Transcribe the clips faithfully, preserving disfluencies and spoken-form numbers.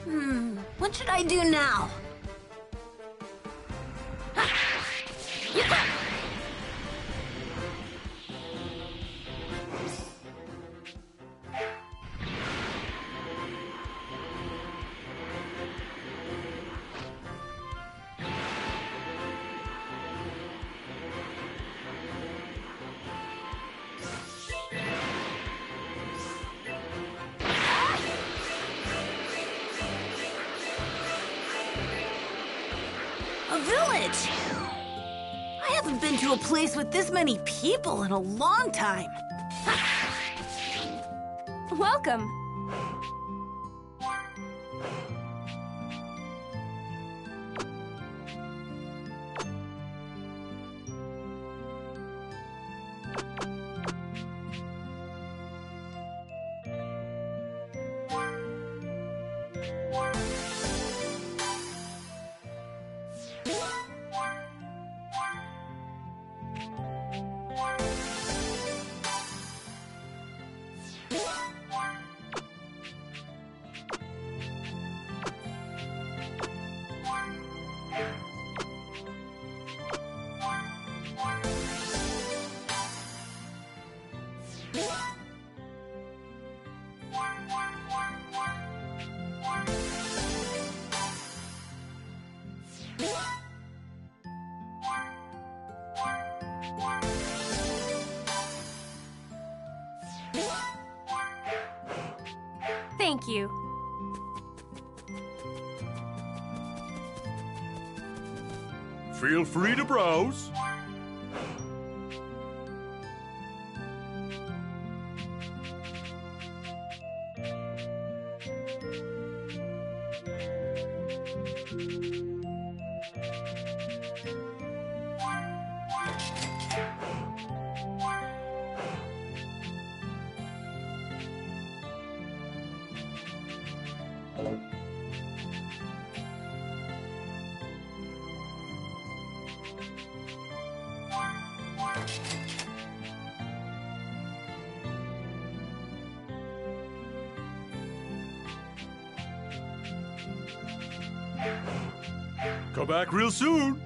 Hmm, what should I do now? A village! I haven't been to a place with this many people in a long time. Welcome. Thank you. Feel free to browse. Come back real soon.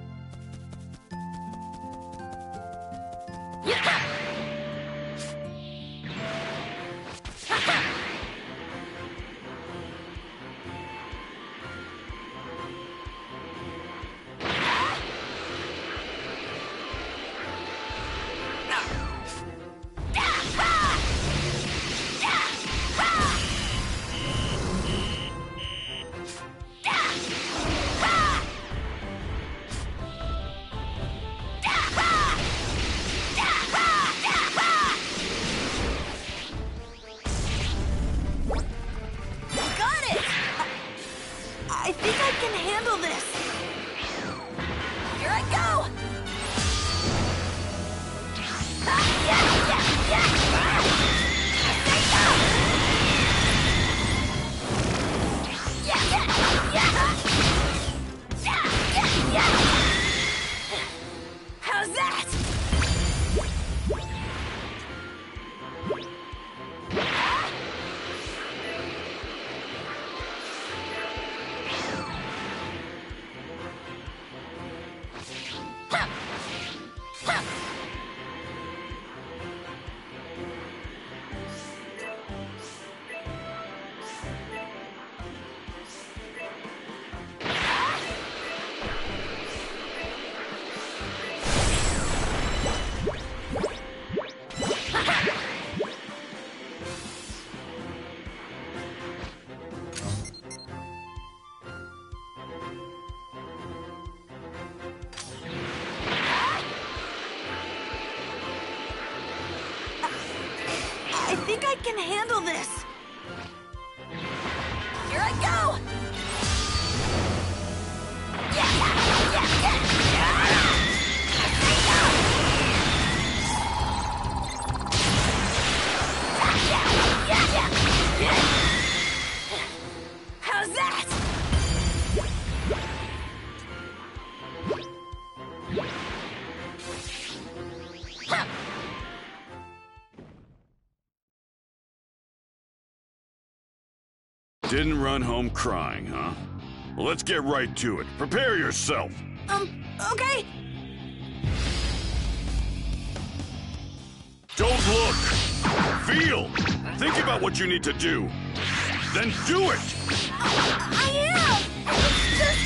I think I can handle this. Here I go! Ah, yeah, yeah, yeah! Yeah, yeah, yeah! Yeah, yeah, yeah! How's that? I think I can handle this. Here I go! Yeah, yeah, yeah, yeah! Yeah, yeah, yeah, yeah! How's that? Didn't run home crying, huh? Well, let's get right to it. Prepare yourself. Um, okay. Don't look. Feel. Think about what you need to do. Then do it. I am. It's just...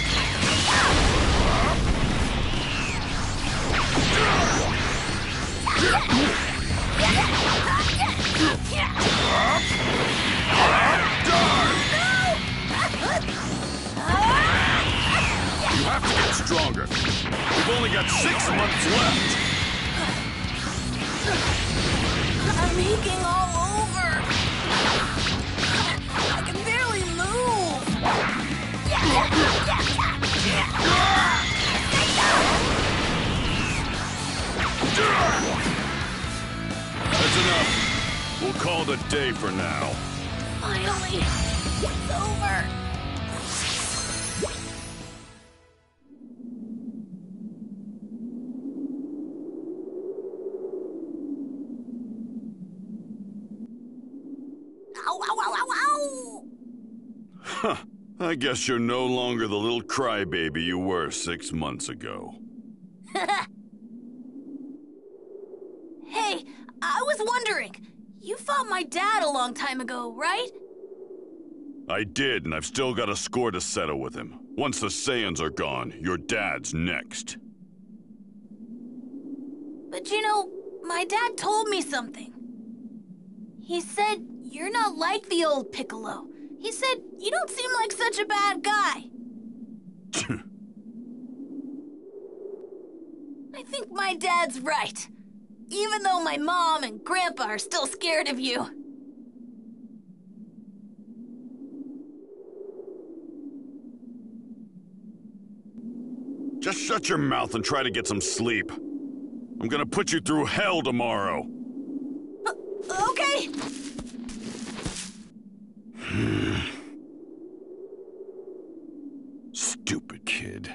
You have to get stronger. We've only got six months left. I'm aching all over. I can barely move. That's enough. We'll call it a day for now. Finally, it's over. Ow, ow, ow, ow, ow! Huh. I guess you're no longer the little crybaby you were six months ago. Hey, I was wondering, you fought my dad a long time ago, right? I did, and I've still got a score to settle with him. Once the Saiyans are gone, your dad's next. But you know, my dad told me something. He said, you're not like the old Piccolo. He said, you don't seem like such a bad guy. I think my dad's right. Even though my mom and grandpa are still scared of you. Just shut your mouth and try to get some sleep. I'm gonna put you through hell tomorrow. Uh, okay. Stupid kid.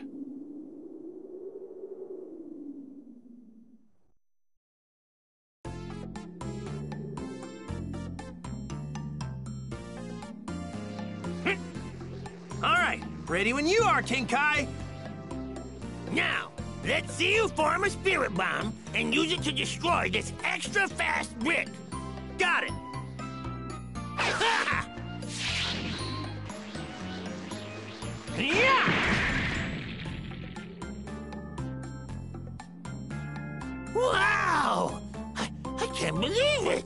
All right, ready when you are, King Kai. Now, let's see you form a spirit bomb and use it to destroy this extra fast brick. Got it. Ha! Yeah! Wow! I, I can't believe it!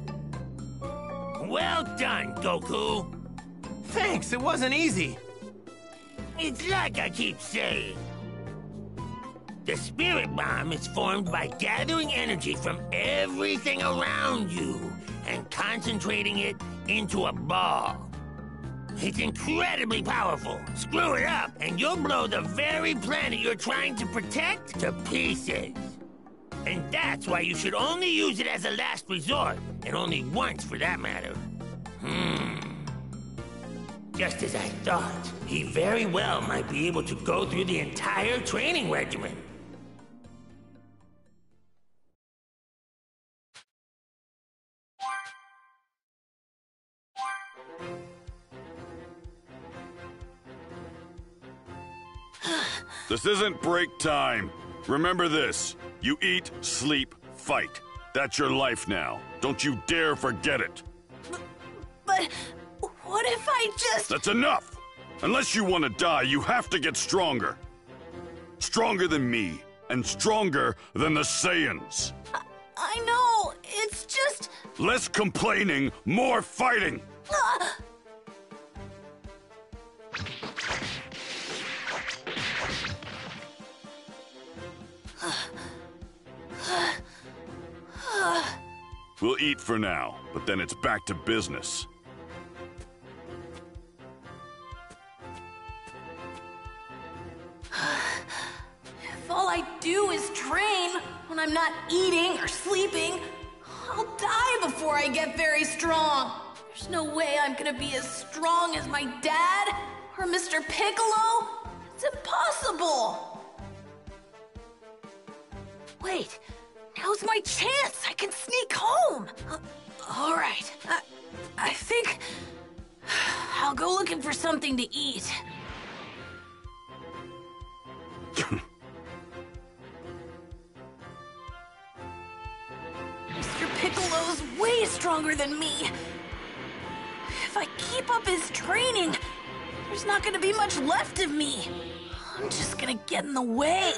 Well done, Goku. Thanks, it wasn't easy. It's like I keep saying. The spirit bomb is formed by gathering energy from everything around you and concentrating it into a ball. It's incredibly powerful. Screw it up, and you'll blow the very planet you're trying to protect to pieces. And that's why you should only use it as a last resort, and only once for that matter. Hmm. Just as I thought, he very well might be able to go through the entire training regimen. This isn't break time. Remember this. You eat, sleep, fight. That's your life now. Don't you dare forget it. But what if I just... That's enough! Unless you want to die, you have to get stronger. Stronger than me, and stronger than the Saiyans. I, I know, it's just... Less complaining, more fighting! Uh... We'll eat for now, but then it's back to business. If all I do is train, when I'm not eating or sleeping, I'll die before I get very strong. There's no way I'm gonna be as strong as my dad or Mister Piccolo. It's impossible. Wait, now's my chance. I can sneak home. Uh, all right, I, I think I'll go looking for something to eat. Mister Piccolo's way stronger than me. If I keep up his training, there's not gonna be much left of me. I'm just gonna get in the way.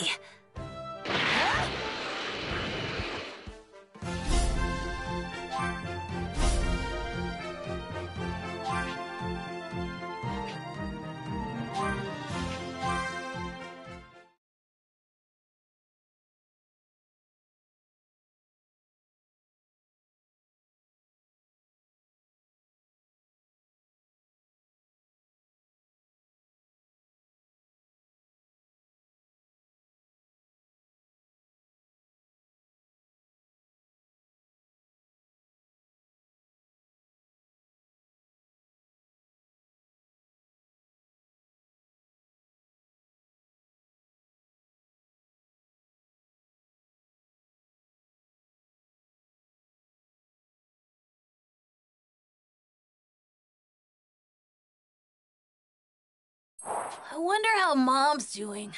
I wonder how Mom's doing.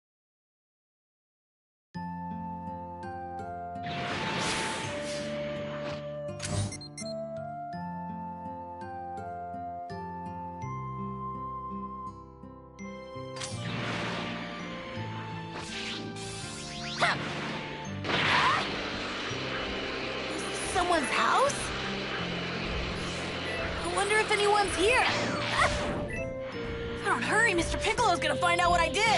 Someone's house? I wonder if anyone's here. If I don't hurry, Mister Piccolo's gonna find out what I did.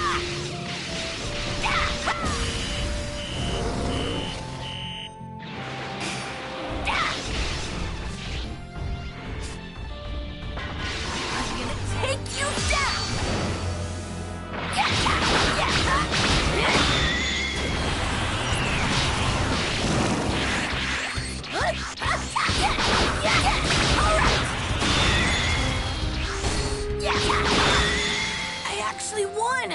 I'm gonna take you down. I actually won!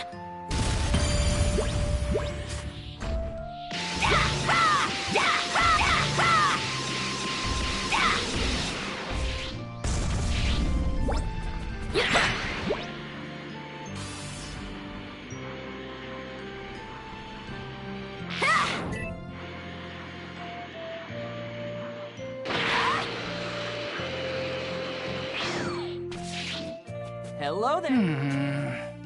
Hello there.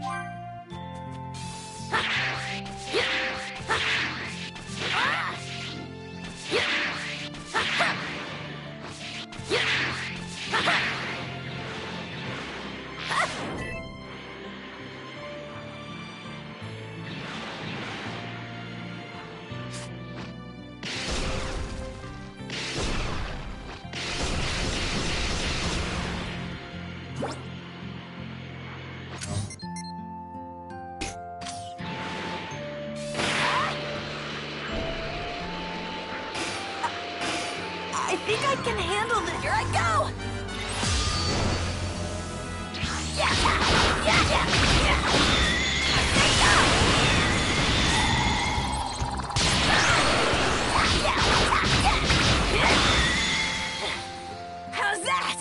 I think I can handle this. Here I go! Yeah, yeah, yeah, yeah. How's that?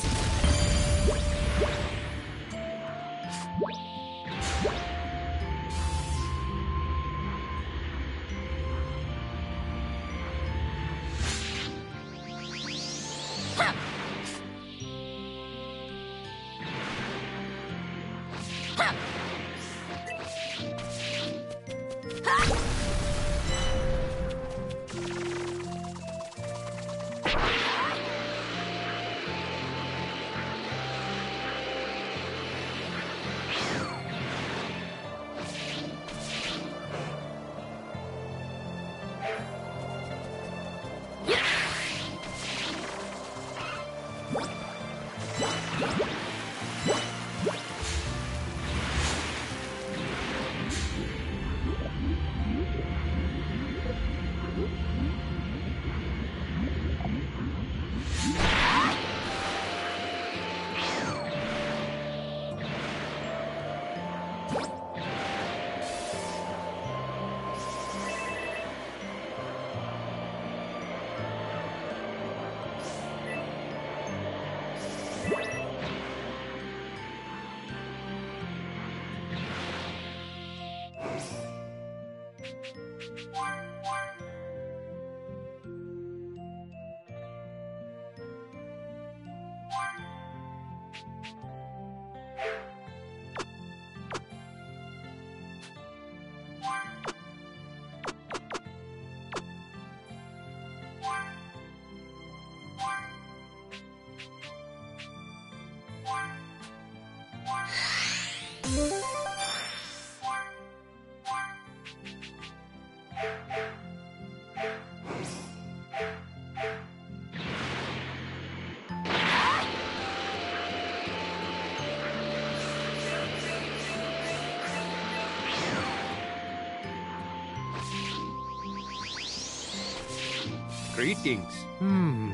Greetings. Hmm.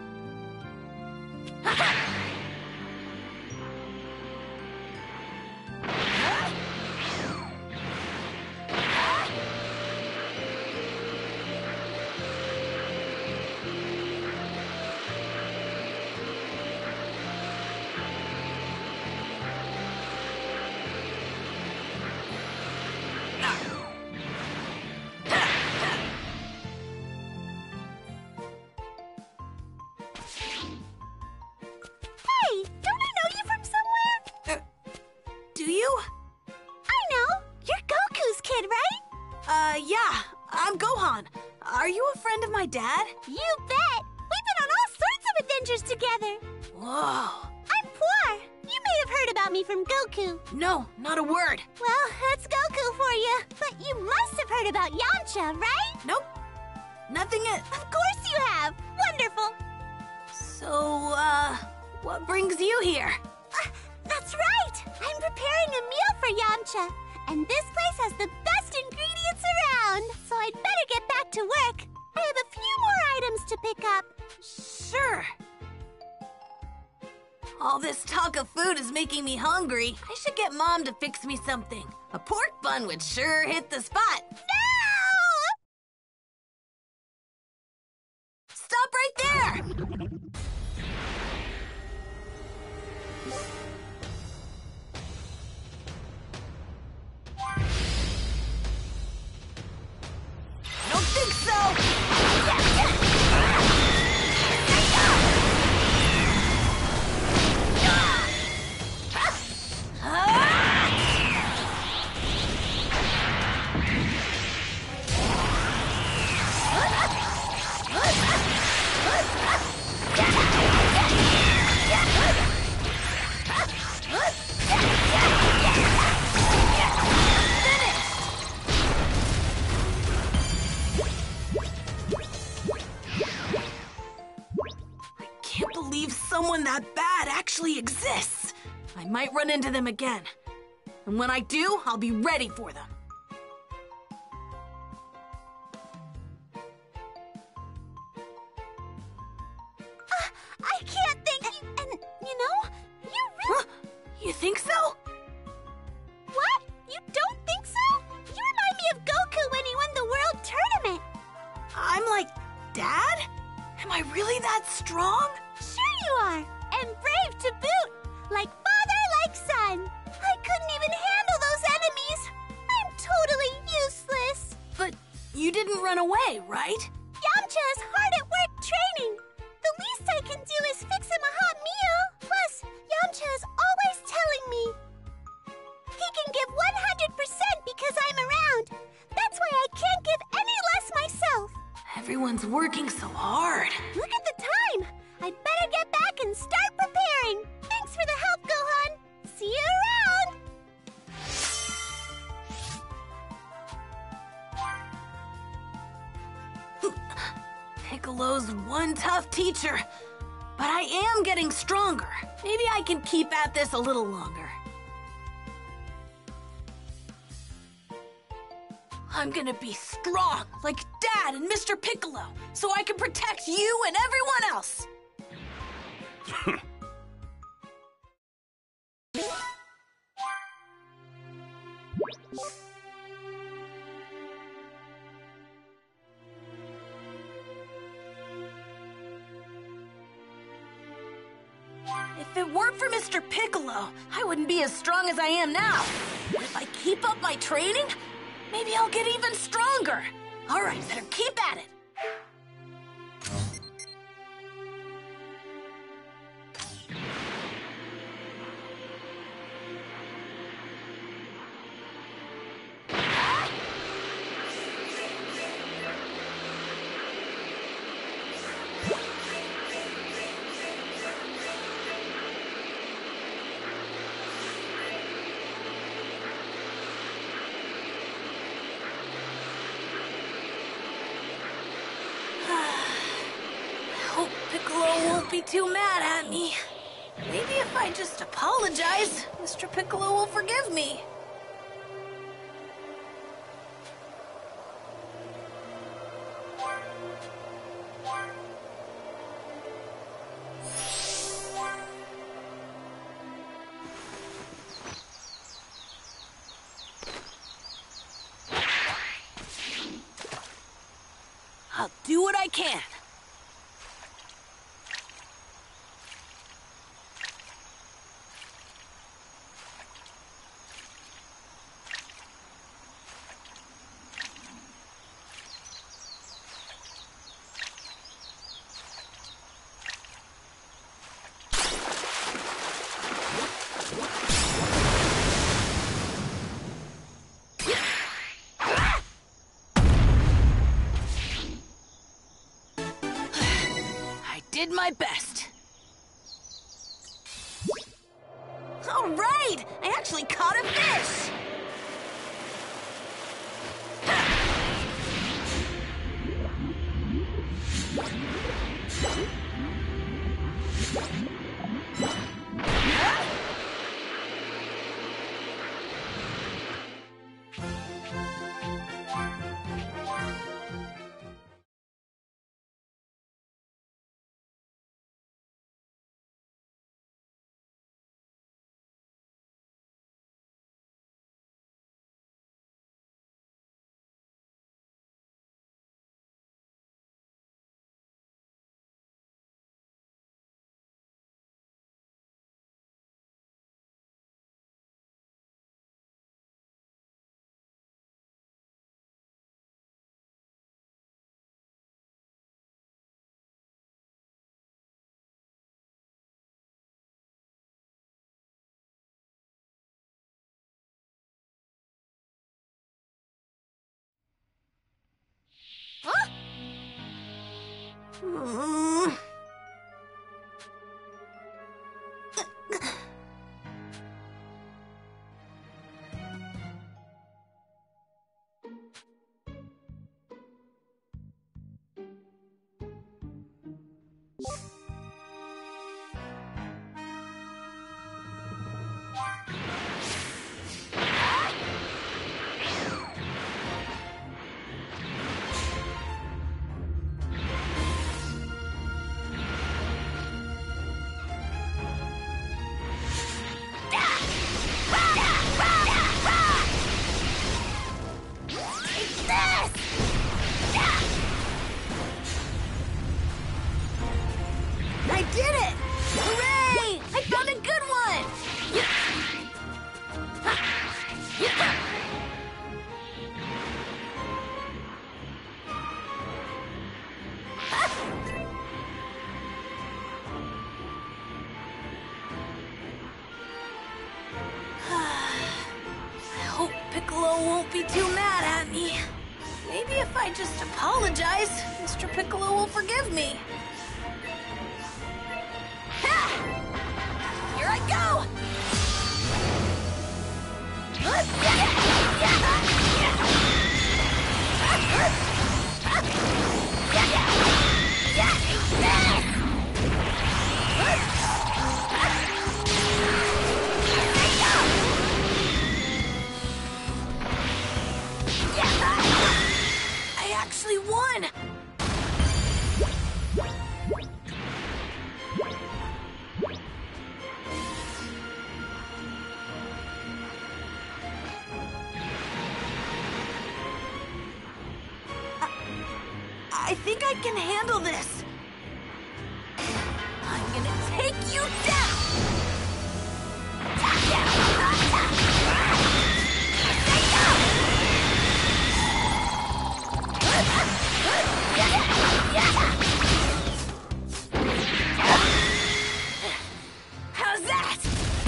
Do you? I know! You're Goku's kid, right? Uh, yeah. I'm Gohan. Are you a friend of my dad? You bet! We've been on all sorts of adventures together. Whoa. I'm Puar. You may have heard about me from Goku. No, not a word. Well, that's Goku for you. But you must have heard about Yamcha, right? Nope. Nothing at... Of course you have! Wonderful! So, uh, what brings you here? Uh, that's right! I'm preparing a meal for Yamcha. And this place has the best ingredients around. So I'd better get back to work. I have a few more items to pick up. Sure. All this talk of food is making me hungry. I should get Mom to fix me something. A pork bun would sure hit the spot. No! Stop right there! Don't think so! Someone that bad actually exists. I might run into them again. And when I do, I'll be ready for them. Uh, I can't thank you. And, you know, you really... Huh? You think so? What? You don't think so? You remind me of Goku when he won the World Tournament. I'm like Dad? Am I really that strong? Sure you are, and brave to boot. Like father, like son. I couldn't even handle those enemies. I'm totally useless. But you didn't run away, right? Yamcha is hard at work training. The least I can do is fix him a hot meal. Plus, Yamcha is always telling me he can give one hundred percent because I'm around. That's why I can't give any less myself. Everyone's working so hard. Look at the time. I'd better get back and start preparing. Thanks for the help, Gohan. See you around. Piccolo's one tough teacher. But I am getting stronger. Maybe I can keep at this a little longer. I'm gonna be strong, like Dad and Mister Piccolo, so I can protect you and everyone else. If it weren't for Mister Piccolo, I wouldn't be as strong as I am now. But if I keep up my training, maybe I'll get even stronger. All right, better keep at it. Piccolo won't be too mad at me. Maybe if I just apologize, Mister Piccolo will forgive me. do what I can. Did my best. All right! I actually caught a fish! Huh? Mm. I did it! Hooray! I found a good one! I hope Piccolo won't be too mad at me. Maybe if I just apologize, Mister Piccolo will forgive me. Here I go! I actually won! I think I can handle this. I'm gonna take you down! How's that?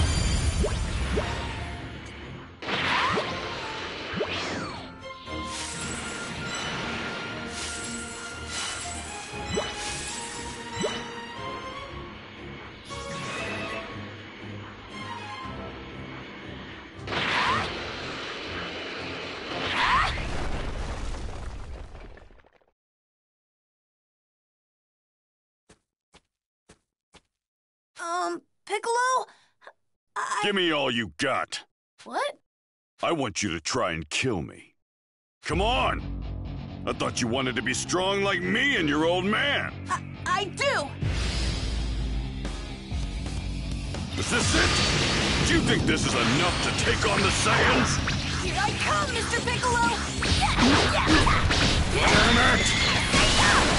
Um, Piccolo? I... Give me all you got. What? I want you to try and kill me. Come on! I thought you wanted to be strong like me and your old man. I, I do! Is this it? Do you think this is enough to take on the Saiyans? Here I come, Mister Piccolo! Damn it!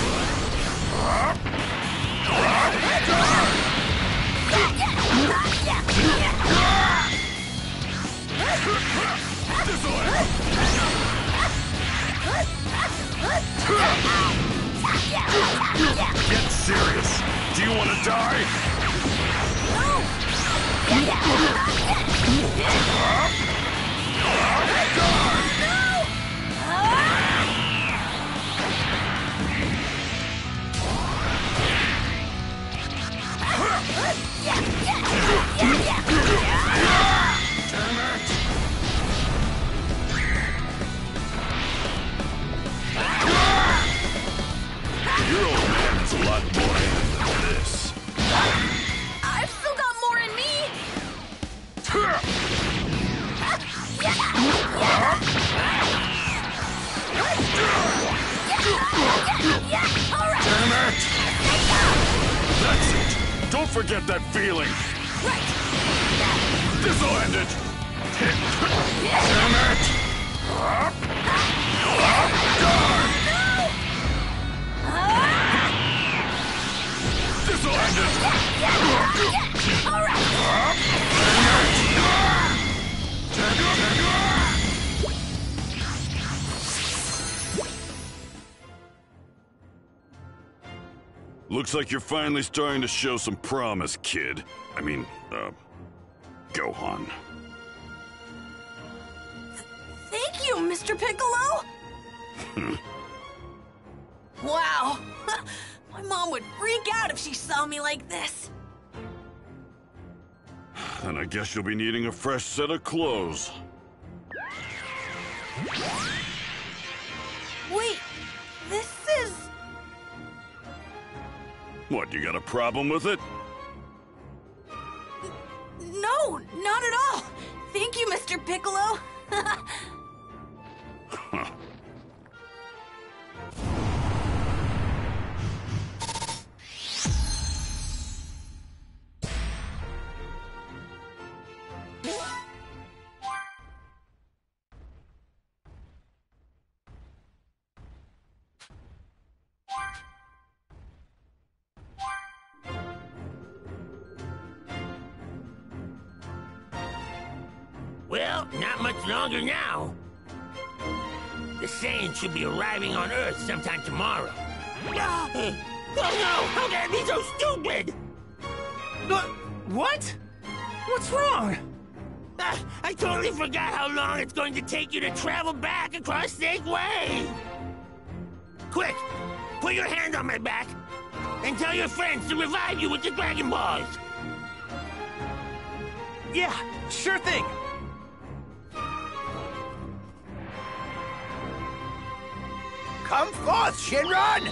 Get serious. Do you want to die? Your old man has a lot more in him than this. I've still got more in me. Damn it! That's it. Don't forget that feeling. Right. This'll end it. Damn it! This'll end it. All right. Looks like you're finally starting to show some promise, kid. I mean, uh, Gohan. Thank you, Mister Piccolo. Wow. My mom would freak out if she saw me like this. Then I guess you'll be needing a fresh set of clothes. Wait, this is... What, you got a problem with it? No, not at all. Thank you, Mister Piccolo. Huh. Well, not much longer now. The Saiyans should be arriving on Earth sometime tomorrow. Oh, no! How can I be so stupid? Uh, what? What's wrong? Ah, I totally forgot how long it's going to take you to travel back across Snake Way. Quick, put your hand on my back and tell your friends to revive you with the Dragon Balls. Yeah, sure thing. Come forth, Shinron!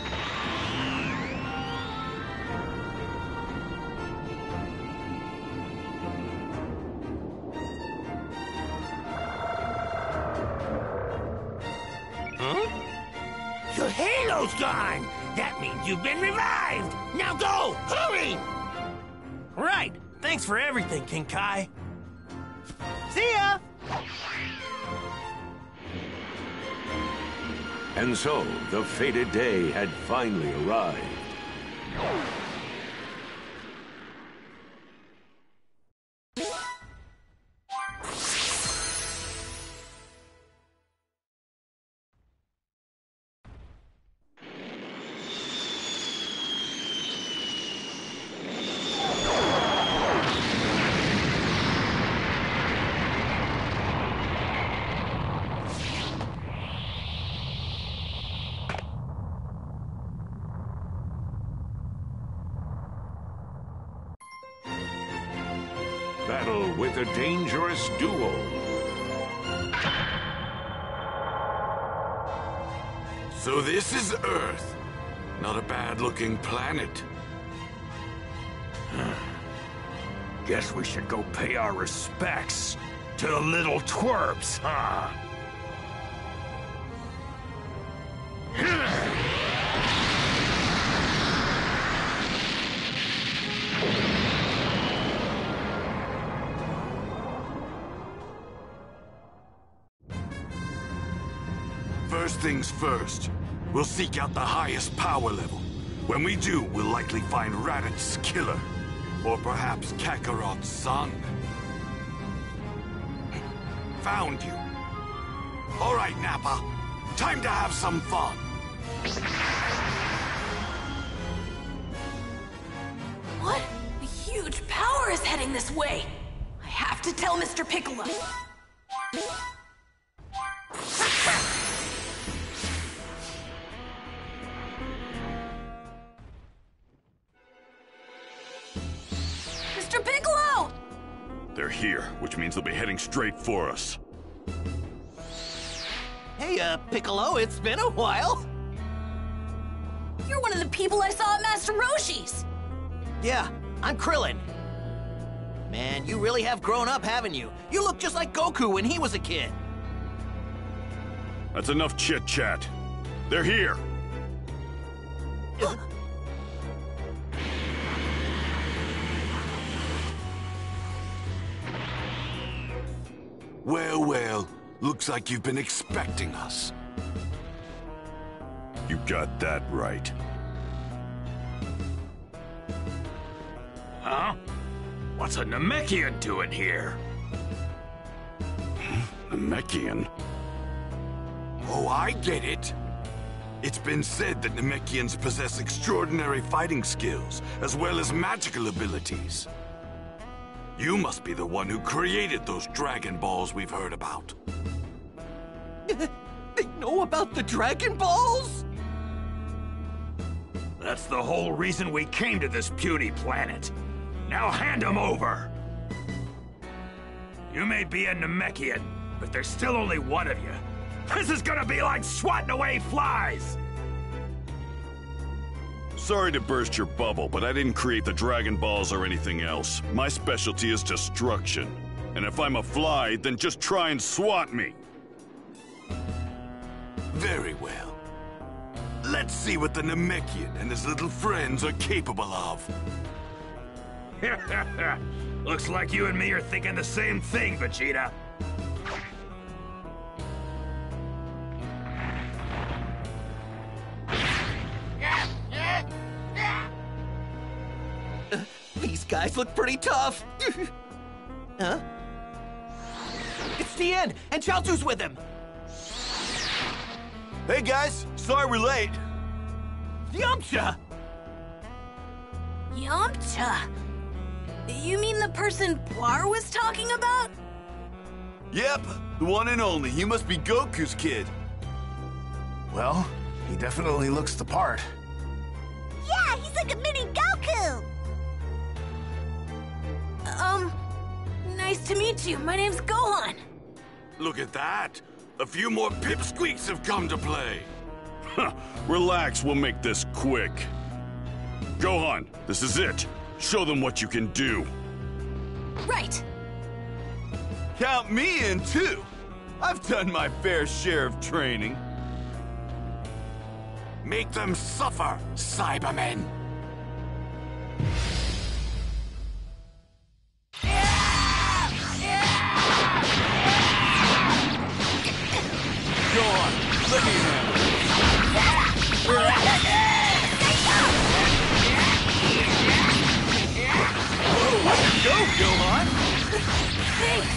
Huh? Your halo's gone! That means you've been revived! Now go! Hurry! Right. Thanks for everything, King Kai. See ya! And so, the fated day had finally arrived. Battle with a dangerous duo. So this is Earth. Not a bad-looking planet. Guess we should go pay our respects to the little twerps, huh? First things first, we'll seek out the highest power level. When we do, we'll likely find Radit's killer. Or perhaps Kakarot's son. Found you. All right, Nappa. Time to have some fun. What? A huge power is heading this way. I have to tell Mister Piccolo. Mister Piccolo! They're here, which means they'll be heading straight for us. Hey, uh, Piccolo, it's been a while. You're one of the people I saw at Master Roshi's. Yeah, I'm Krillin. Man, you really have grown up, haven't you? You look just like Goku when he was a kid. That's enough chit-chat. They're here. Well, well. Looks like you've been expecting us. You got that right. Huh? What's a Namekian doing here? Namekian? Oh, I get it. It's been said that Namekians possess extraordinary fighting skills, as well as magical abilities. You must be the one who created those Dragon Balls we've heard about. They know about the Dragon Balls? That's the whole reason we came to this puny planet. Now hand them over! You may be a Namekian, but there's still only one of you. This is gonna be like swatting away flies! Sorry to burst your bubble, but I didn't create the Dragon Balls or anything else. My specialty is destruction. And if I'm a fly, then just try and swat me. Very well. Let's see what the Namekian and his little friends are capable of. Looks like you and me are thinking the same thing, Vegeta. These guys look pretty tough. Huh? It's Tien, and Chaozu's with him. Hey guys, sorry we're late. Yamcha! Yamcha? You mean the person Blar was talking about? Yep, the one and only. You must be Goku's kid. Well, he definitely looks the part. Yeah, he's like a mini Goku! Um, nice to meet you. My name's Gohan. Look at that. A few more pipsqueaks have come to play. Huh, relax, we'll make this quick. Gohan, this is it. Show them what you can do. Right. Count me in, too. I've done my fair share of training. Make them suffer, Cybermen. Go on, let me handle it. Whoa, way to go, Gohan! Thanks.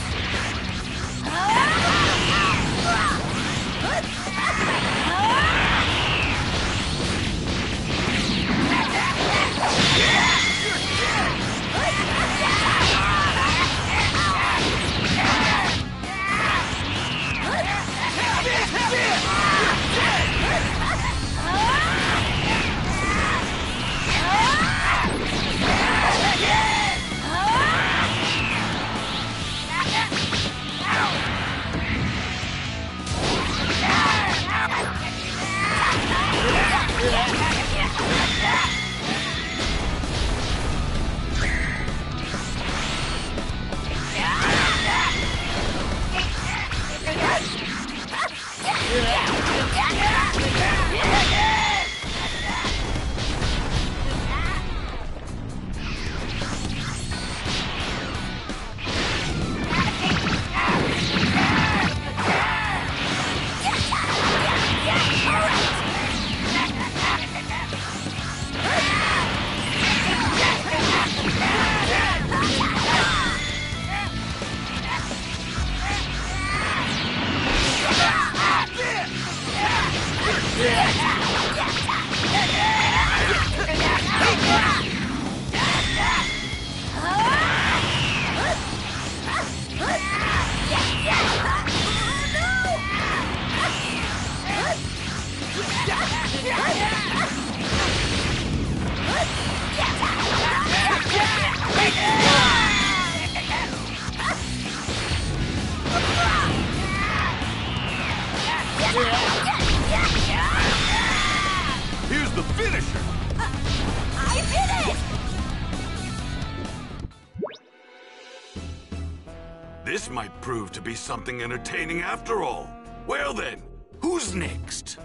This might prove to be something entertaining after all. Well then, who's next?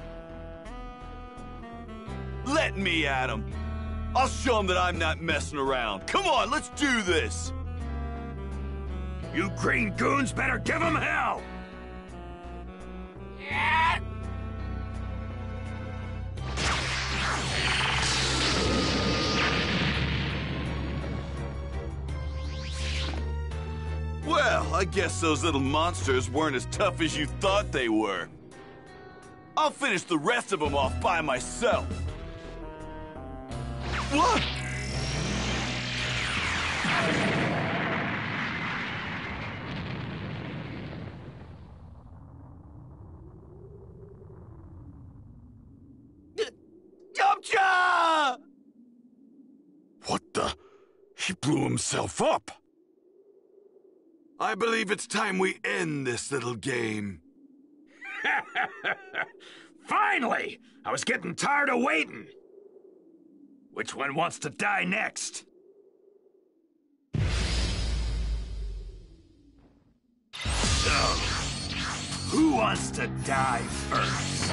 Let me at him. I'll show him that I'm not messing around. Come on, let's do this. You green goons better give him hell! Well, I guess those little monsters weren't as tough as you thought they were. I'll finish the rest of them off by myself. What? Yamcha! What the? He blew himself up. I believe it's time we end this little game. Finally! I was getting tired of waiting. Which one wants to die next? So, who wants to die first?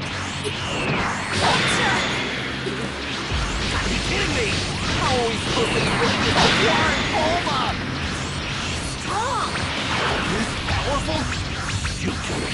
Are you kidding me? How are we supposed to defeat this Warren Bulma? Strong! This powerful? You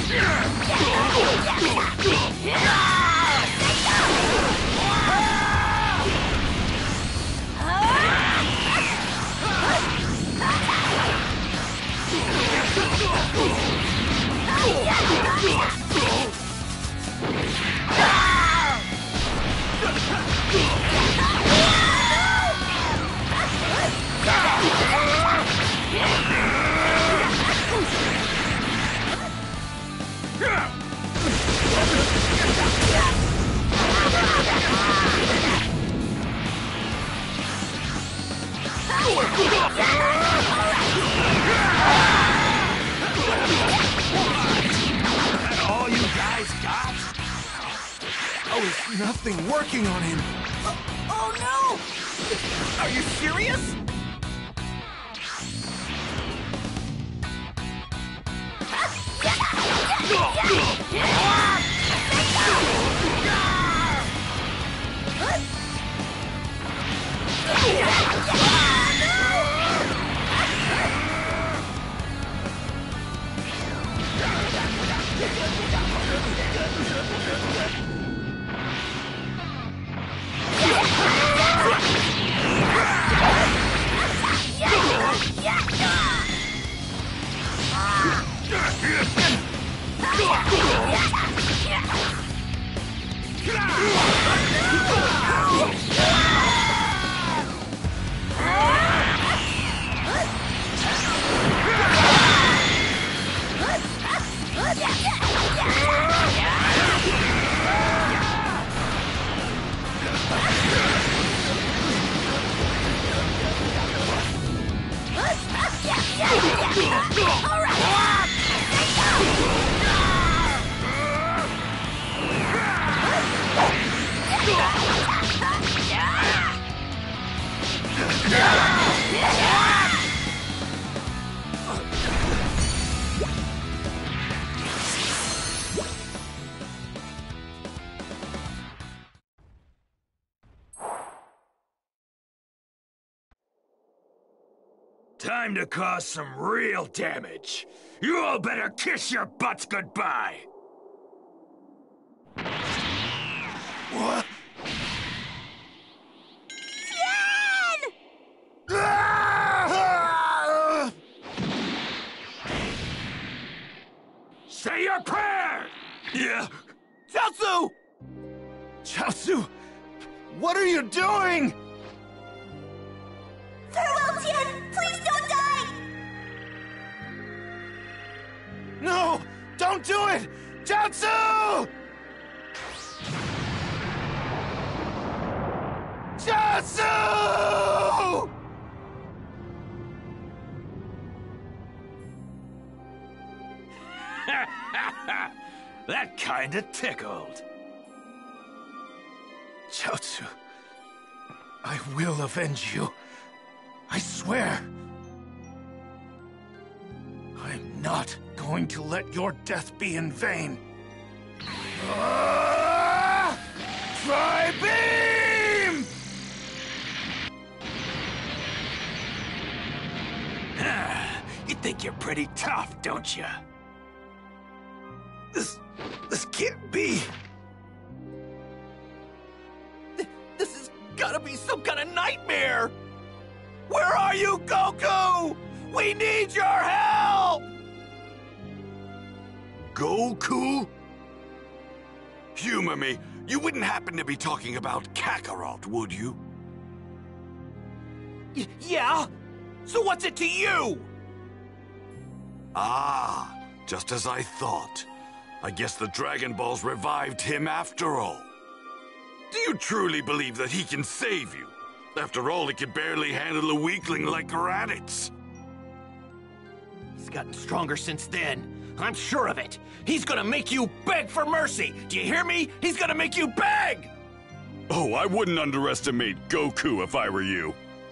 That all you guys got? How is nothing working on him? Oh no! Are you serious? Time to cause some real damage. You all better kiss your butts goodbye. What? Say your prayer! Yeah. Chaozu! Chaozu! What are you doing? Farewell, Tien! Please don't die! No! Don't do it! Chaozu! Chaozu! That kinda tickled. Chaozu, I will avenge you. I swear. I'm not going to let your death be in vain. Ah! Tri-beam! You think you're pretty tough, don't you? This... this can't be. Th this has gotta be some kind of nightmare! Where are you, Goku? We need your help! Goku? Humor me. You wouldn't happen to be talking about Kakarot, would you? Y yeah? So what's it to you? Ah, just as I thought. I guess the Dragon Balls revived him after all. Do you truly believe that he can save you? After all, he can barely handle a weakling like Raditz. He's gotten stronger since then. I'm sure of it. He's gonna make you beg for mercy. Do you hear me? He's gonna make you beg! Oh, I wouldn't underestimate Goku if I were you.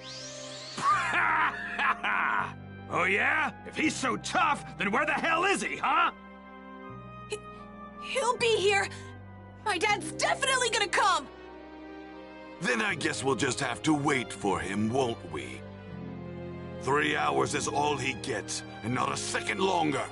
Oh yeah? If he's so tough, then where the hell is he, huh? He, he'll be here. My dad's definitely gonna come. Then I guess we'll just have to wait for him, won't we? Three hours is all he gets, and not a second longer.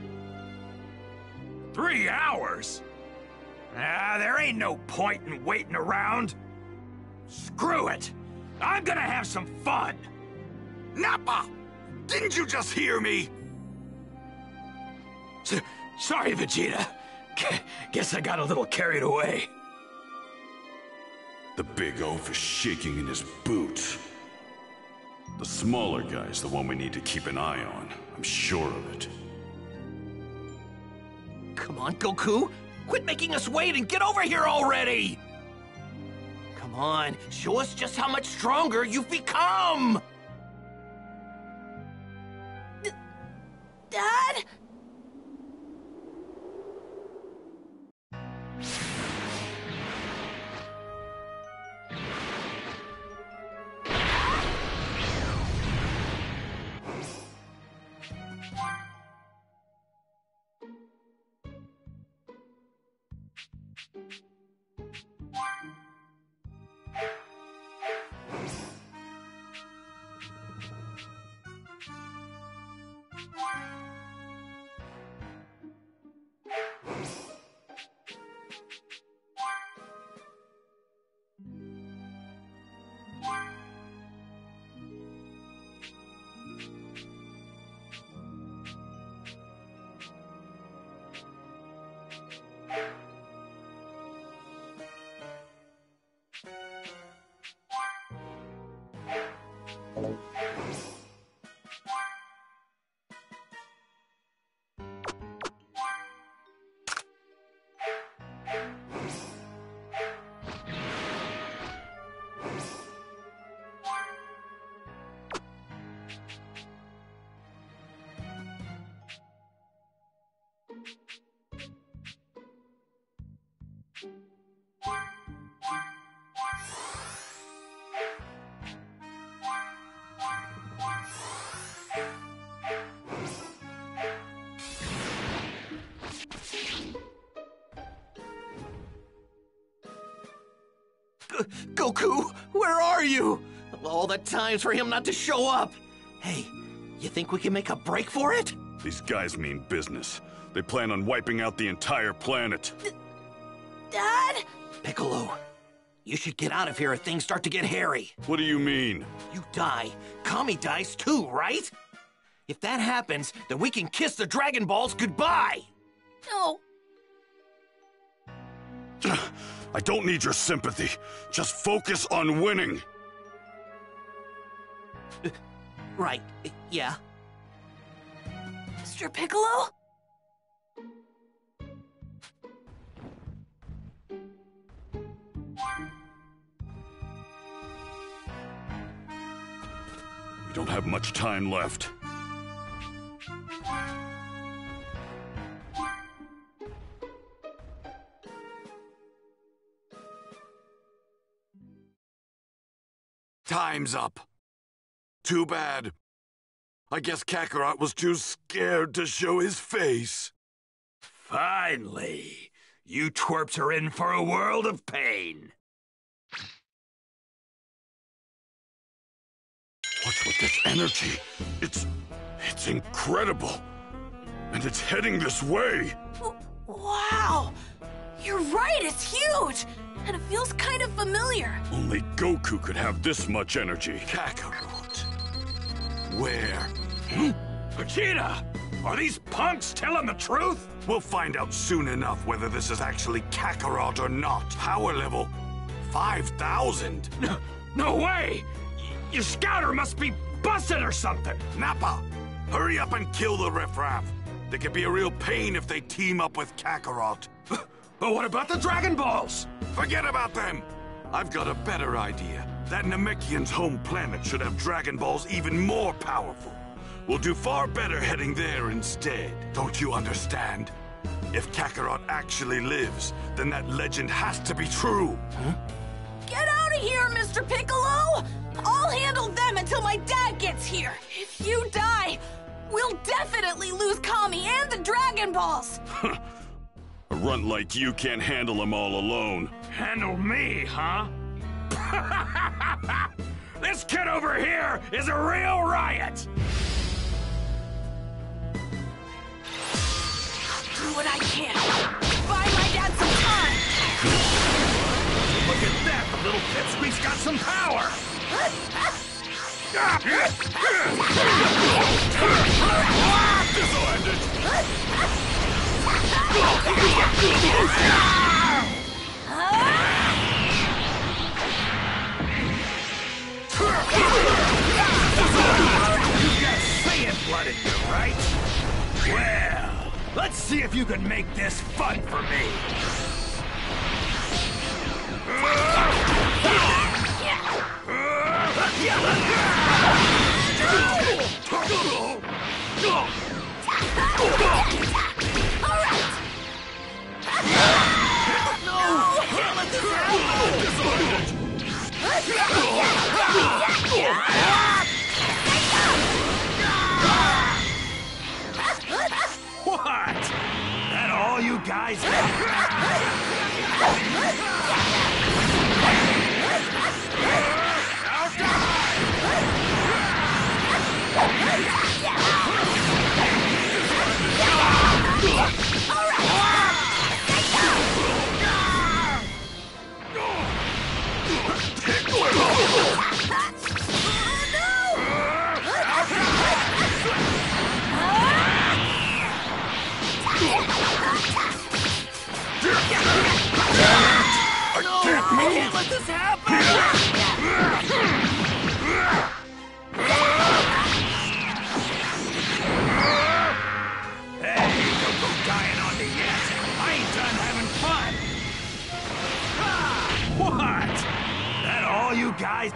Three hours? Ah, there ain't no point in waiting around. Screw it. I'm gonna have some fun. Nappa! Didn't you just hear me? S sorry, Vegeta. Guess I got a little carried away. The big oaf is shaking in his boots. The smaller guy's the one we need to keep an eye on. I'm sure of it. Come on, Goku! Quit making us wait and get over here already! Come on, show us just how much stronger you've become! D- Dad? Goku, where are you? All the times for him not to show up. Hey, you think we can make a break for it? These guys mean business. They plan on wiping out the entire planet. D- Dad? Piccolo, you should get out of here if things start to get hairy. What do you mean? You die, Kami dies too, right? If that happens, then we can kiss the Dragon Balls goodbye! No. I don't need your sympathy. Just focus on winning. Uh, right, uh, yeah. Mister Piccolo? We don't have much time left. Time's up. Too bad. I guess Kakarot was too scared to show his face. Finally, you twerps are in for a world of pain. What's with this energy? It's... it's incredible. And it's heading this way. Wow! You're right, it's huge! And it feels kind of familiar. Only Goku could have this much energy. Kakarot. Where? Hmm? Vegeta! Are these punks telling the truth? We'll find out soon enough whether this is actually Kakarot or not. Power level five thousand. No, no way! Y your scouter must be busted or something. Nappa, hurry up and kill the riffraff. They could be a real pain if they team up with Kakarot. But what about the Dragon Balls? Forget about them! I've got a better idea. That Namekian's home planet should have Dragon Balls even more powerful. We'll do far better heading there instead. Don't you understand? If Kakarot actually lives, then that legend has to be true. Huh? Get out of here, Mister Piccolo! I'll handle them until my dad gets here. If you die, we'll definitely lose Kami and the Dragon Balls. A runt like you can't handle them all alone. Handle me, huh? This kid over here is a real riot! Do what I can. Buy my dad some time. Look at that, the little pipsqueak's got some power! You got Saiyan blood in you, right? Well, let's see if you can make this fun for me. What? That all you guys have? I can't let this happen! Hey, don't go dying on me yet. I ain't done having fun. Ah, what? That all you guys?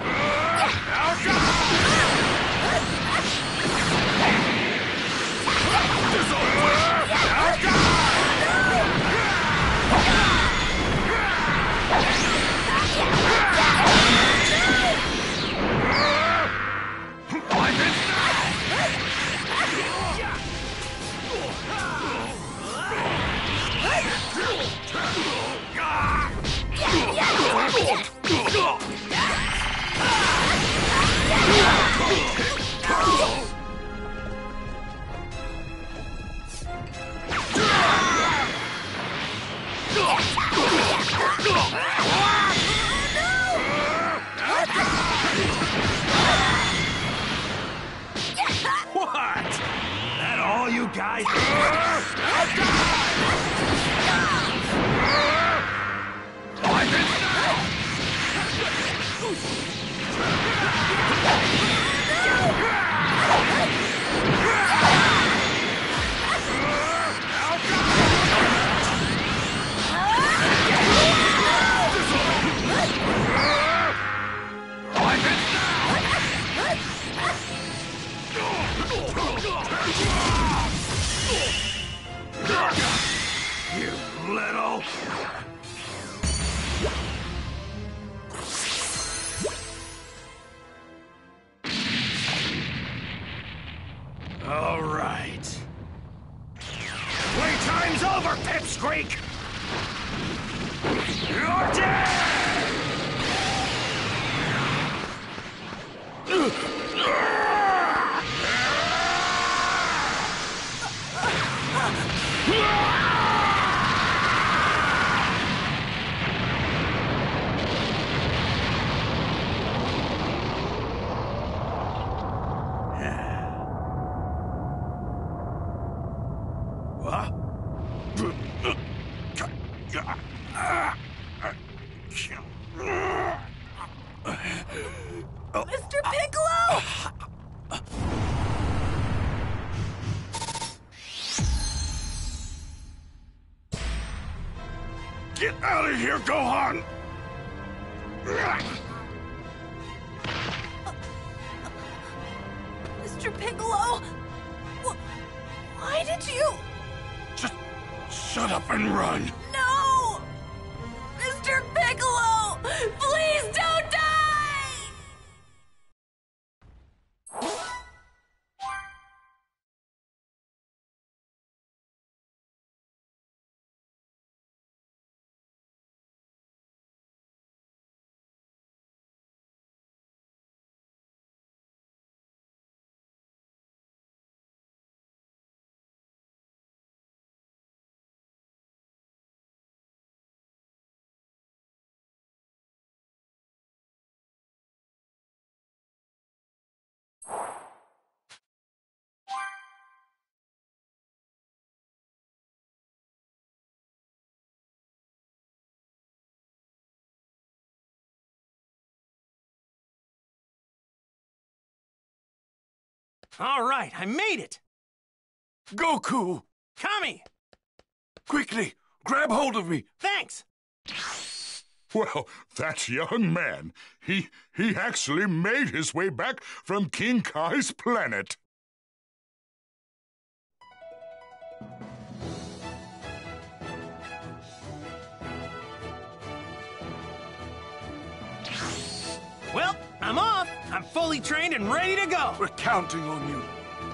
What? That all you guys? You little... All right. Playtime's over, Pipsqueak! You're dead! Mister Piccolo! Get out of here, Gohan! Mister Piccolo! Wh- Why did you... Just shut up and run. No! Mister Piccolo! Please don't die! All right, I made it! Goku! Kami! Quickly, grab hold of me! Thanks! Well, that young man, he he actually made his way back from King Kai's planet. Well, I'm off! I'm fully trained and ready to go! We're counting on you.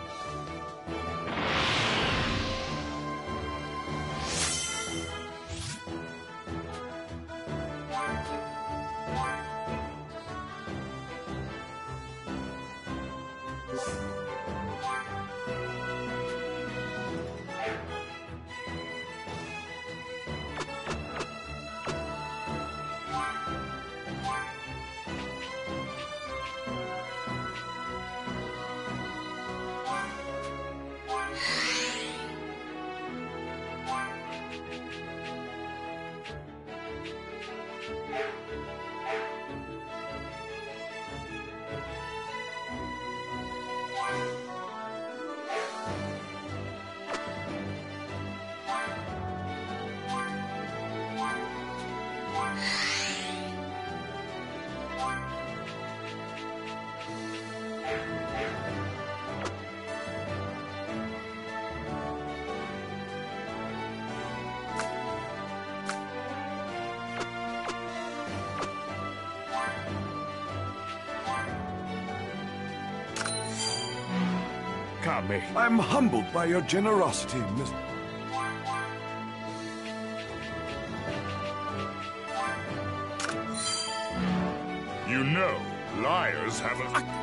Kami. I'm humbled by your generosity, Mister You know, liars have a...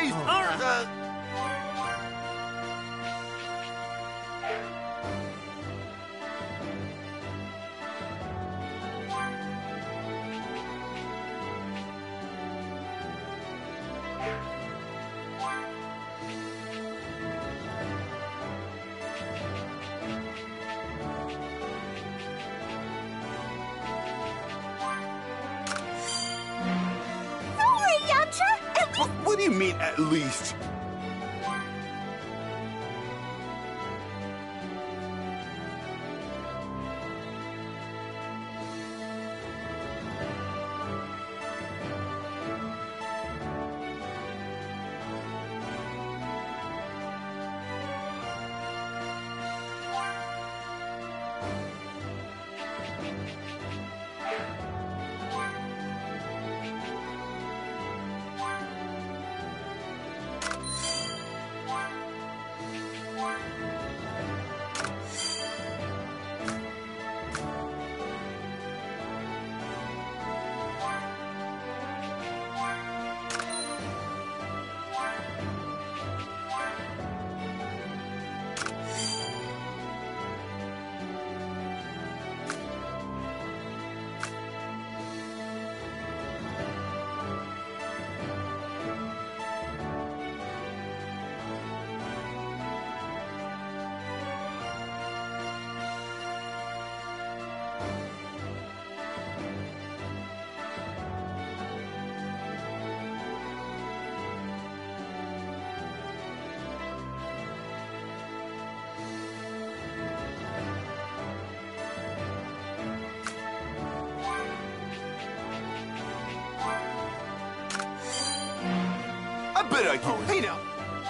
I... Uh, Don't worry, Yamcha! At least... what, what do you mean, at least? I bet I can. Hey now.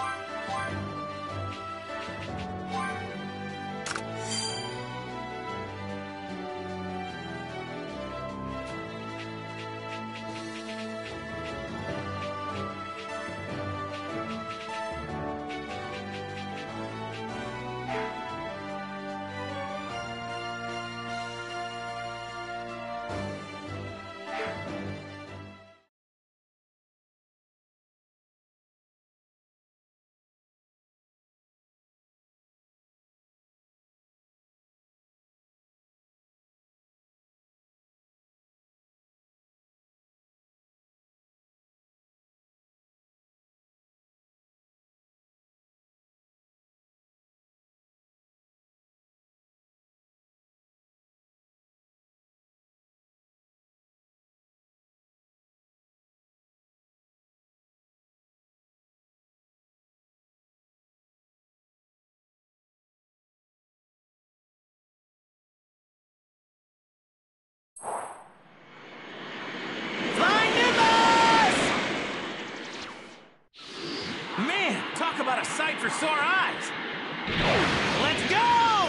Man, talk about a sight for sore eyes. Let's go!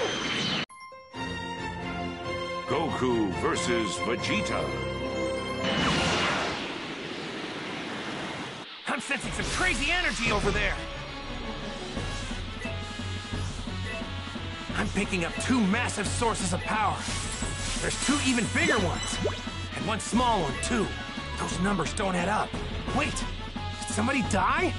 Goku versus Vegeta. I'm sensing some crazy energy over there. I'm picking up two massive sources of power. There's two even bigger ones. And one small one, too. Those numbers don't add up. Wait, did somebody die?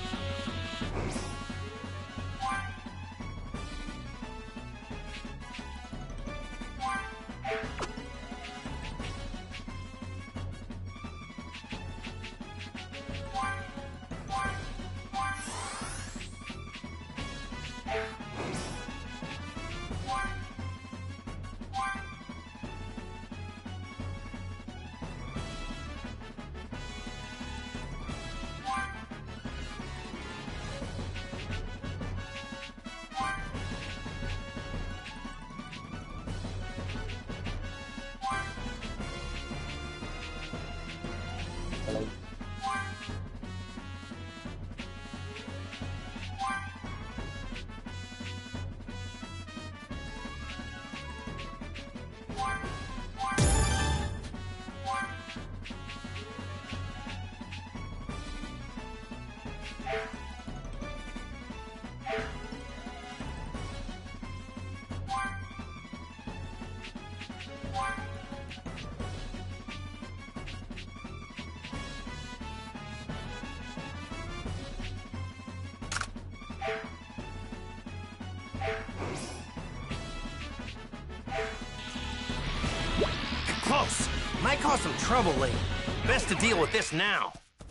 caused some trouble lately. Best to deal with this now.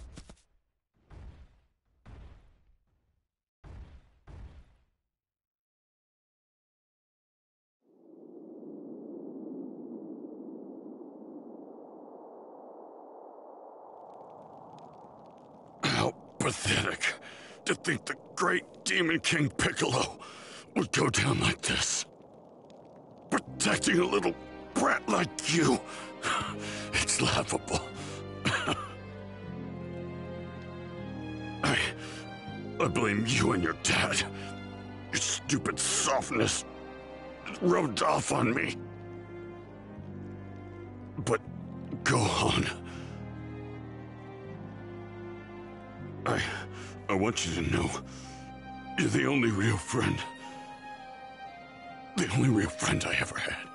How pathetic to think the great Demon King Piccolo would go down like this. Protecting a little brat like you. It's laughable. I... I blame you and your dad. Your stupid softness rubbed off on me. But go on. I... I want you to know, you're the only real friend. The only real friend I ever had.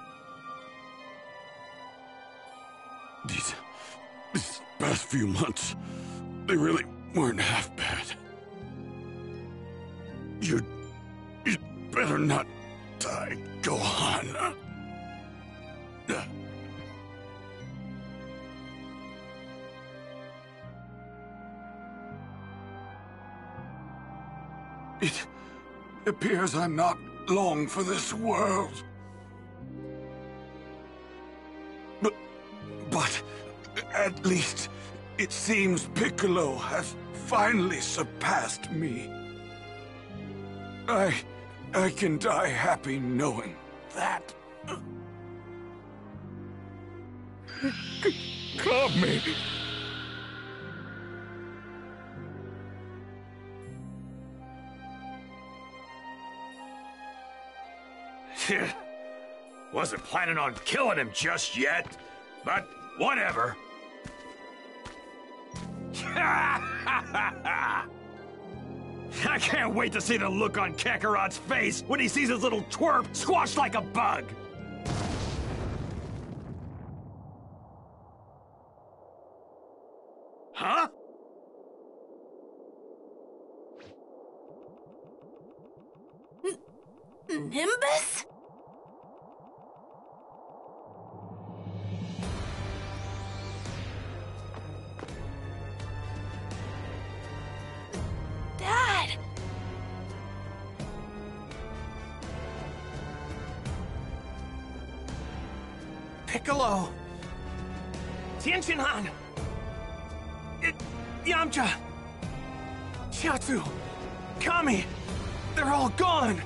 These... these past few months, they really weren't half bad. You'd... you'd better not die. Go on. Uh. It appears I'm not long for this world. But... but... at least it seems Piccolo has finally surpassed me. I... I can die happy knowing that. Calm me. Wasn't planning on killing him just yet, but whatever. I can't wait to see the look on Kakarot's face when he sees his little twerp squashed like a bug. Huh? N- Nimbus? Dad! Piccolo! Tianjinhan! It... Yamcha! Chiaotzu! Kami! They're all gone!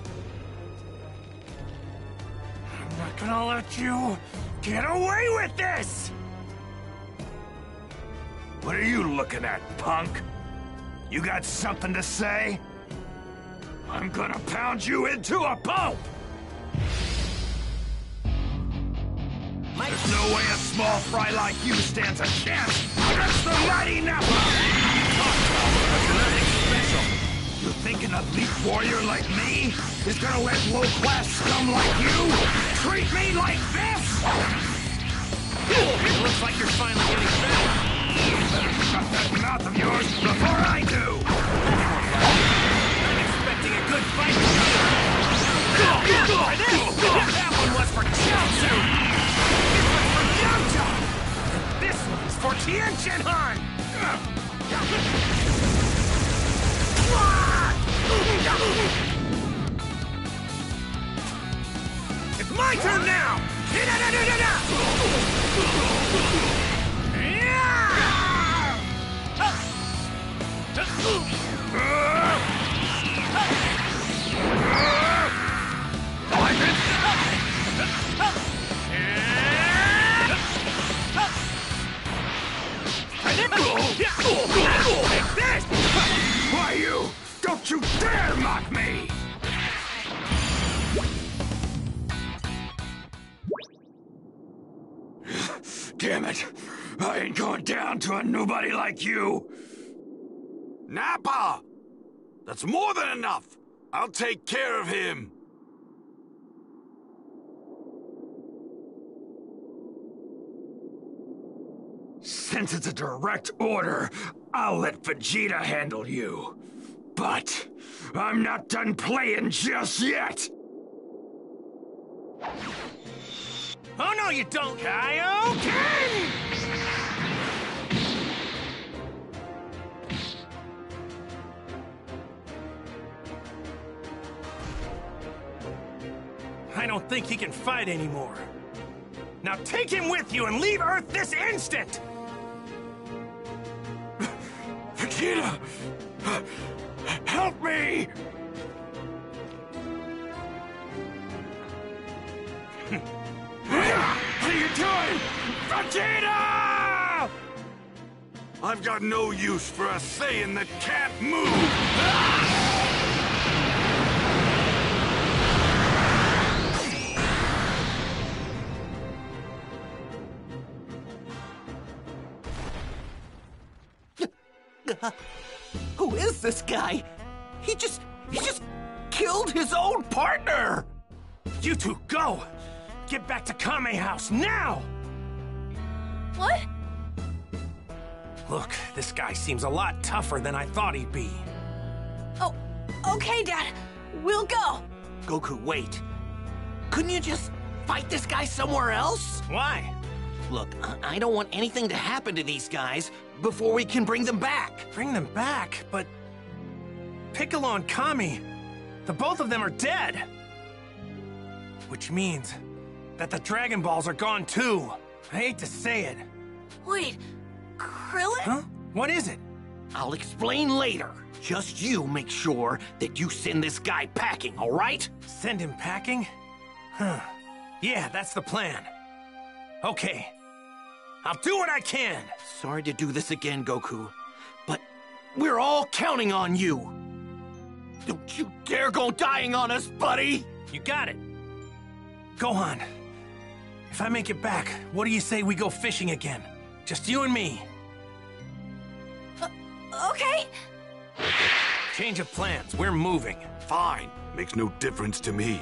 I'm not gonna let you get away with this! What are you looking at, punk? You got something to say? I'm gonna pound you into a pulp! There's no way a small fry like you stands a chance against the mighty Nappa! Talk about but you're nothing special. You think an elite warrior like me is gonna let low-class scum like you treat me like this? It looks like you're finally getting better. You better shut that mouth of yours before I do! I'm expecting a good fight with you. For this! That one was for Chiaotzu! This one's for Yamcha! This one's for Tianjinhan! It's my turn now! Why you? Don't you dare mock me! Damn it! I ain't going down to a nobody like you! Nappa! That's more than enough! I'll take care of him! Since it's a direct order, I'll let Vegeta handle you. But I'm not done playing just yet! Oh no, you don't! Kaioken! I don't think he can fight anymore. Now take him with you and leave Earth this instant! Vegeta! Help me! What are you doing? Vegeta! I've got no use for a Saiyan that can't move! Who is this guy? He just... he just killed his own partner! You two, go! Get back to Kame House, now! What? Look, this guy seems a lot tougher than I thought he'd be. Oh, okay, Dad. We'll go. Goku, wait. Couldn't you just fight this guy somewhere else? Why? Look, I, I don't want anything to happen to these guys before we can bring them back. Bring them back? But... Piccolo and Kami, the both of them are dead. Which means that the Dragon Balls are gone too. I hate to say it. Wait, Krillin? Huh? What is it? I'll explain later. Just you make sure that you send this guy packing, all right? Send him packing? Huh. Yeah, that's the plan. Okay. I'll do what I can. Sorry to do this again, Goku, but we're all counting on you. Don't you dare go dying on us, buddy! You got it. Gohan, if I make it back, what do you say we go fishing again? Just you and me. Uh, okay. Change of plans. We're moving. Fine. Makes no difference to me.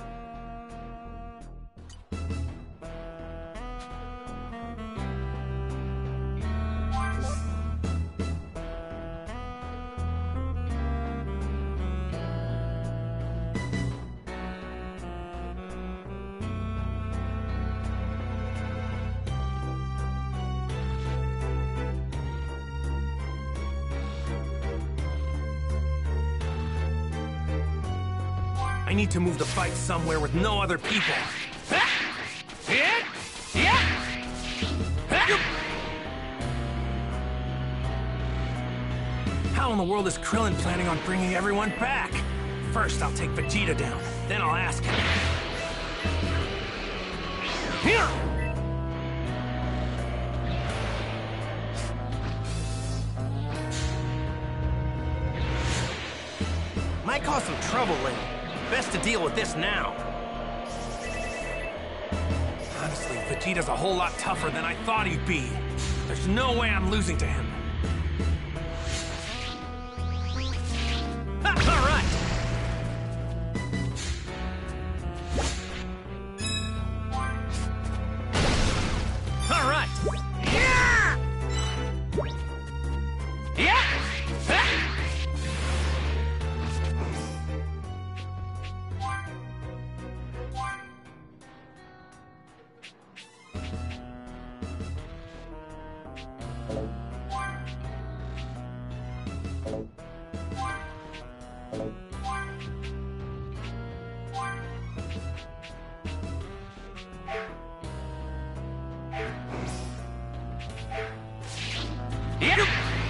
I need to move the fight somewhere with no other people. How in the world is Krillin planning on bringing everyone back? First, I'll take Vegeta down. Then I'll ask him. Here! Might cause some trouble later. Best to deal with this now. Honestly, Vegeta's a whole lot tougher than I thought he'd be. There's no way I'm losing to him. Ha, all right! All right! Yeah! Yeah! Ha! Yep.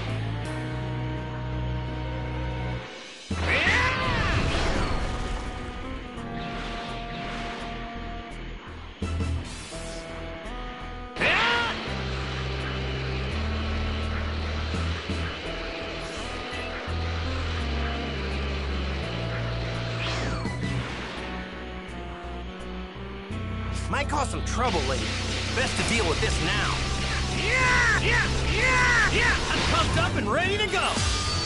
Might cause some trouble later. Best to deal with this now. Yeah! Yeah! Yeah! Yeah! I'm pumped up and ready to go!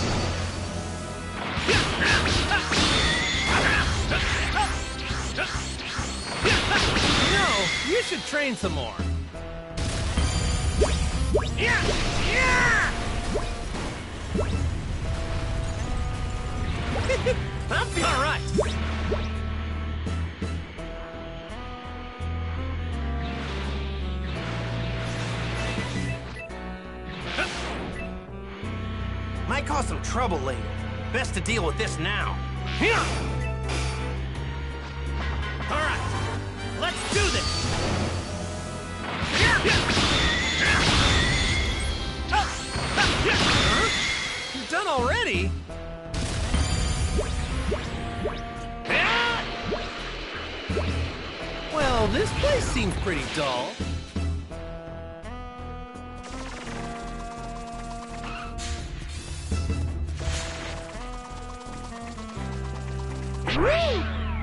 You know, you should train some more. Yeah! Yeah! I'm feeling all right. Might cause some trouble later. Best to deal with this now. Here! All right. Let's do this! You're done already? Well, this place seems pretty dull. Whee!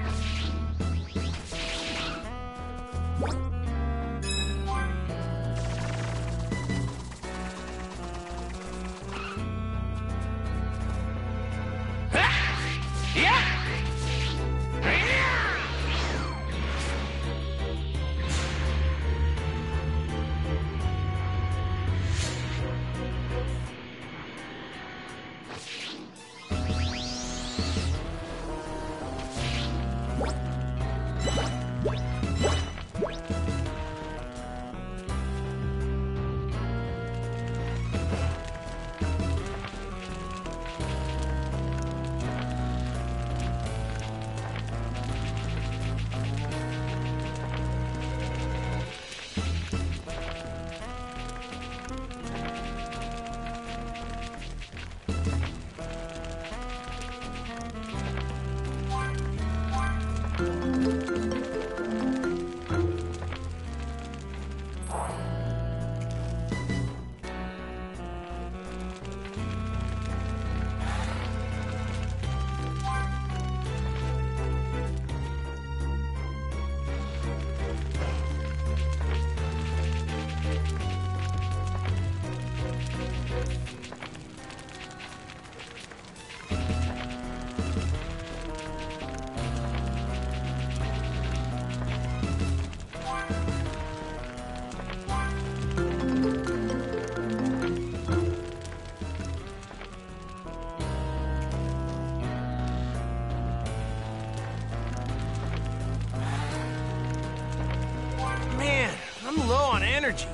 I'm low on energy.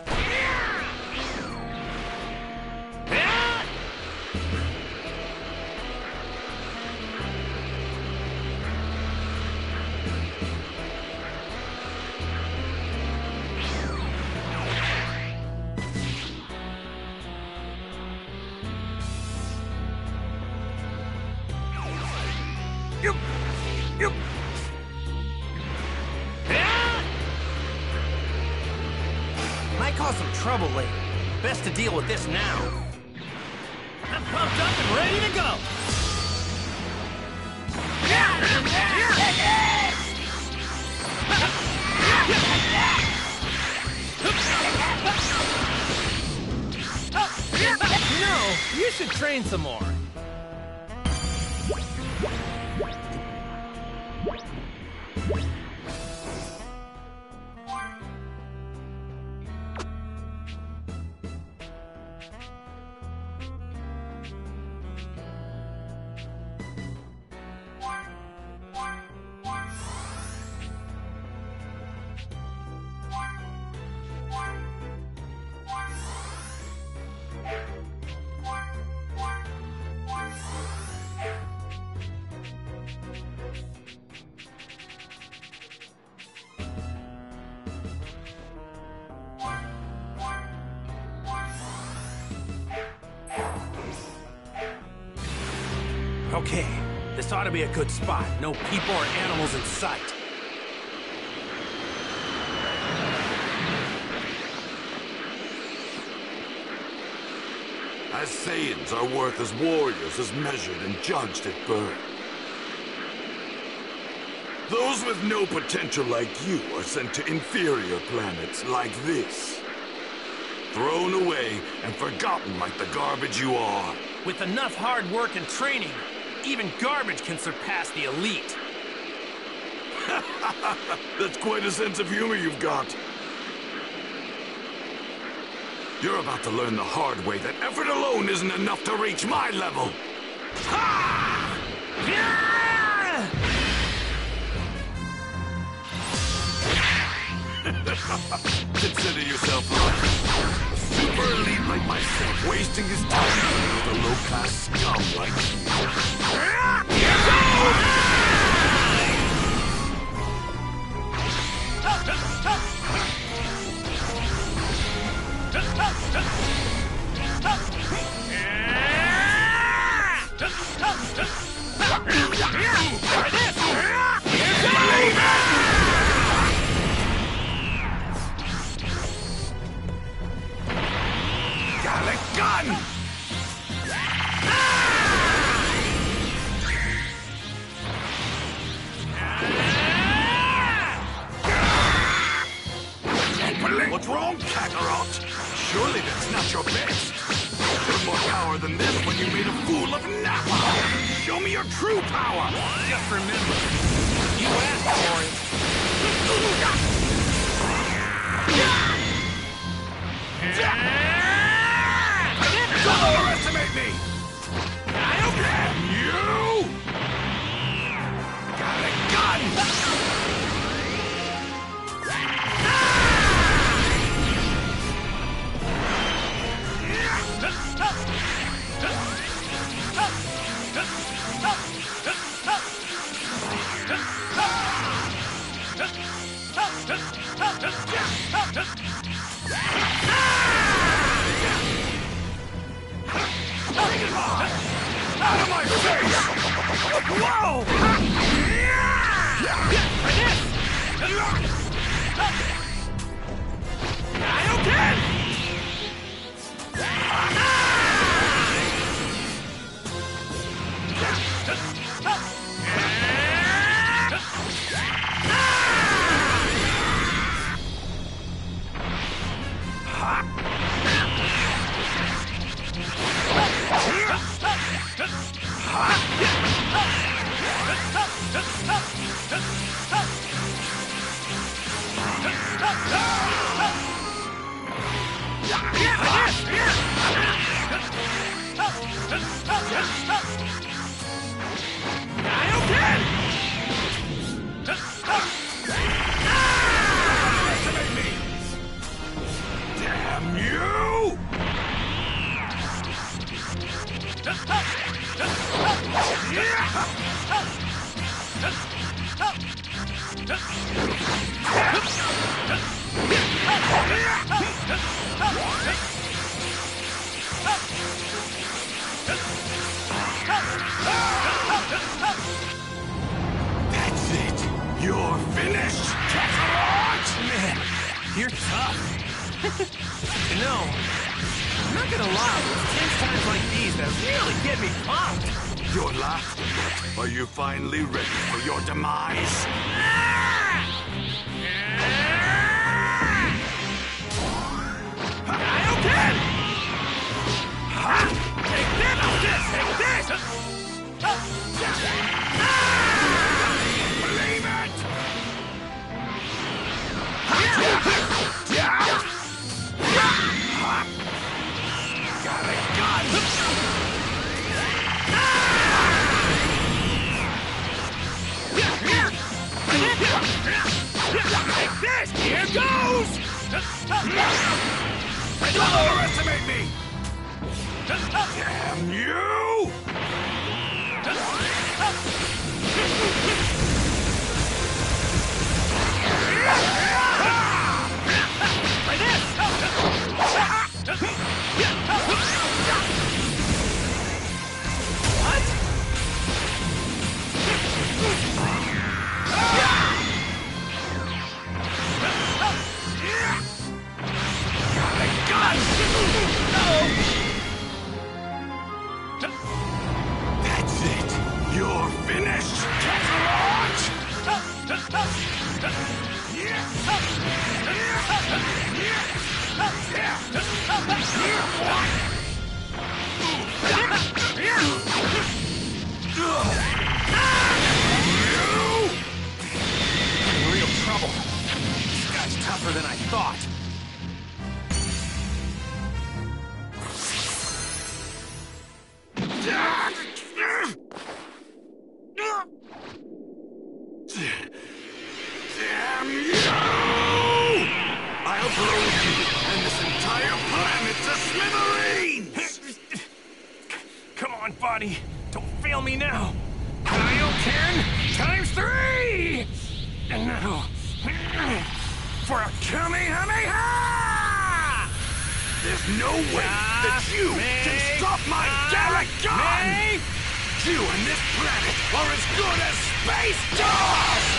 Yep. Yep. Might cause some trouble later. Best to deal with this now. I'm pumped up and ready to go. No, you should train some more. Okay, this ought to be a good spot. No people or animals in sight. As Saiyans are worth as warriors as measured and judged at birth. Those with no potential like you are sent to inferior planets like this. Thrown away and forgotten like the garbage you are. With enough hard work and training, even garbage can surpass the elite. That's quite a sense of humor you've got. You're about to learn the hard way that effort alone isn't enough to reach my level. Ha! Consider yourself lucky. A super elite like myself wasting his time with a low-class scum like you. when you made a fool of Nappa! Show me your true power! Just remember, you asked for it. Don't overestimate me! I don't care! You! Got a gun! Out of my face! Whoa! I don't care! Damn you! That's it! You're finished, Kakarot! Man, you're tough. You know, I'm not gonna lie, it's tense times like these that really get me pumped. You're laughing, but are you finally ready for your demise? I don't care! Take this! Take this! Believe it! Got a gun! Take this! Here goes! Don't overestimate me! Damn you! What? Got a gun! That's it! You're finished, Kakarot! In real trouble. This guy's tougher than I thought. Damn you! I'll blow you and this entire planet to smithereens! Come on, buddy. Don't fail me now. Kaioken times three! And now, for a Kamehameha! There's no way that you can stop my Gallic gun! You and this planet are as good as space dust!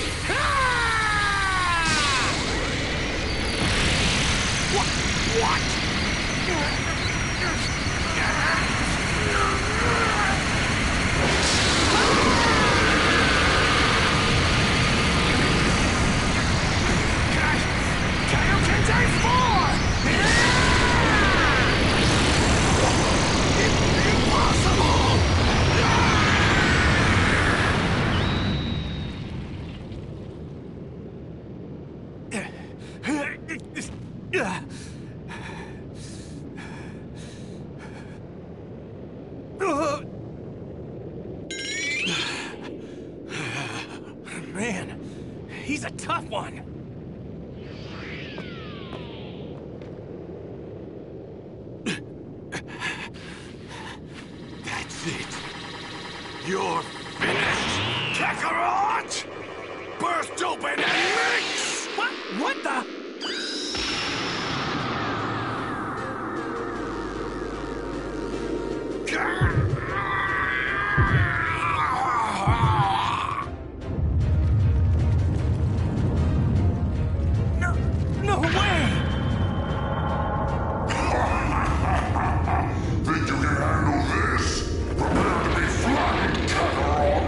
What? What? Kaioken times four! He's a tough one. That's it. You're finished, Kakarot! Burst open and mix! What? What the? No, no way! Think you can handle this? Prepare to be flattened, Kakarot!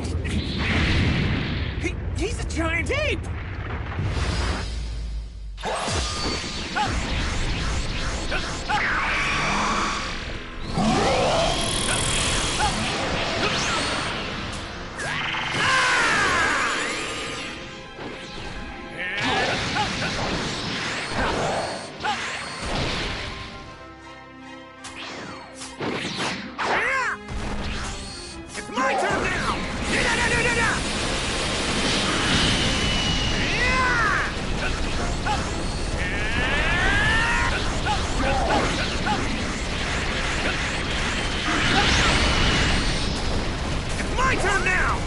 He, he's a giant ape! It's my turn now! It's my turn now!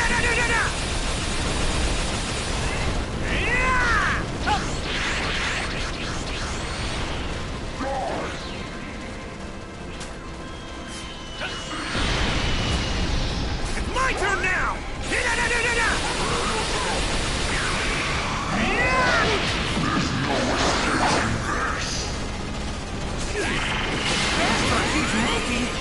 It's my turn now! That's a huge monkey!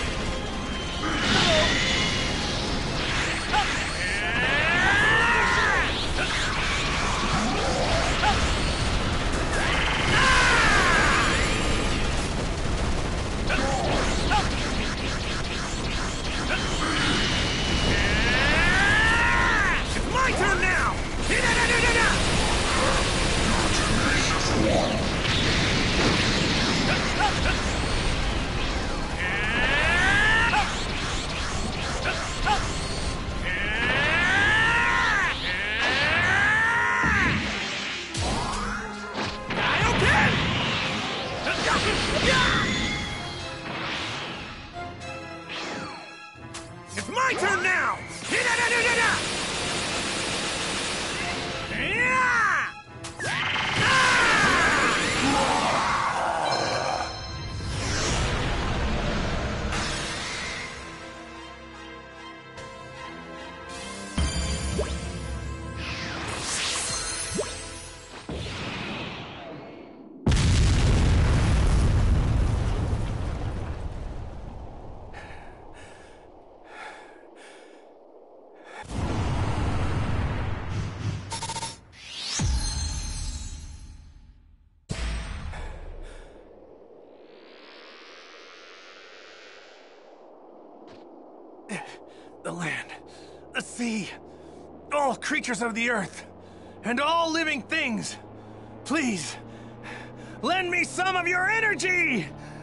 It's my turn now! It's my turn now! The land, the sea, all creatures of the earth, and all living things, please, lend me some of your energy!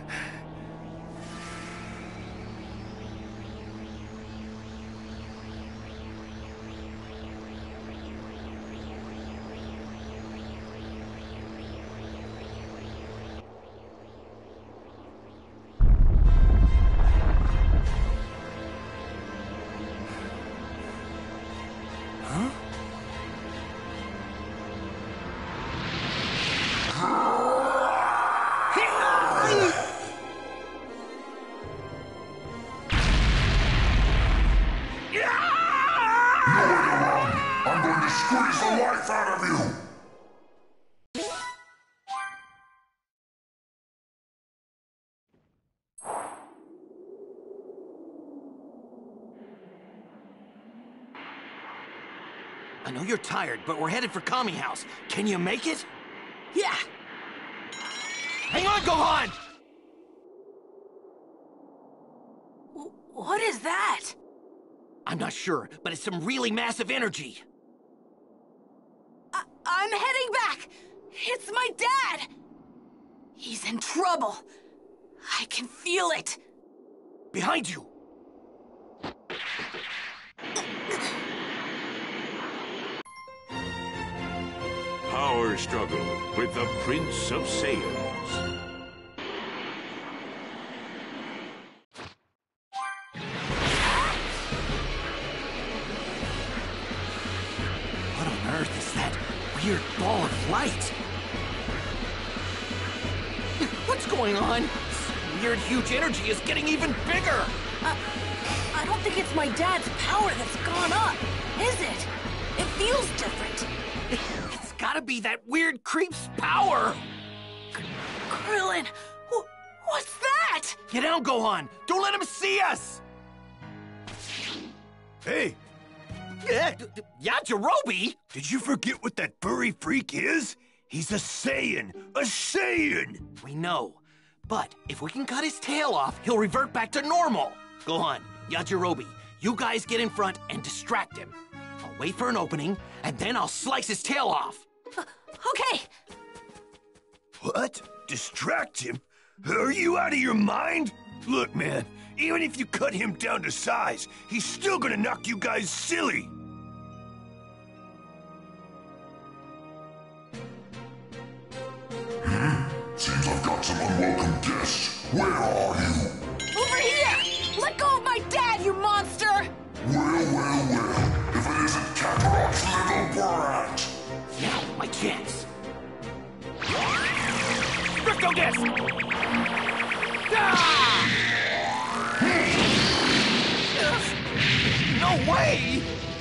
I'm going to squeeze the life out of you! I know you're tired, but we're headed for Kami House. Can you make it? Yeah! Hang on, Gohan! W- what is that? I'm not sure, but it's some really massive energy. I- I'm heading back! It's my dad! He's in trouble. I can feel it. Behind you! ever struggle with the Prince of Saiyans. What on earth is that weird ball of light? What's going on? This weird, huge energy is getting even bigger! Uh, I don't think it's my dad's power that's gone up, is it? It feels different. It's gotta be that weird creep's power! Krillin, wh what's that? Get down, Gohan! Don't let him see us! Hey, Yeah, Yajirobe? did you forget what that furry freak is? He's a Saiyan! A Saiyan! We know. But if we can cut his tail off, he'll revert back to normal. Gohan, Yajirobe, you guys get in front and distract him. I'll wait for an opening, and then I'll slice his tail off. Uh, okay. What? Distract him? Are you out of your mind? Look, man, even if you cut him down to size, he's still gonna knock you guys silly. Seems I've got some unwelcome guests. Where are you? Over here! Let go of my dad, you monster! Well, well, well. If it isn't Kakarot's little brat. Now, my chance. Crypto Disc! Ah! No way!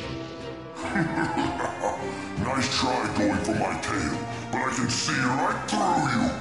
Nice try going for my tail, but I can see right through you.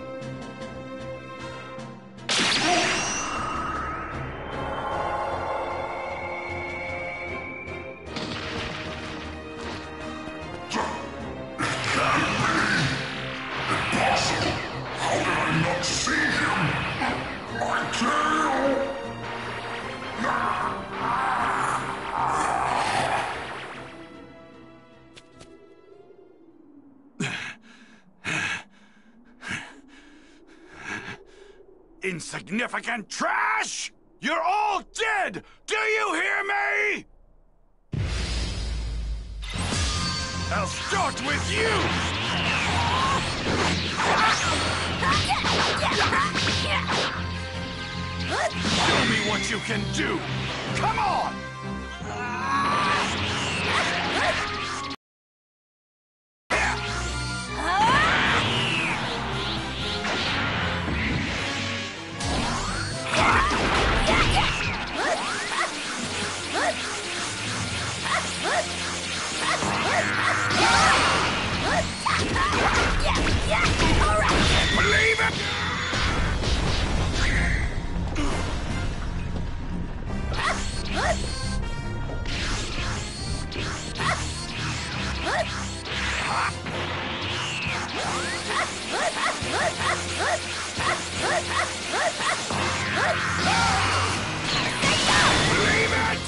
Insignificant trash! You're all dead! Do you hear me? I'll start with you! Show me what you can do! Come on! Believe it! Believe it!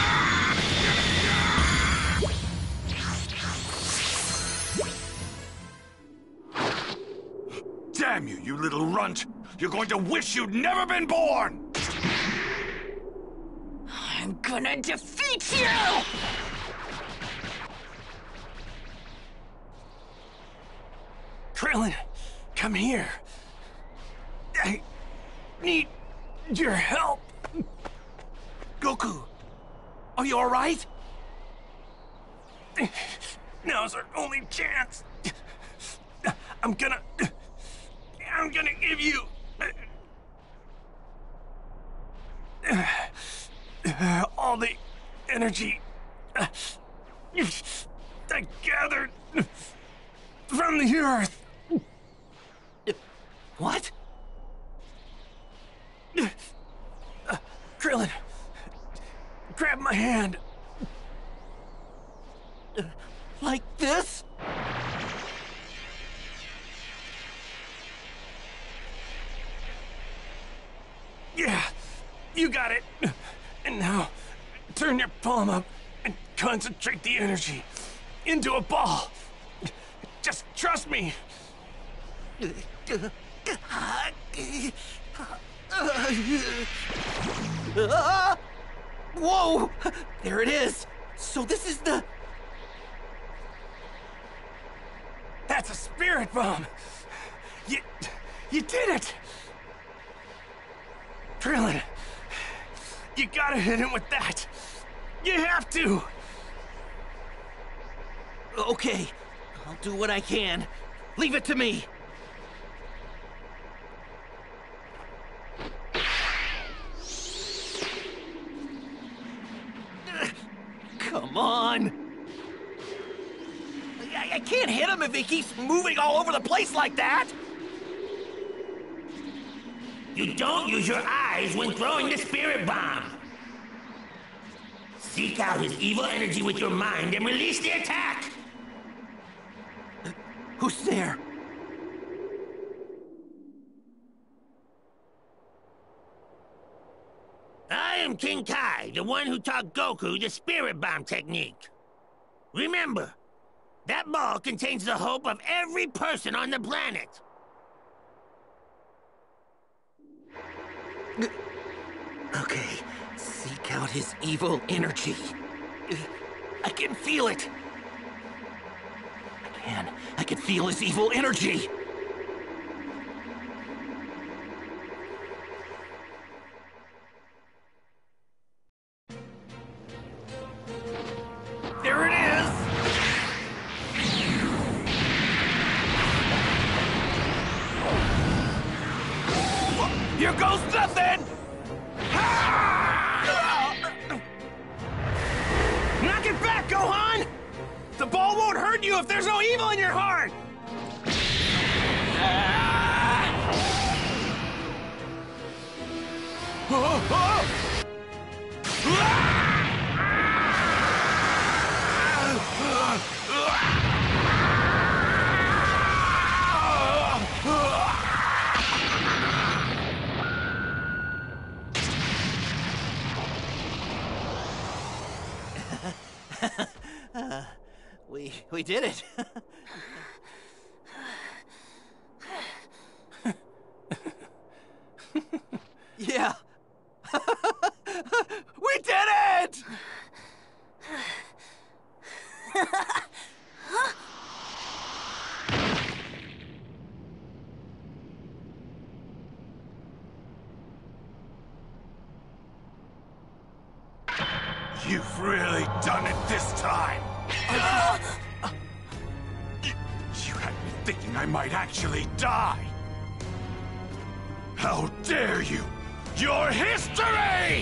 Damn you, you little runt! You're going to wish you'd never been born! I'm gonna defeat you! Krillin, come here. I need your help. Goku, are you all right? Now's our only chance. I'm gonna... I'm gonna give you... all the energy I gathered from the earth. What? Uh, Krillin, grab my hand. Uh, like this? Yeah, you got it. And now, turn your palm up and concentrate the energy into a ball. Just trust me. Whoa! There it is. So this is the... That's a spirit bomb! You... you did it! Krillin, you gotta hit him with that! You have to! Okay, I'll do what I can. Leave it to me. Come on! I, I can't hit him if he keeps moving all over the place like that! You don't use your eyes when throwing the spirit bomb. Seek out his evil energy with your mind and release the attack! Who's there? I am King Kai, the one who taught Goku the spirit bomb technique. Remember, that ball contains the hope of every person on the planet. Okay, seek out his evil energy. I can feel it. I can. I can feel his evil energy. There it is! Here goes nothing! Knock it back, Gohan! The ball won't hurt you if there's no evil in your heart! Oh, oh. uh, we we did it. Yeah. We did it! You've really done it this time! You, you had me thinking I might actually die! How dare you! Your history!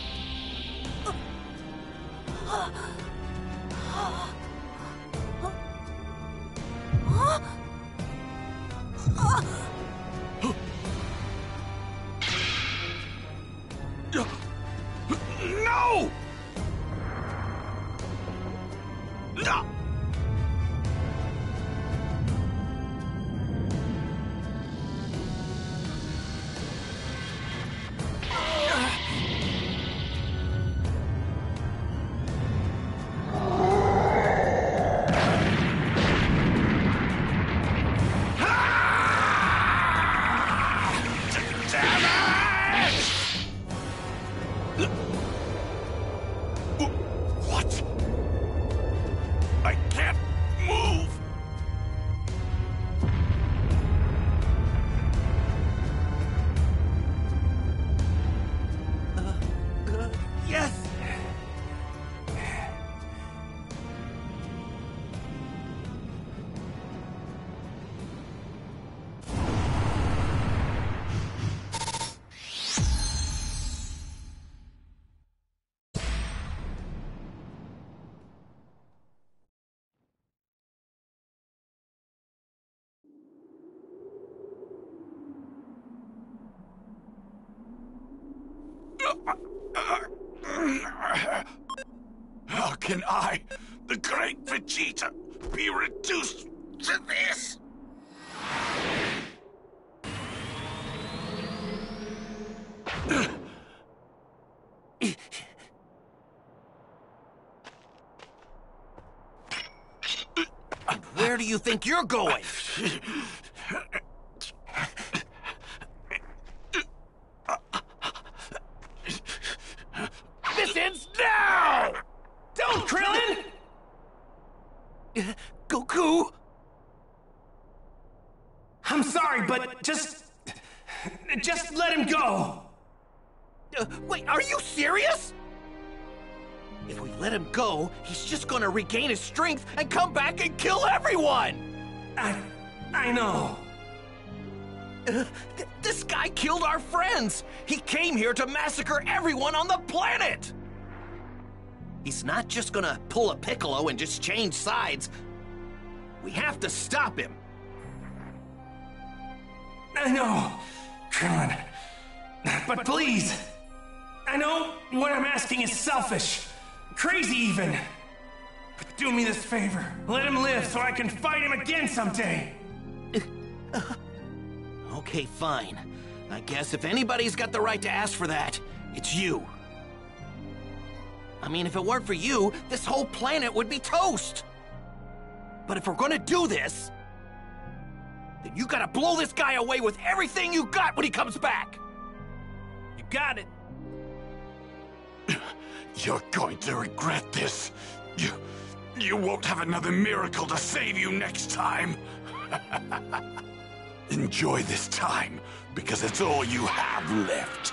No! No! What? I can't move! Uh, uh, yes! How can I, the great Vegeta, be reduced to this? Where do you think you're going? This ends now! Don't, Krillin! Goku! let him go, he's just gonna regain his strength and come back and kill everyone! I... I know. Uh, th this guy killed our friends! He came here to massacre everyone on the planet! He's not just gonna pull a Piccolo and just change sides. We have to stop him. I know, Krillin. But please, I know what I'm asking is selfish, crazy even. But do me this favor, let him live so I can fight him again someday. Okay, fine. I guess if anybody's got the right to ask for that, it's you. I mean, if it weren't for you, this whole planet would be toast. But if we're gonna do this, then you gotta blow this guy away with everything you got when he comes back. You got it. You're going to regret this. You... you won't have another miracle to save you next time. Enjoy this time, because it's all you have left.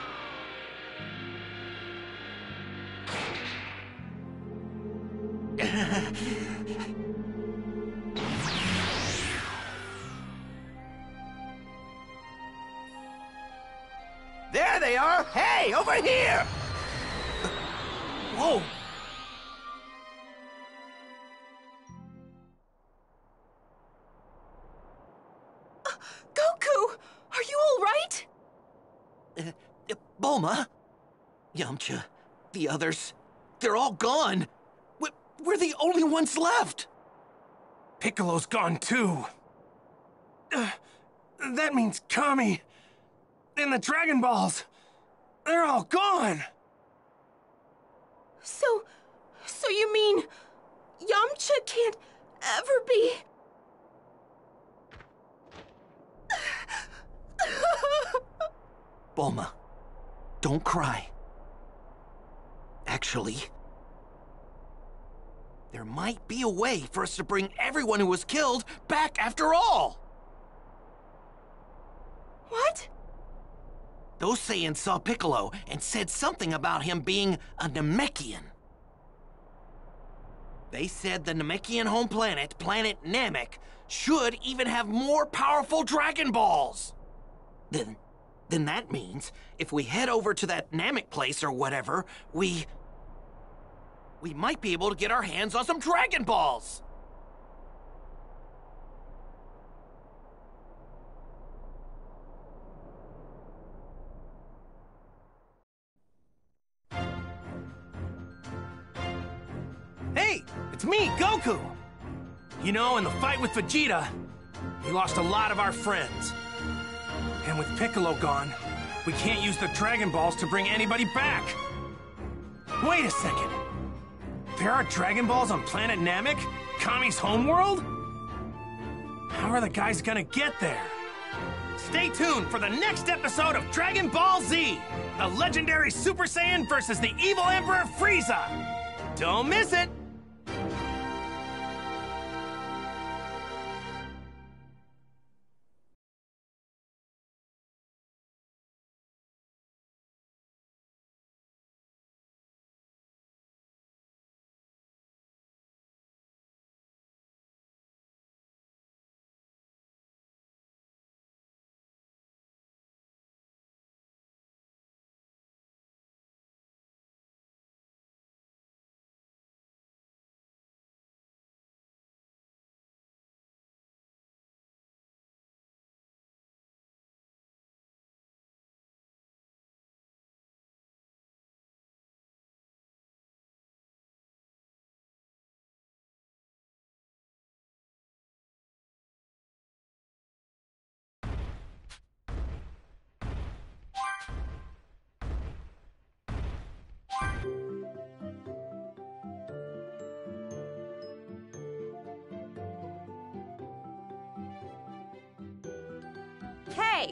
There they are! Hey, over here! Whoa! Goku! Are you all right? Uh, uh, Bulma? Yamcha, the others, they're all gone. We're, we're the only ones left. Piccolo's gone too. Uh, that means Kami and the Dragon Balls, they're all gone. So, so you mean Yamcha can't ever be... Bulma, don't cry. Actually, there might be a way for us to bring everyone who was killed back after all. What? Those Saiyans saw Piccolo and said something about him being a Namekian. They said the Namekian home planet, planet Namek, should even have more powerful Dragon Balls. Then, then that means if we head over to that Namek place or whatever, we... we might be able to get our hands on some Dragon Balls. Hey, it's me, Goku! You know, in the fight with Vegeta, we lost a lot of our friends. And with Piccolo gone, we can't use the Dragon Balls to bring anybody back. Wait a second. There are Dragon Balls on planet Namek? Kami's homeworld? How are the guys gonna get there? Stay tuned for the next episode of Dragon Ball Z! The legendary Super Saiyan versus the evil Emperor Frieza! Don't miss it! Hey!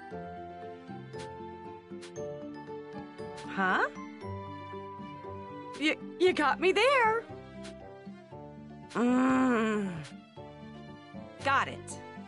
Huh? You, you got me there. Mmm. Got it.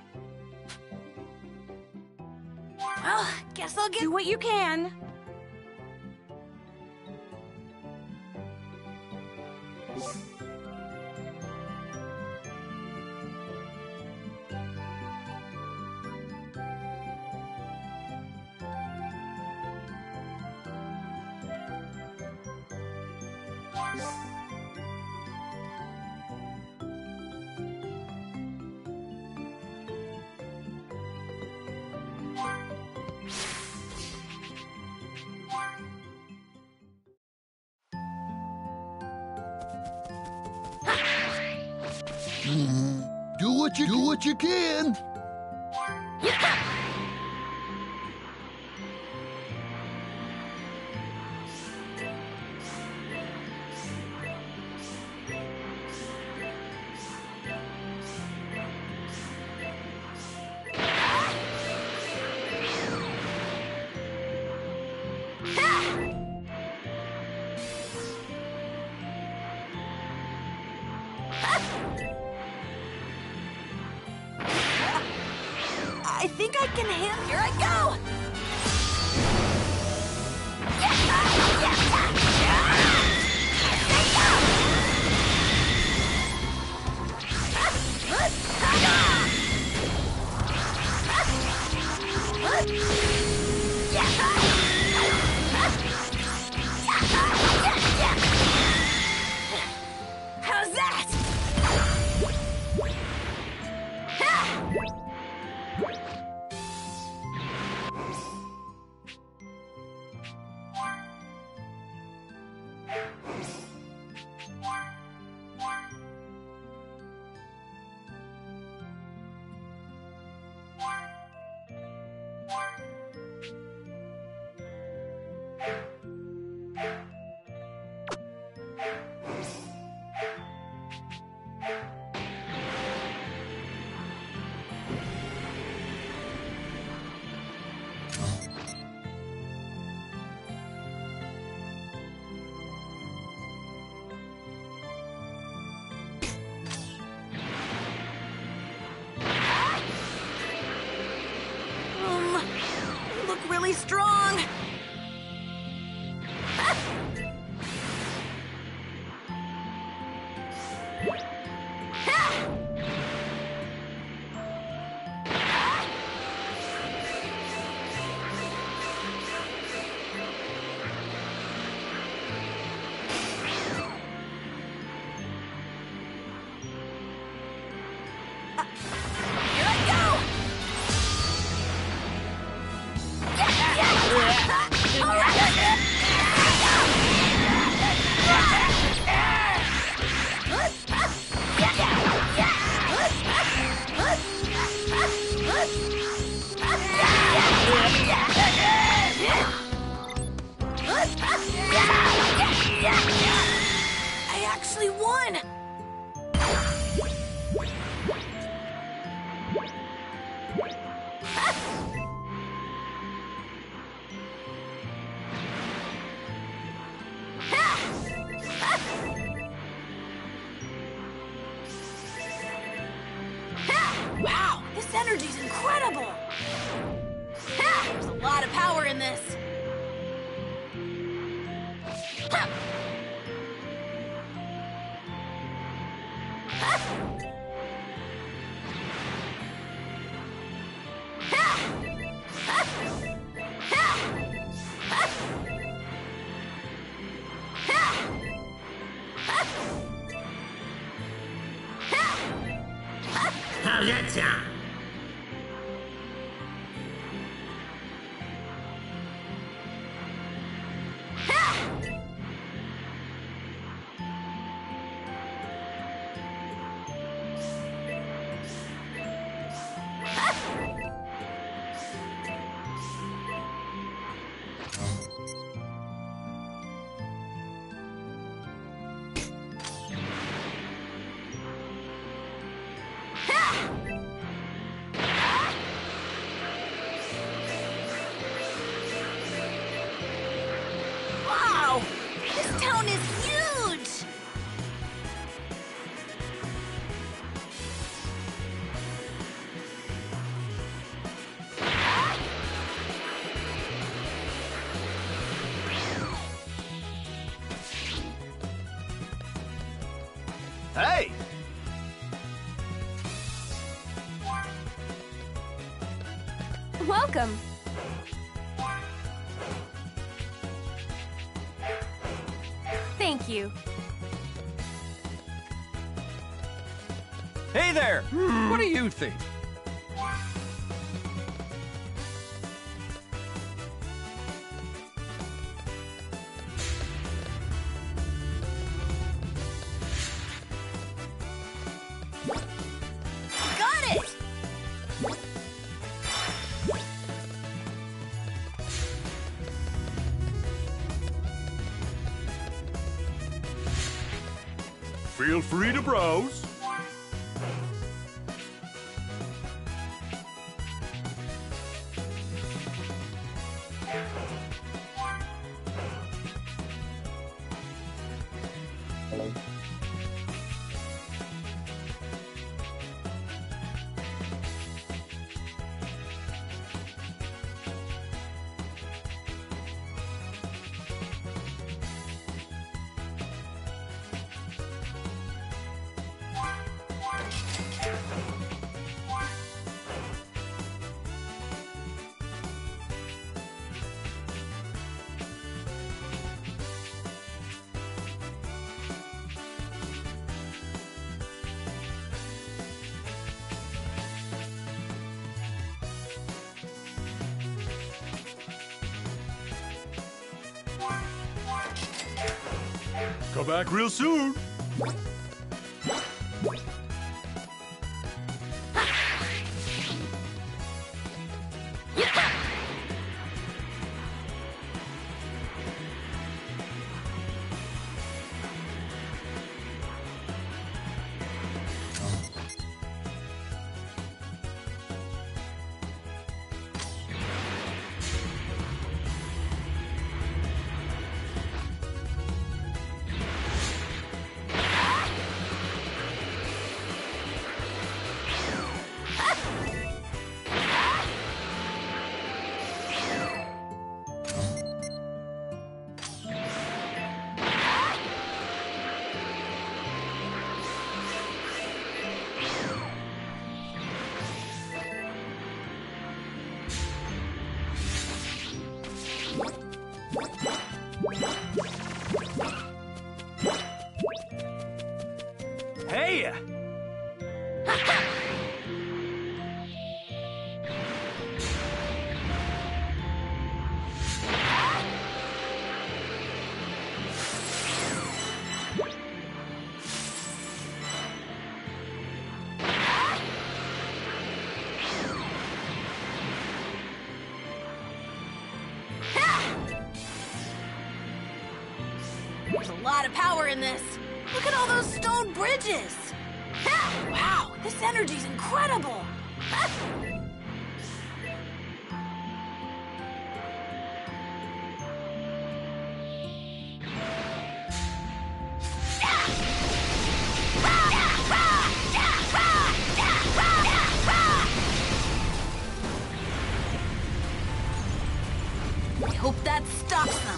Well, guess I'll get... Do what you can. Do what you do what you can. I think I can handle. Here I go! How's that? Um, you look really strong. Here I go! I actually won! Wow, this energy's incredible! There's a lot of power in this. How's that sound? Hey! Welcome. Thank you. Hey there! What do you think? Got it! Feel free to browse. Come back real soon. Hey! There's a lot of power in this. Look at all those stone bridges. Wow, this energy's incredible. I hope that stops them.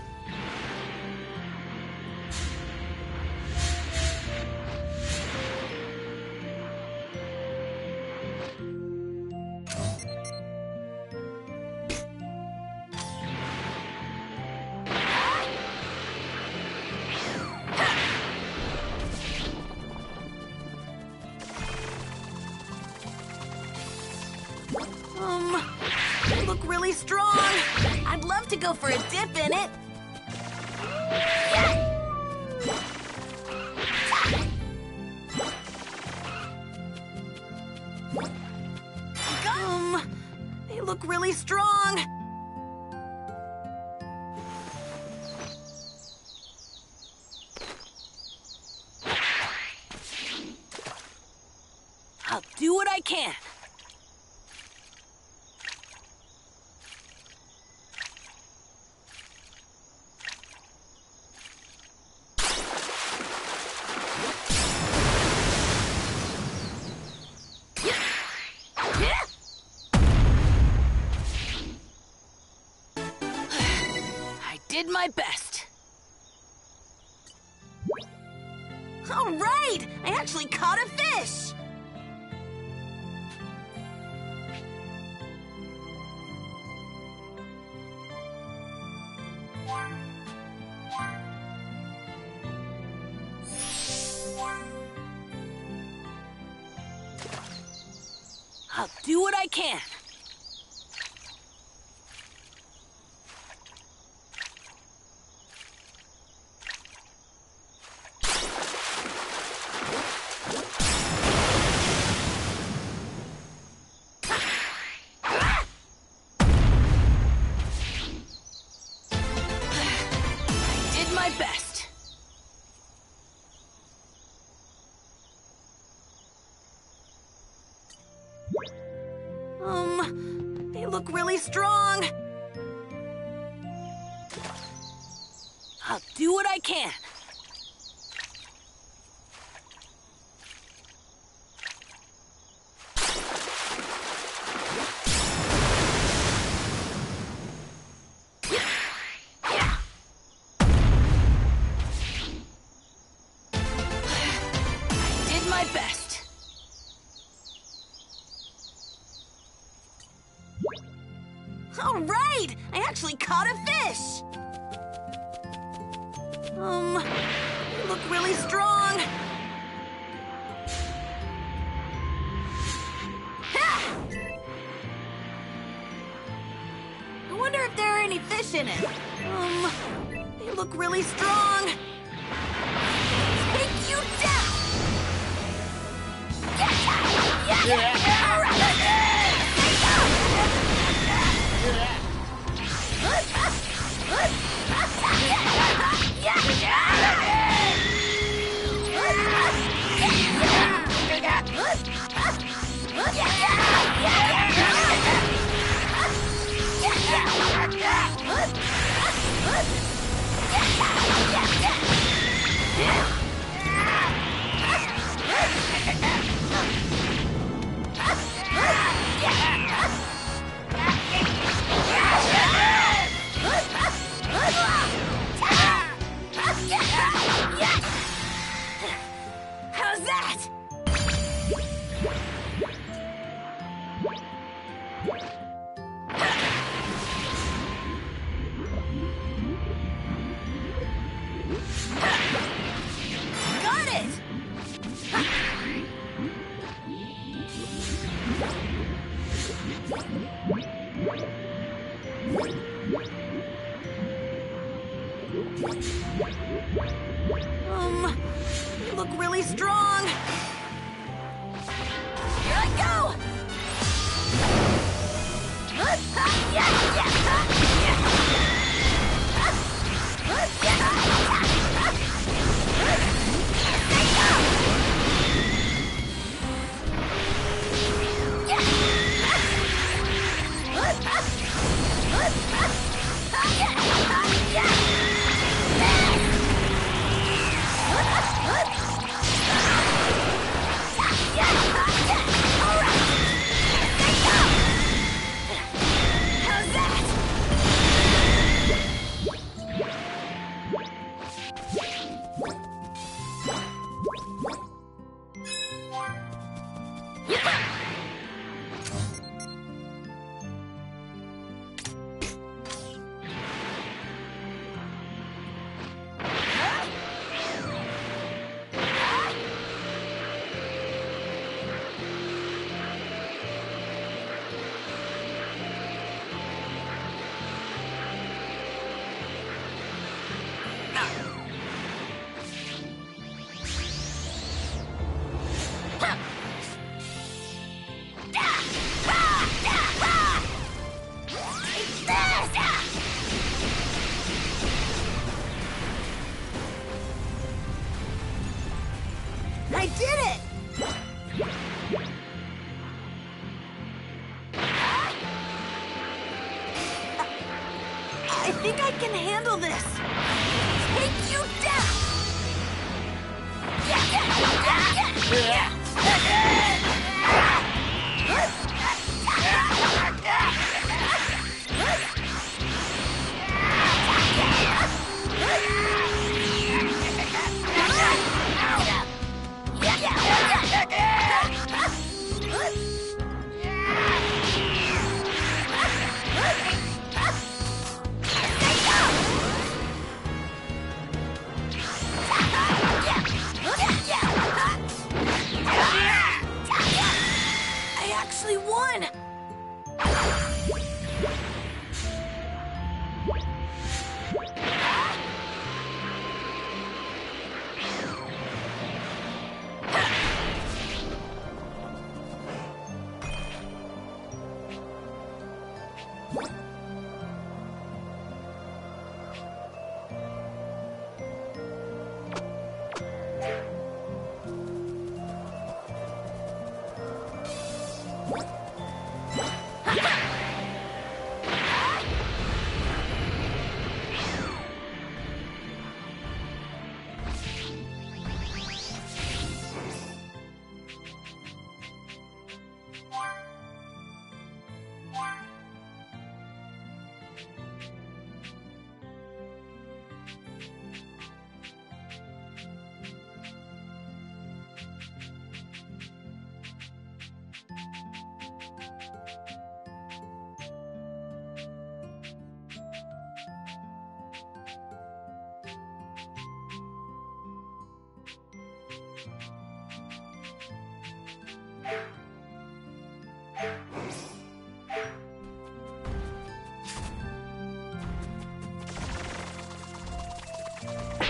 Um, they look really strong. I'd love to go for a dip in it. Um, they look really strong. I'll do what I can. I did my best. All right! I actually caught a fish! I'll do what I can. Best. Um, they look really strong. I'll do what I can. Best. All right! I actually caught a fish! Um, they look really strong. Ha! I wonder if there are any fish in it. Um, they look really strong. Take you down! How's that? Got it! Um, you look really strong. Here I go! I did it! I think I can handle this. Take you down!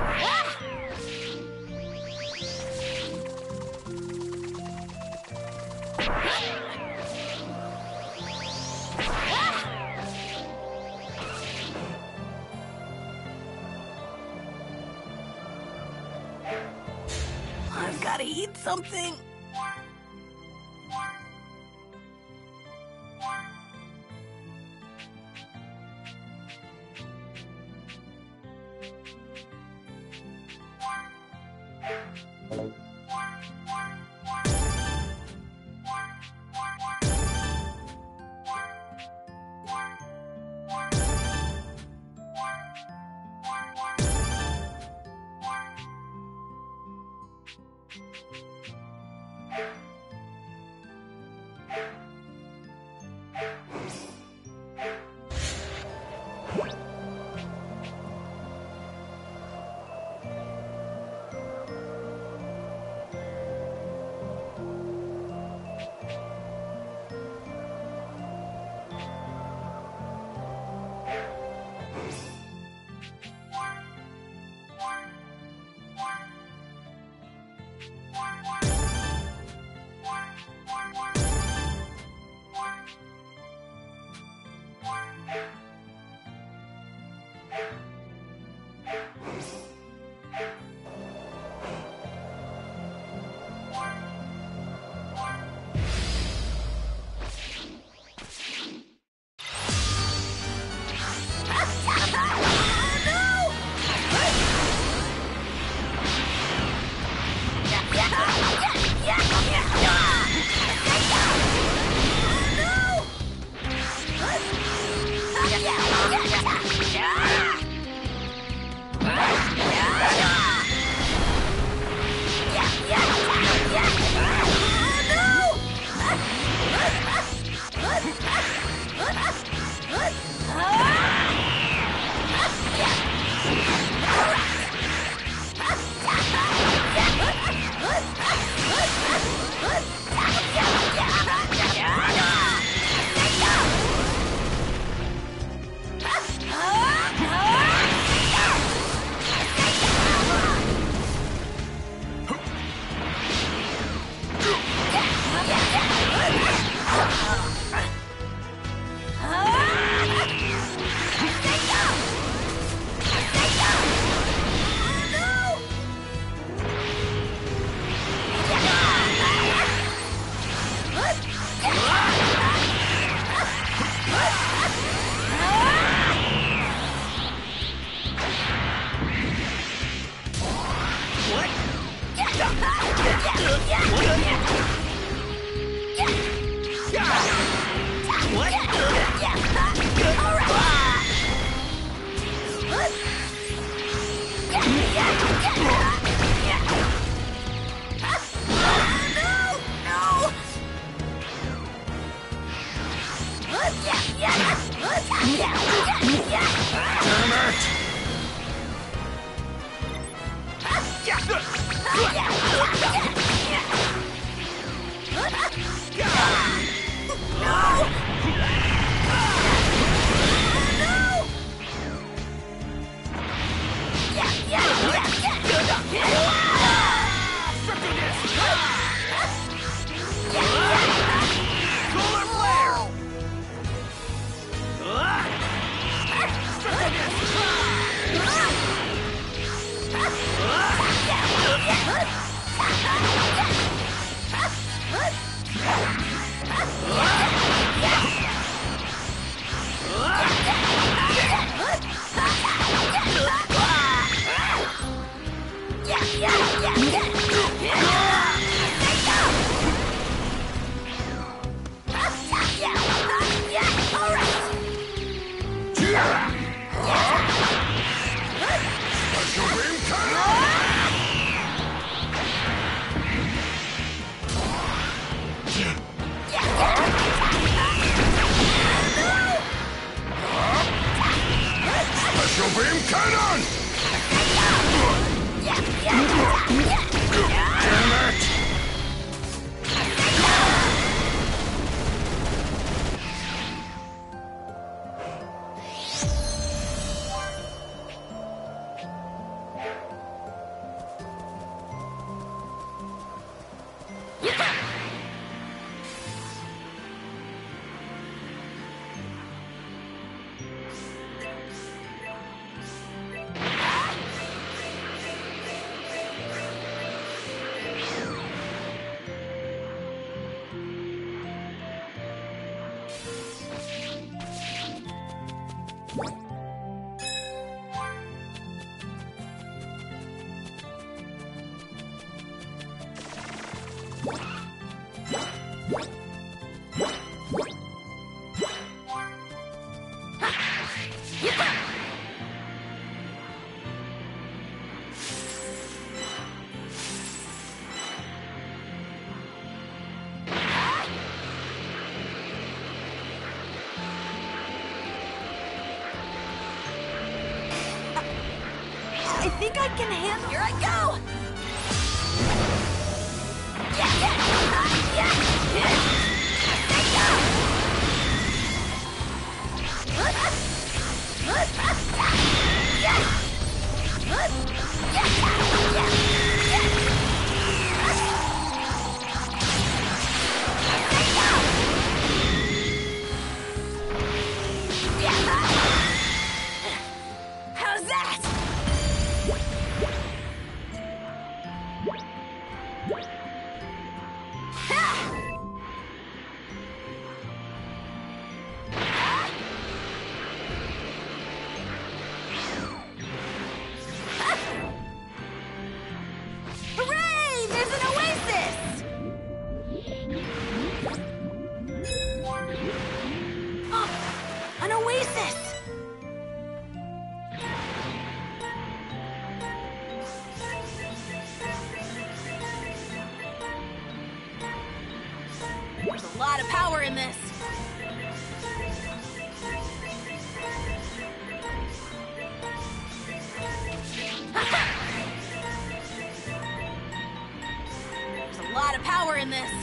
I've gotta eat something. Special beam cannon! can handle. Here I go. Yeah, yeah, uh, yeah, yeah. How's that? Hooray! There's an oasis! Oh, an oasis! There's a lot of power in this. There's a lot of power in this.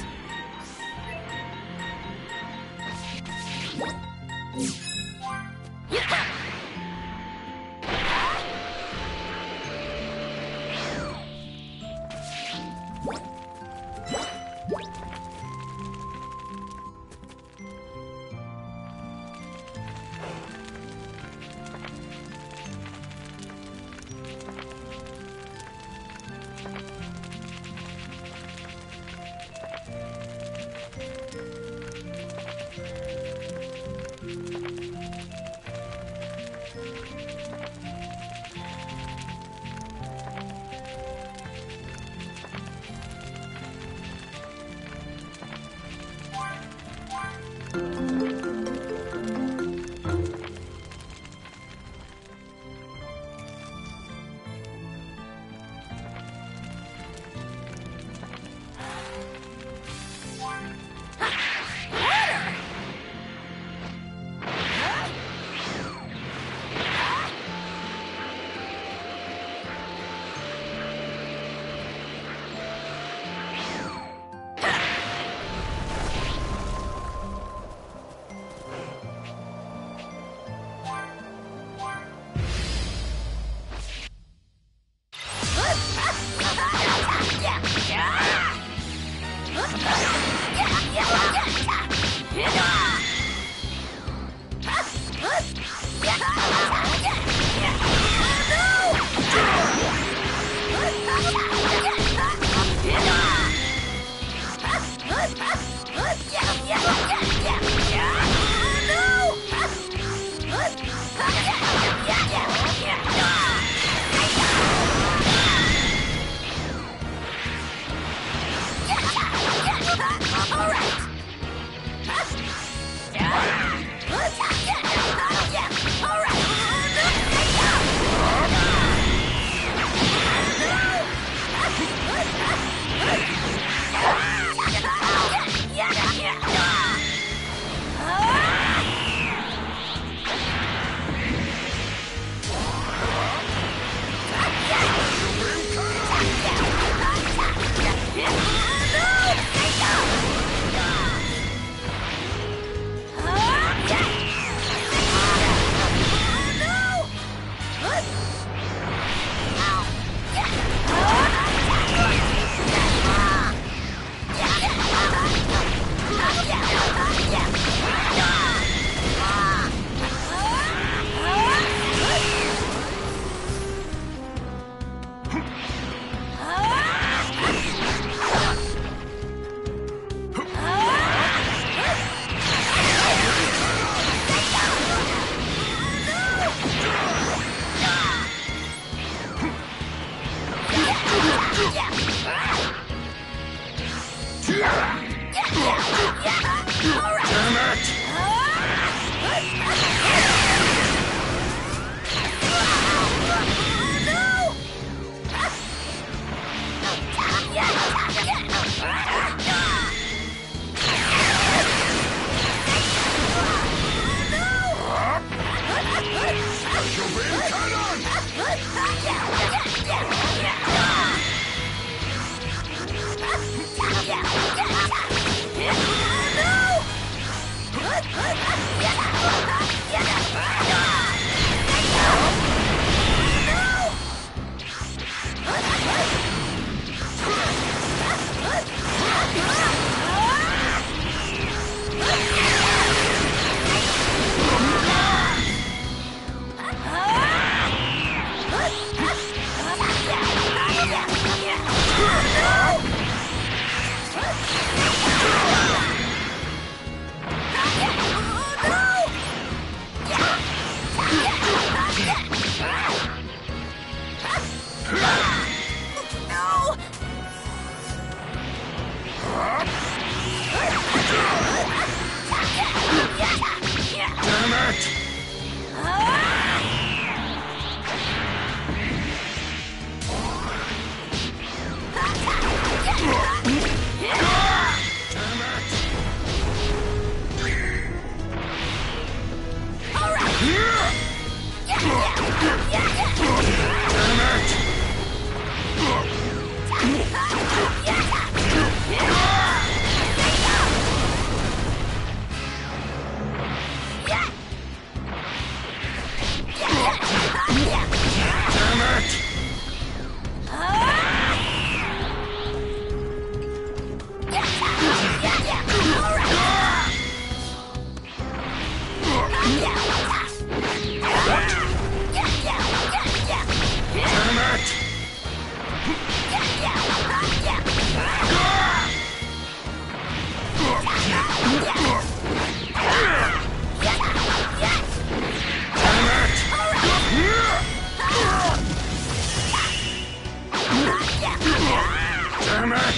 Damn it!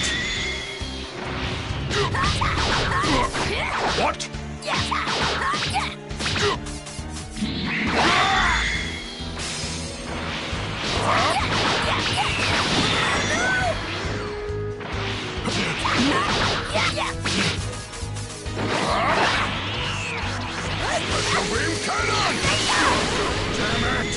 What? Special beam cannon! Damn it!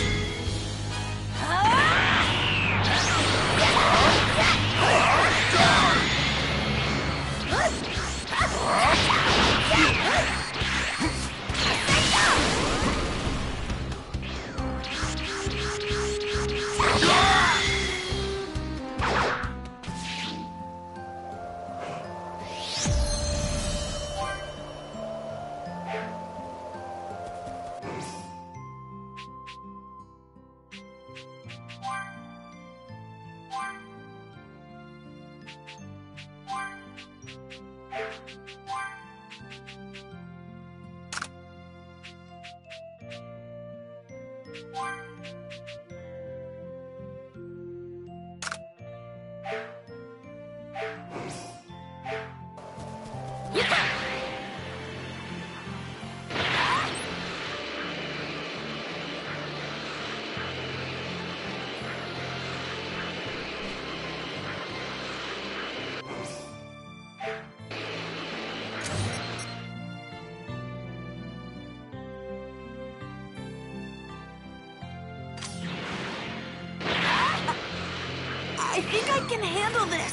I think I can handle this.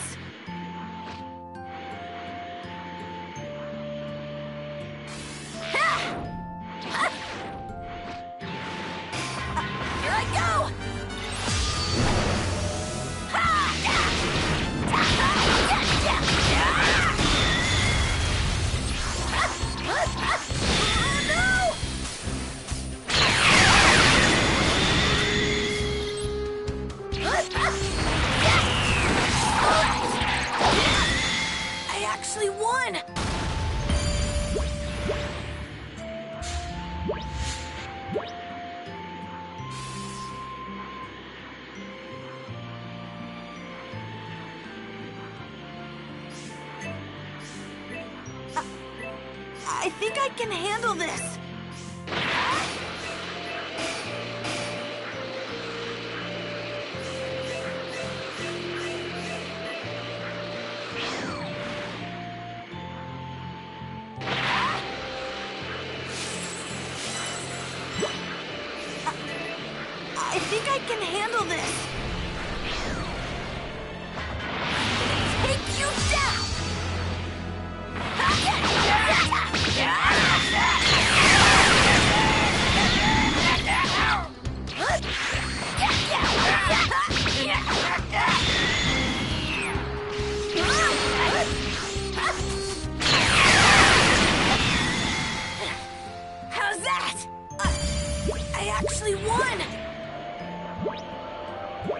Here I go! I actually won! I think I can handle this. I think I can handle this. Take you down! How's that? I actually won!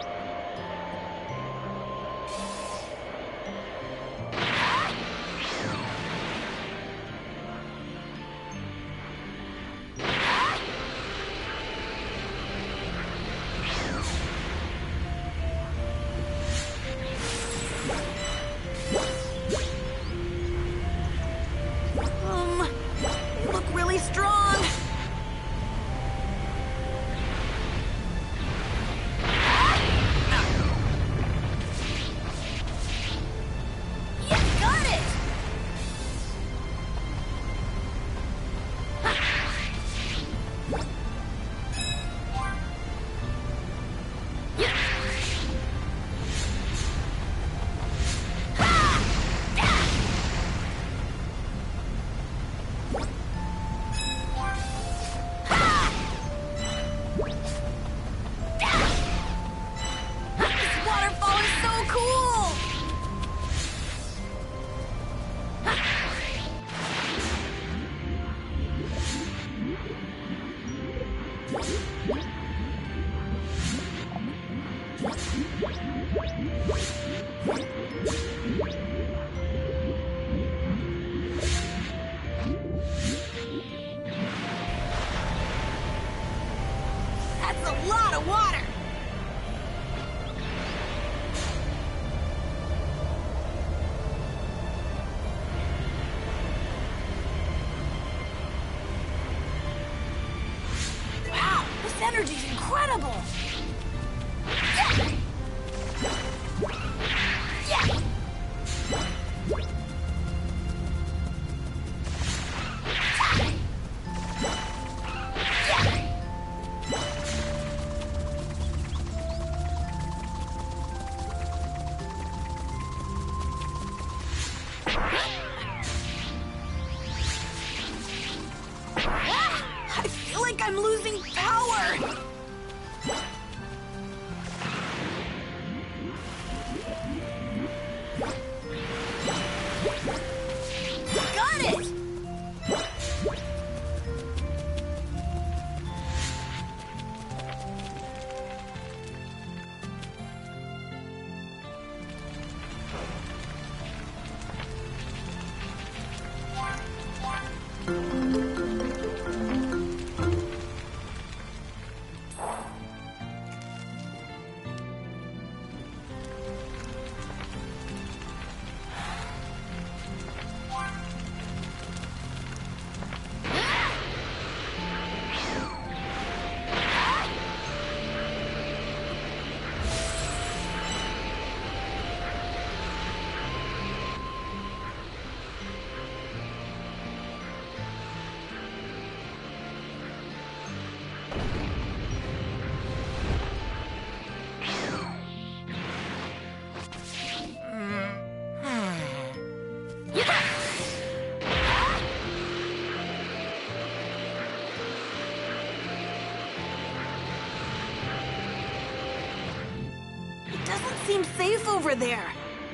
I'm losing power! Got it! Seems safe over there.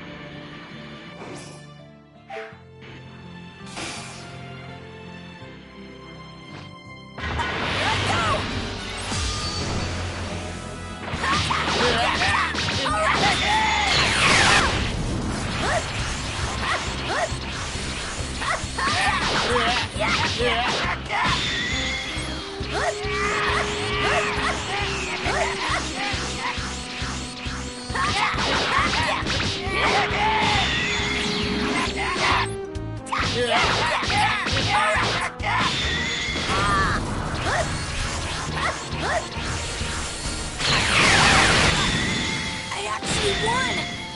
I actually won!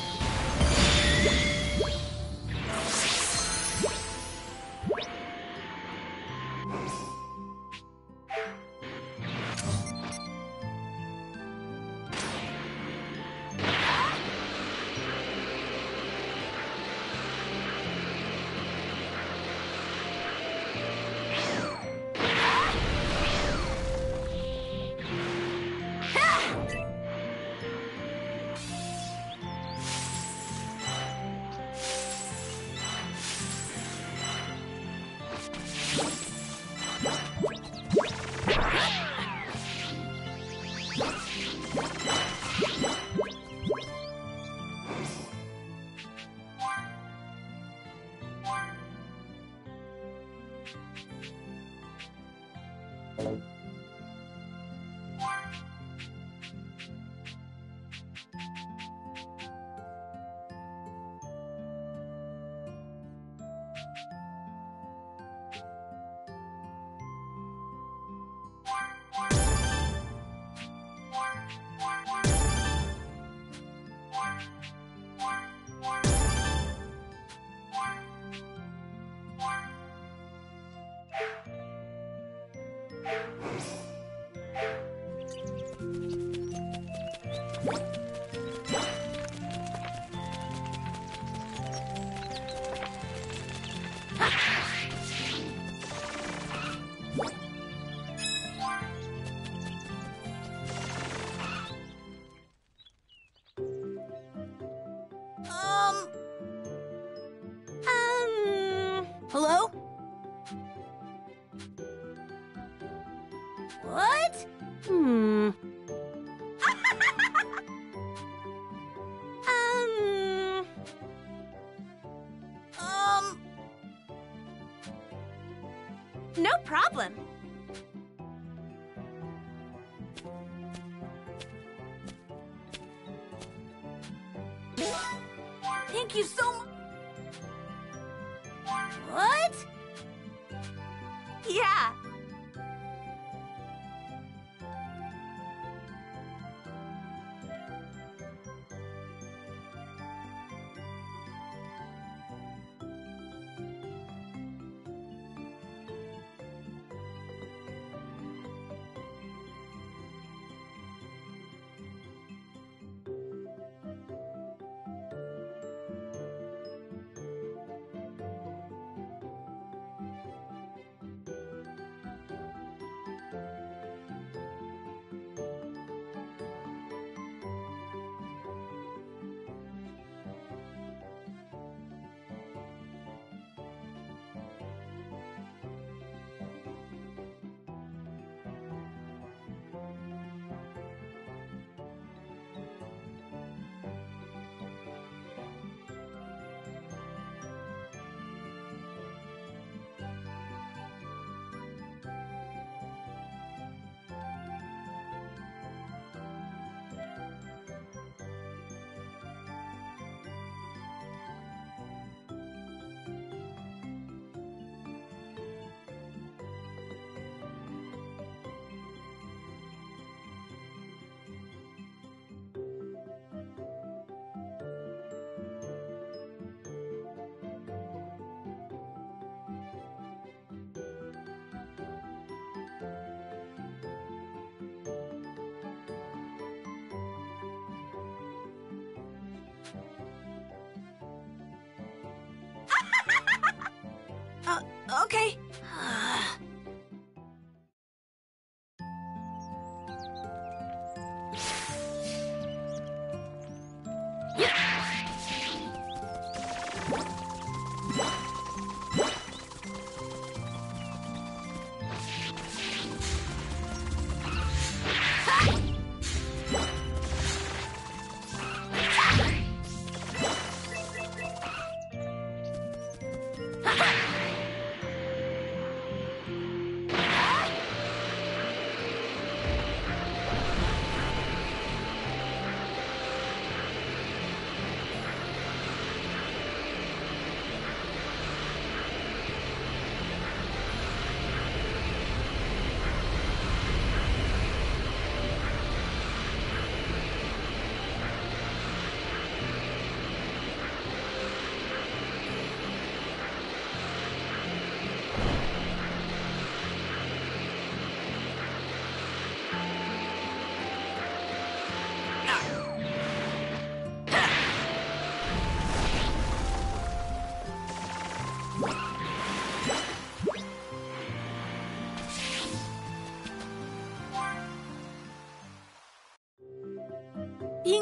Um... Um... Hello? What? Hmm... um... Um... No problem. Thank you so much. What? Yeah.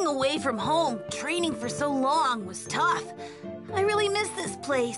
Being away from home, training for so long, was tough. I really miss this place.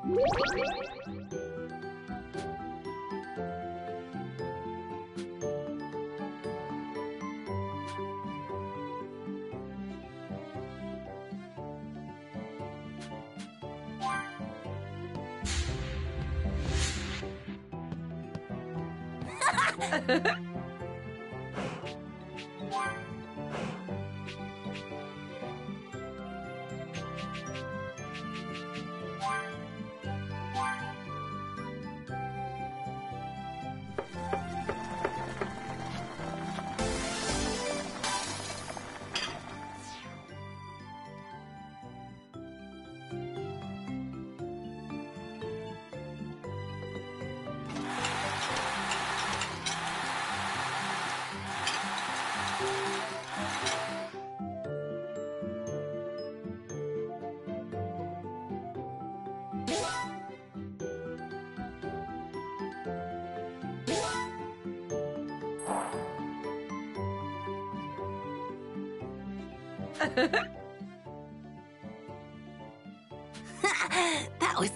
That was...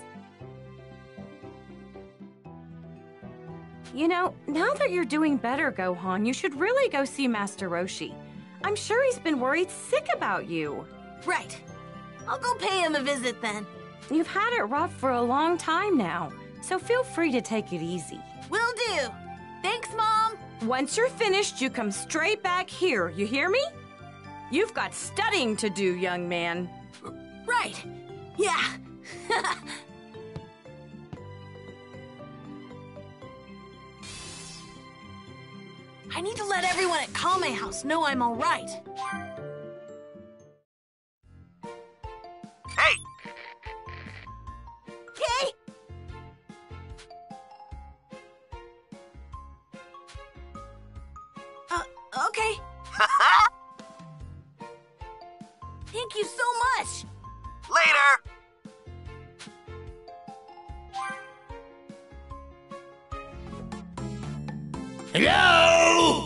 You know, now that you're doing better, Gohan, you should really go see Master Roshi. I'm sure he's been worried sick about you. Right. I'll go pay him a visit then. You've had it rough for a long time now, so feel free to take it easy. Will do. Thanks, Mom. Once you're finished, you come straight back here, you hear me? You've got studying to do, young man. Right. Yeah. I need to let everyone at Kame House know I'm all right. Hey! Okay? Uh, okay. Thank you so much. Later! Hello?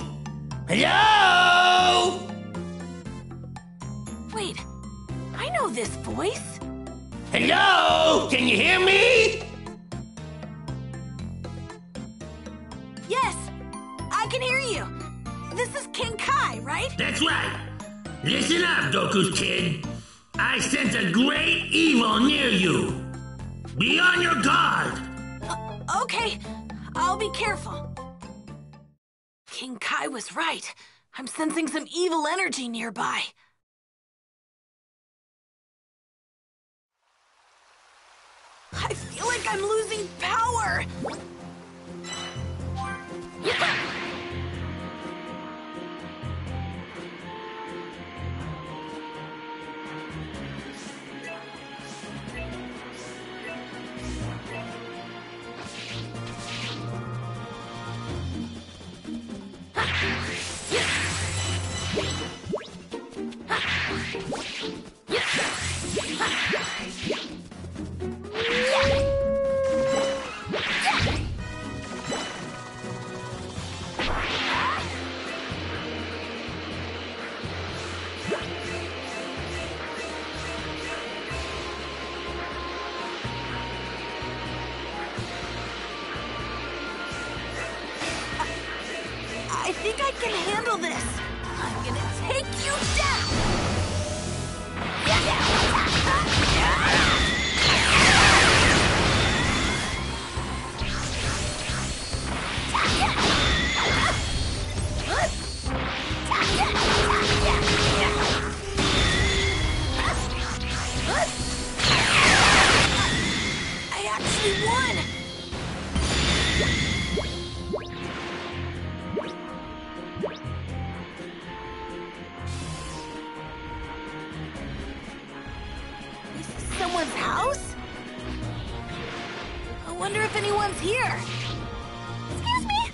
Hello? Wait, I know this voice. Hello? Can you hear me? Yes, I can hear you. This is King Kai, right? That's right. Listen up, Goku's kid. I sense a great evil near you. Be on your guard. Uh, okay, I'll be careful. King Kai was right. I'm sensing some evil energy nearby. I feel like I'm losing power. I think I can handle this. I'm gonna take you down. I actually won. Someone's house? I wonder if anyone's here. Excuse me?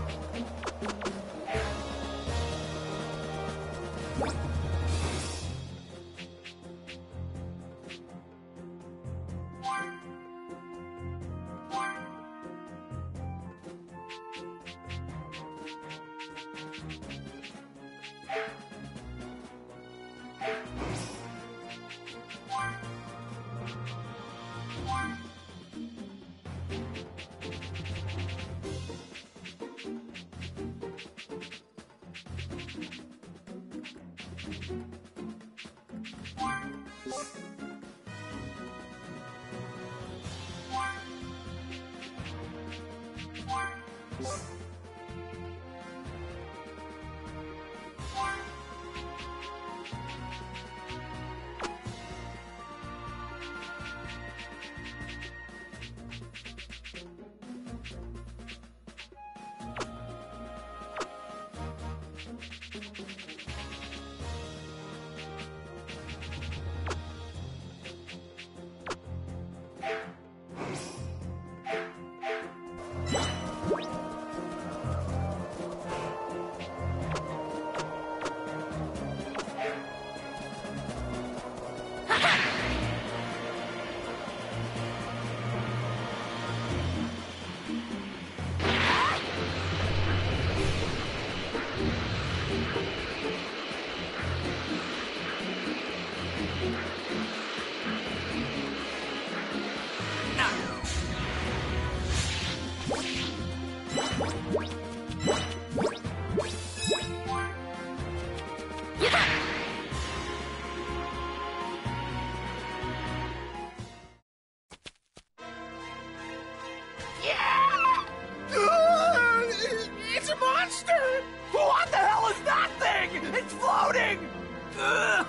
It's a monster! What the hell is that thing? It's floating! Ugh.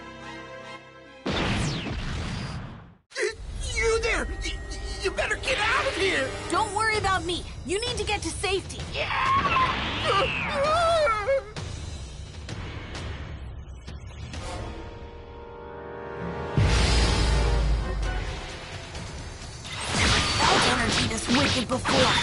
You there! You, you better get out of here! Don't worry about me. You need to get to safety. Felt energy this wicked before.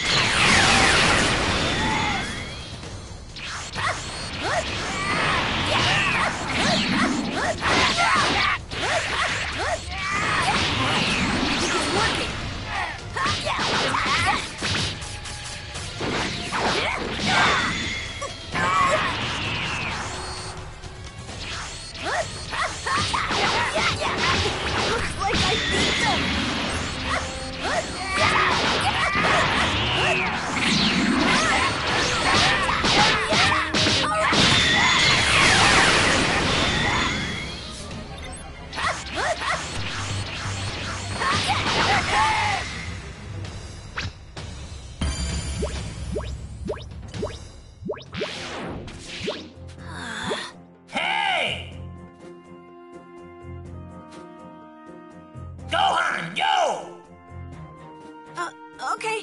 Looks like I beat them! Hey! Gohan, yo! Uh, okay.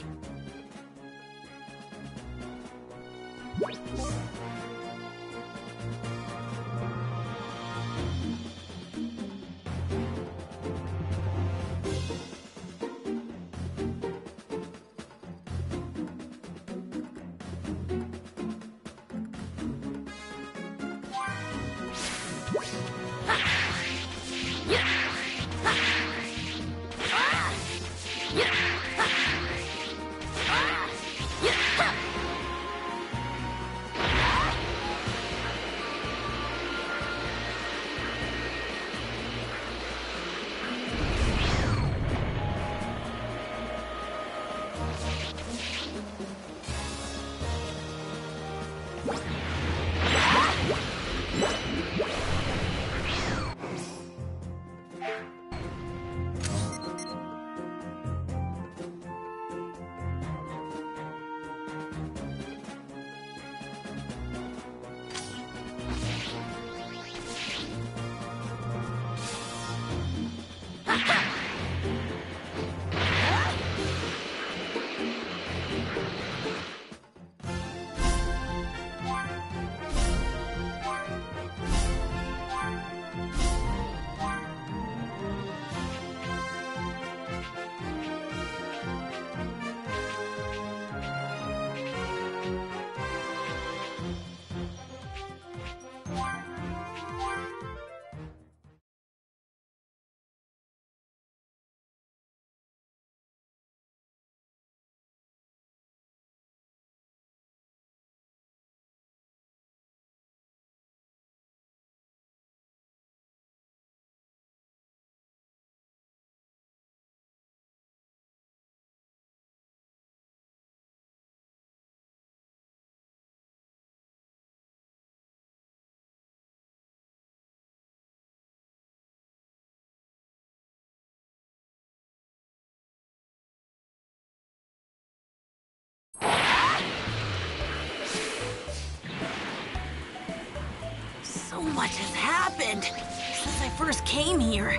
So much has happened since I first came here.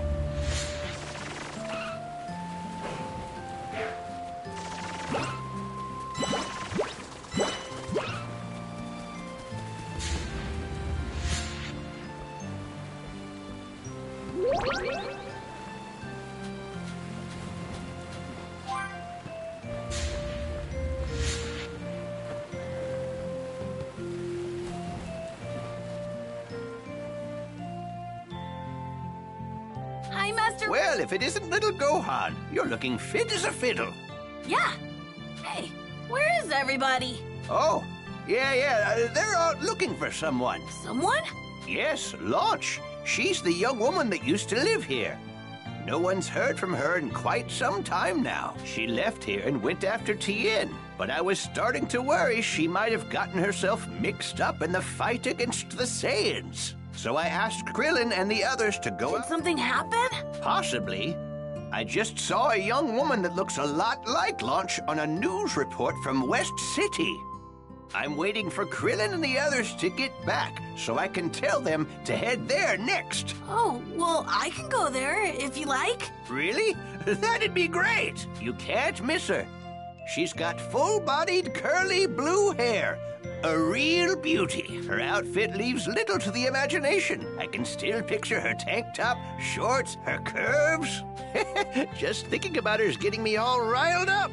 Hi, Master. Well, if it isn't little Gohan, you're looking fit as a fiddle. Yeah. Hey, where is everybody? Oh, yeah, yeah, uh, they're out looking for someone. Someone? Yes, Launch. She's the young woman that used to live here. No one's heard from her in quite some time now. She left here and went after Tien, but I was starting to worry she might have gotten herself mixed up in the fight against the Saiyans. So I asked Krillin and the others to go. Did something happen? Possibly. I just saw a young woman that looks a lot like Launch on a news report from West City. I'm waiting for Krillin and the others to get back so I can tell them to head there next. Oh, well, I can go there if you like. Really? That'd be great. You can't miss her. She's got full-bodied curly blue hair. A real beauty. Her outfit leaves little to the imagination. I can still picture her tank top, shorts, her curves. Just thinking about her is getting me all riled up.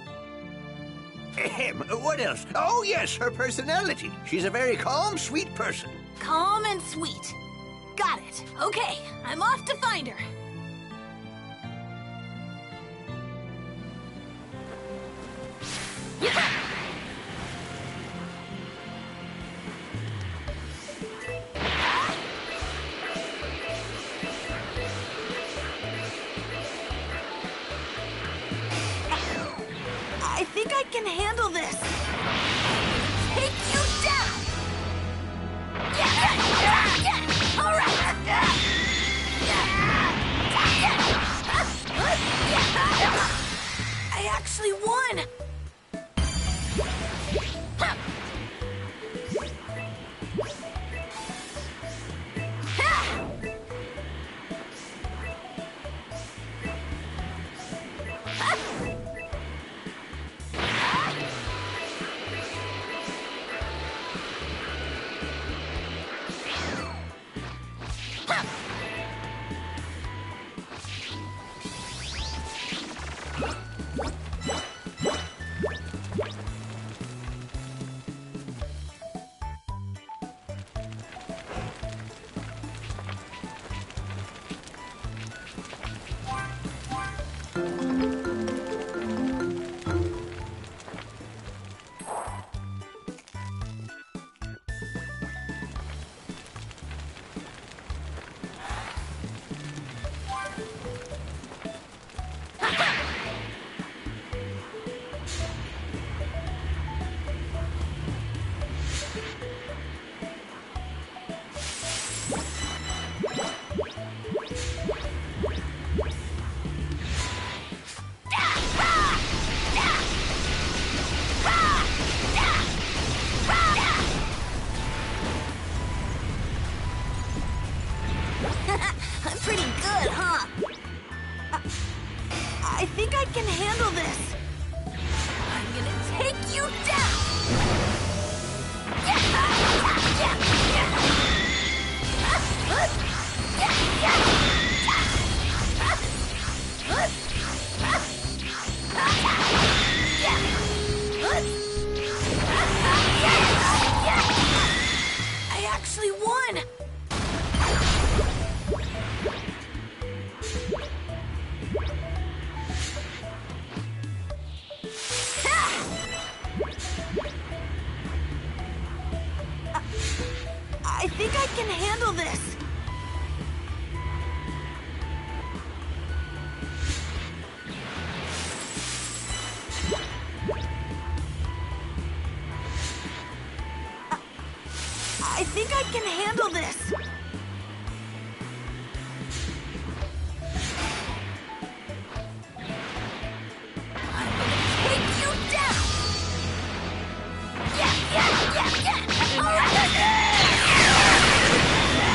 Ahem, what else? Oh, yes, her personality. She's a very calm, sweet person. Calm and sweet. Got it. Okay, I'm off to find her. Yeah! I think I can handle this. Take you down. Yeah, yeah, yeah. All right. I actually won. I'm pretty good, huh? I, I think I can handle this. I'm gonna take you down. I actually won. I think I can handle this. I think I can handle this. I'm gonna take you down. Yeah, yeah, yeah, yeah. All right.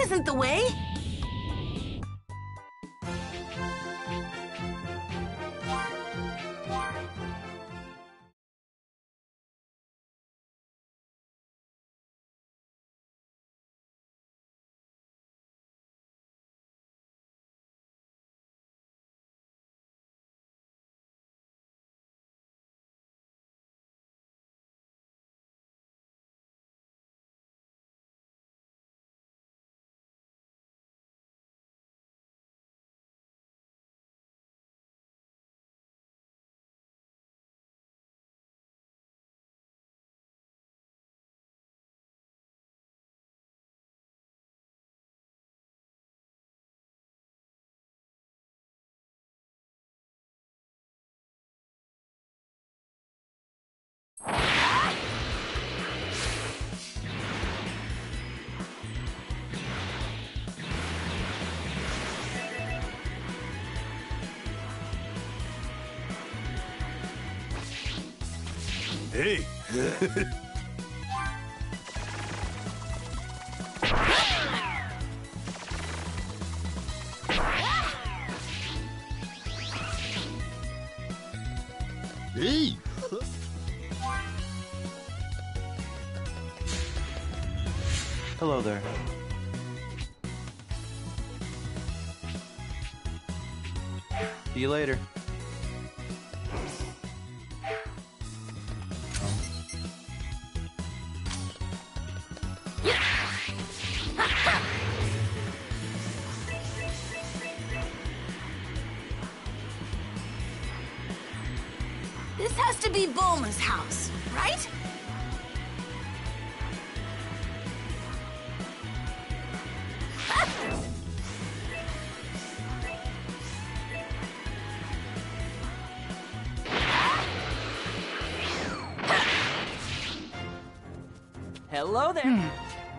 isn't the way. Hey! Hey! Hello there. See you later. This has to be Bulma's house, right? Hello there.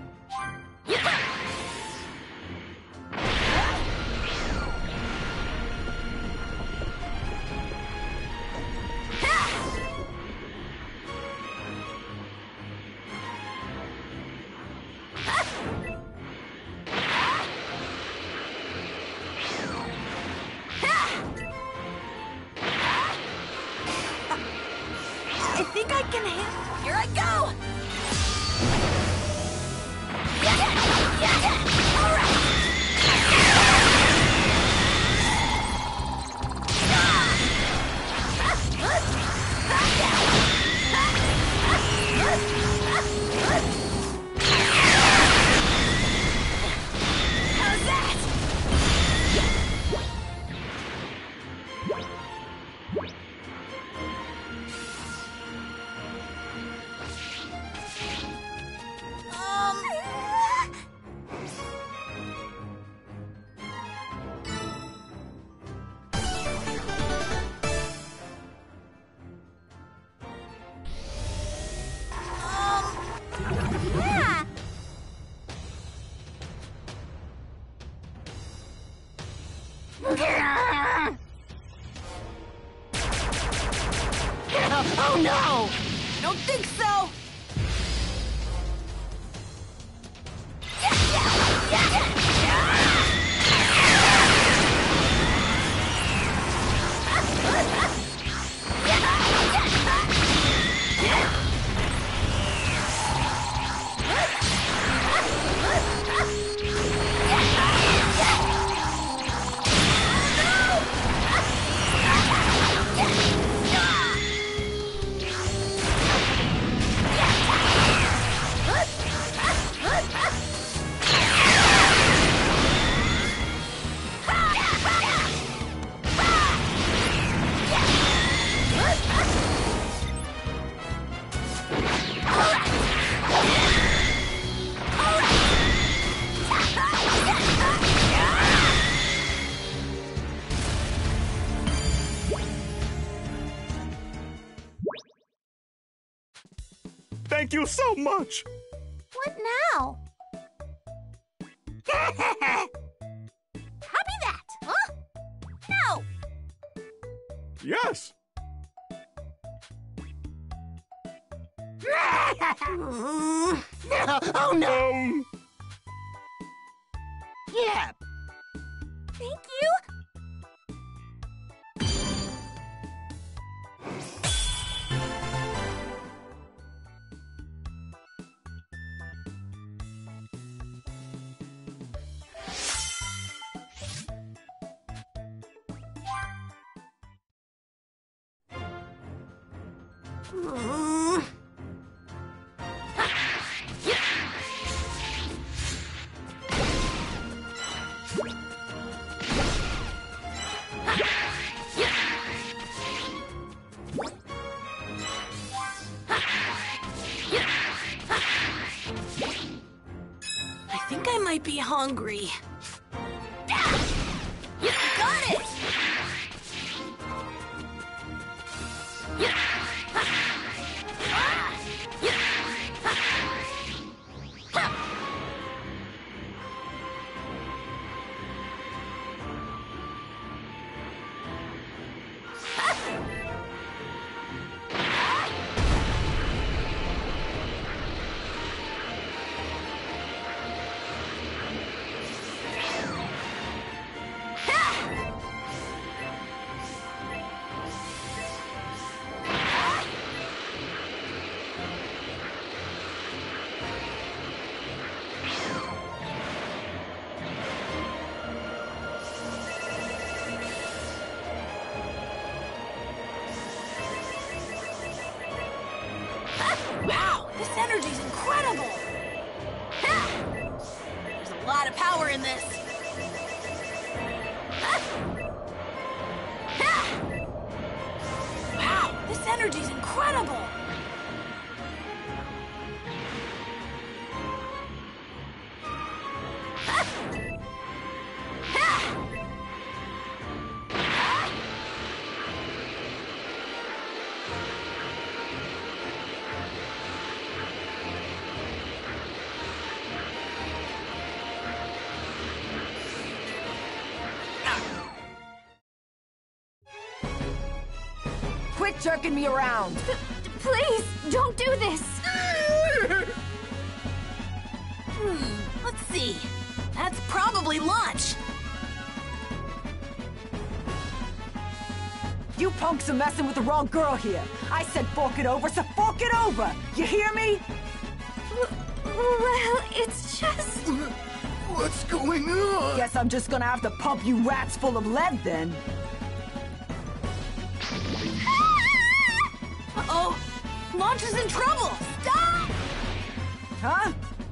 I think I can handle. Here I go. All right. How's that? Um. Yeah! Oh no! I don't think so! Thank you so much! What now? Copy that, huh? No! Yes! Oh no! Um, Yeah. Thank you. Mm. I think I might be hungry. You got it! Wow, this energy's incredible! There's a lot of power in this. Wow, this energy's incredible! Quit jerking me around! Please, don't do this! Hmm, let's see. That's probably lunch. You punks are messing with the wrong girl here. I said fork it over, so fork it over! You hear me? Well, it's just... What's going on? Guess I'm just gonna have to pump you rats full of lead then. Uh-oh! Launch is in trouble! Stop! Huh?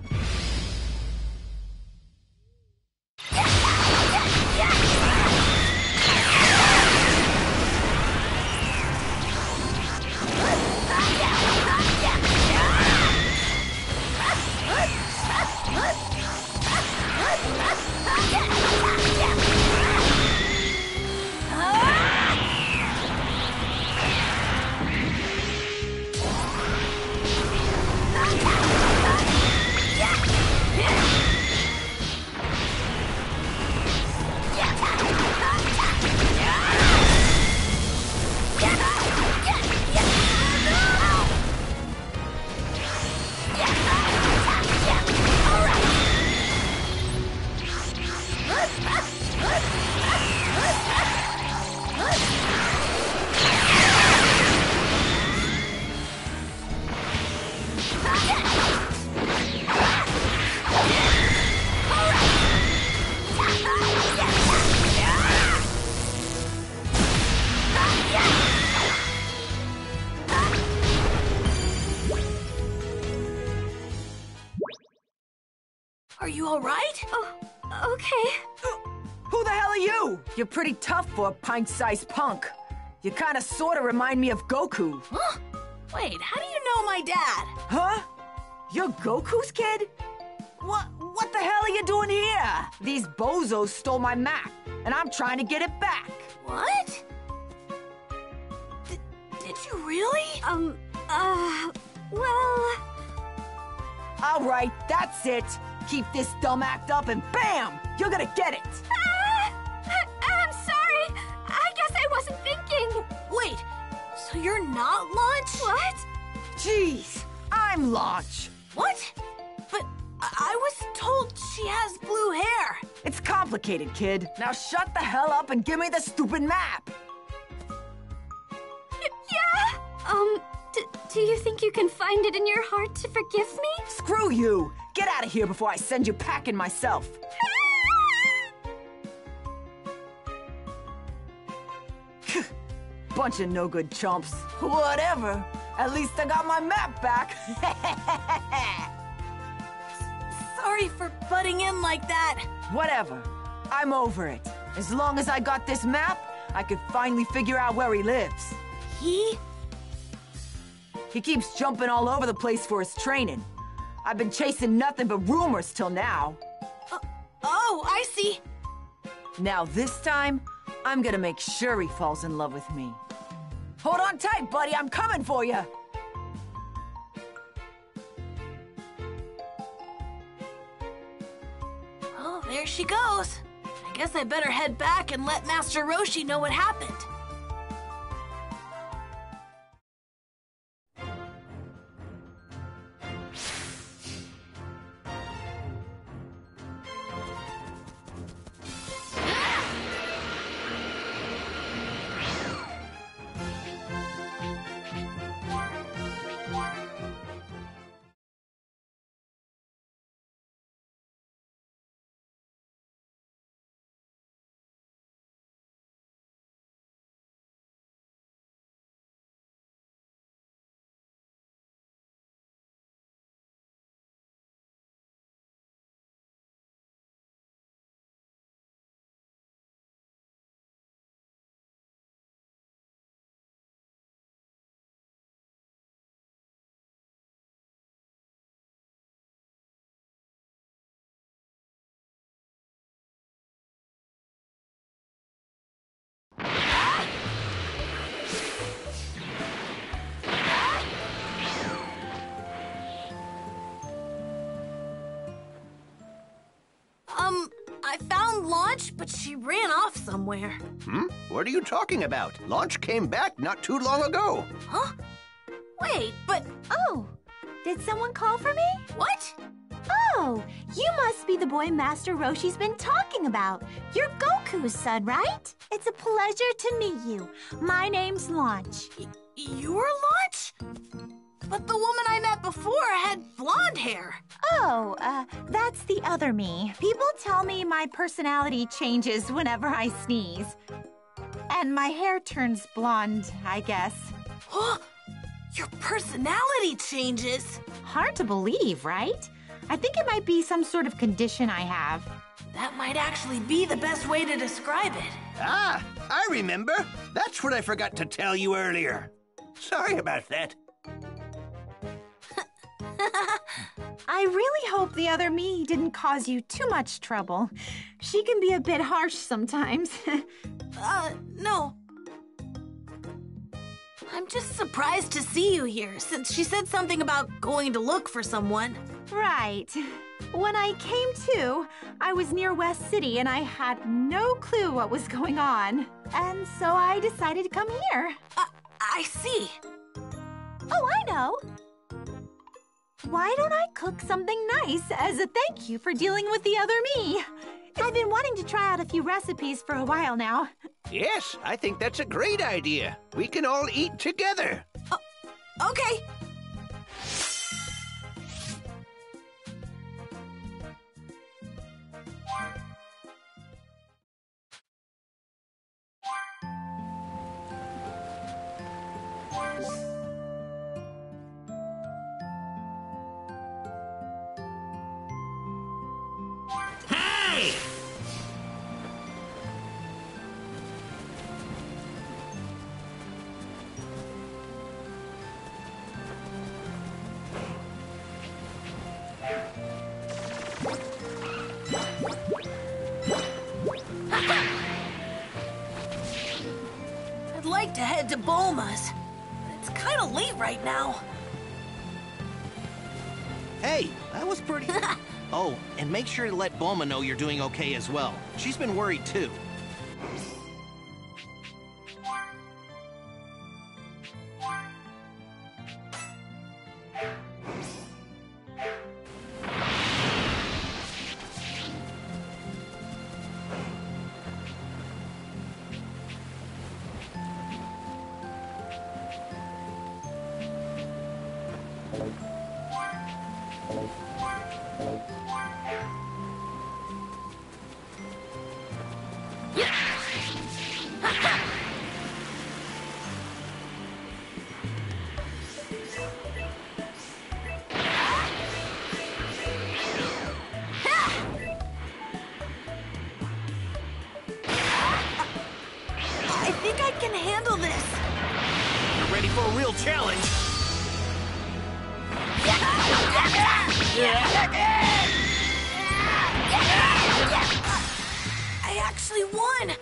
Are you all right? Oh, okay. Who the hell are you? You're pretty tough for a pint-sized punk. You kinda sorta remind me of Goku. Huh? Wait, how do you know my dad? Huh? You're Goku's kid? What, what the hell are you doing here? These bozos stole my map, and I'm trying to get it back. What? D- did you really? Um, uh, well... All right, that's it. Keep this dumb act up and bam! You're gonna get it! Ah, I, I'm sorry. I guess I wasn't thinking. Wait, so you're not Launch? What? Jeez, I'm Launch. What? But I, I was told she has blue hair. It's complicated, kid. Now shut the hell up and give me the stupid map! Yeah? Um, d do you think you can find it in your heart to forgive me? Screw you! Get out of here before I send you packing myself! Bunch of no-good chumps. Whatever. At least I got my map back. Sorry for butting in like that. Whatever. I'm over it. As long as I got this map, I could finally figure out where he lives. He? He keeps jumping all over the place for his training. I've been chasing nothing but rumors till now. Uh, oh, I see. Now this time, I'm gonna make sure he falls in love with me. Hold on tight, buddy. I'm coming for you. Oh, there she goes. I guess I better head back and let Master Roshi know what happened. Um, I found Launch, but she ran off somewhere. Hmm? What are you talking about? Launch came back not too long ago. Huh? Wait, but... Oh, did someone call for me? What? Oh, you must be the boy Master Roshi's been talking about. You're Goku's son, right? It's a pleasure to meet you. My name's Launch. Y you're Launch? But the woman I met before had blonde hair. Oh, uh, that's the other me. People tell me my personality changes whenever I sneeze. And my hair turns blonde, I guess. Huh? Your personality changes? Hard to believe, right? I think it might be some sort of condition I have. That might actually be the best way to describe it. Ah, I remember. That's what I forgot to tell you earlier. Sorry about that. I really hope the other me didn't cause you too much trouble. She can be a bit harsh sometimes. uh, no. I'm just surprised to see you here, since she said something about going to look for someone. Right. When I came to, I was near West City and I had no clue what was going on. And so I decided to come here. Uh, I see. Oh, I know. Why don't I cook something nice as a thank you for dealing with the other me? I've been wanting to try out a few recipes for a while now. Yes, I think that's a great idea. We can all eat together. Uh, okay. Hey! I'd like to head to Bulma's, but it's kind of late right now. Hey, that was pretty... Oh, and make sure to let Bulma know you're doing okay as well. She's been worried too. for a real challenge. I actually won!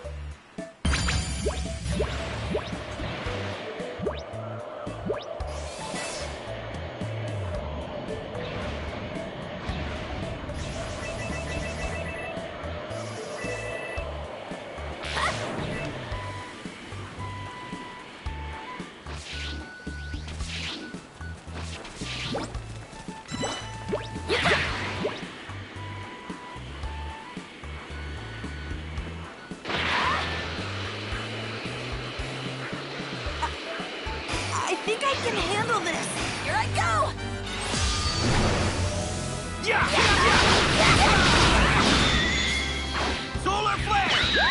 I think I can handle this. Here I go! Yeah! Solar flare!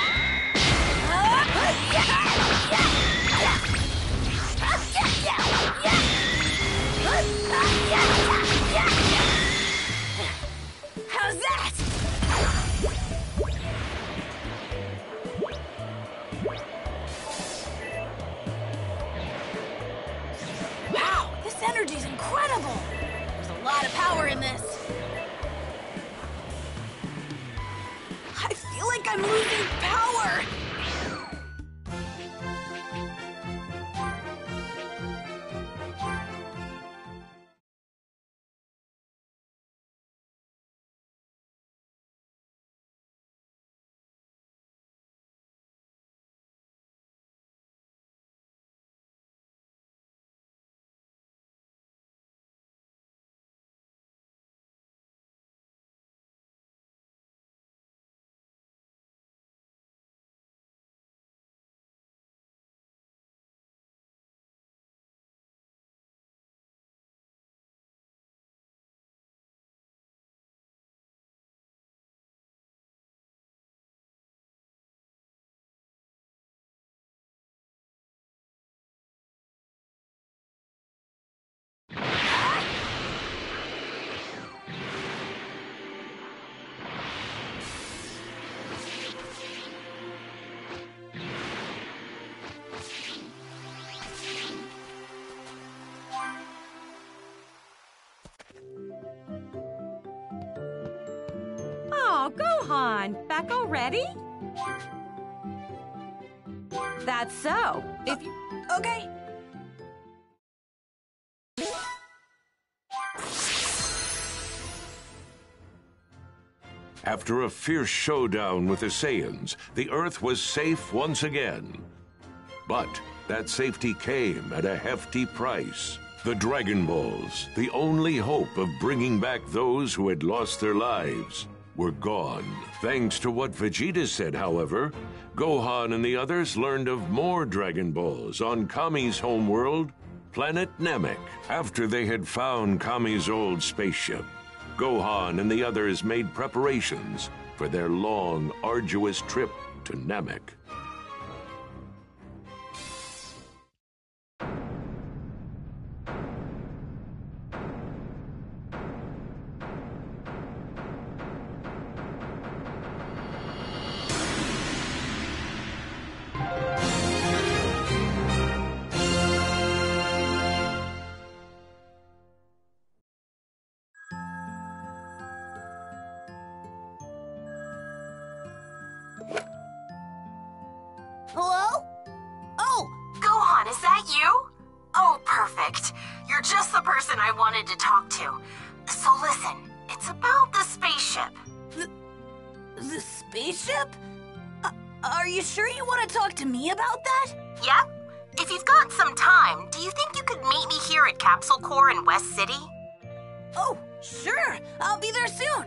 How's that? Wow, this energy's incredible. There's a lot of power in this. I feel like I'm losing power. Oh, Gohan, back already? That's so. If you... Okay. After a fierce showdown with the Saiyans, the Earth was safe once again. But that safety came at a hefty price. The Dragon Balls, the only hope of bringing back those who had lost their lives, were gone. Thanks to what Vegeta said, however, Gohan and the others learned of more Dragon Balls on Kami's homeworld, planet Namek. After they had found Kami's old spaceship, Gohan and the others made preparations for their long, arduous trip to Namek. Hello? Oh! Gohan, is that you? Oh, perfect. You're just the person I wanted to talk to. So listen, it's about the spaceship. The, the spaceship? Uh, are you sure you want to talk to me about that? Yep. If you've got some time, do you think you could meet me here at Capsule Corps in West City? Oh, sure. I'll be there soon.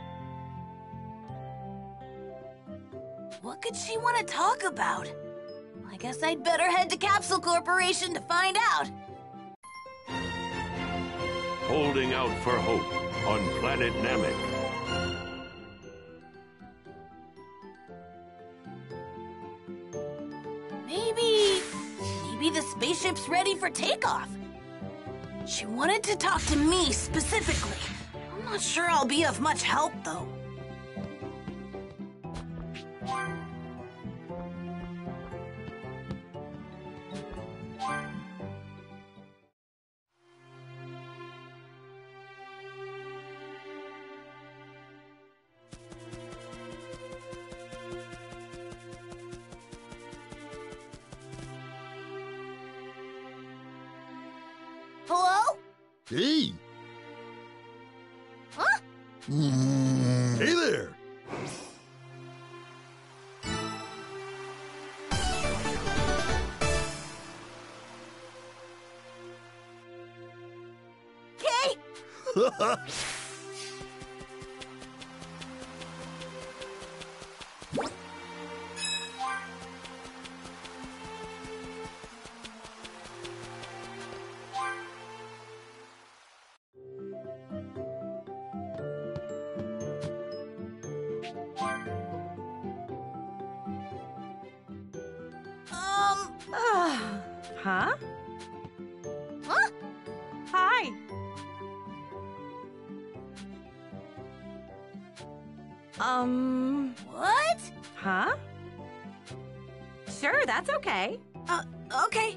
What could she want to talk about? I guess I'd better head to Capsule Corporation to find out. Holding out for hope on planet Namek. Maybe... maybe the spaceship's ready for takeoff. She wanted to talk to me specifically. I'm not sure I'll be of much help, though. Hey. Huh? Mm. Hey there. Okay. Um, Huh? Huh? Hi. Um, what? huh? Sure, that's okay. Uh, okay.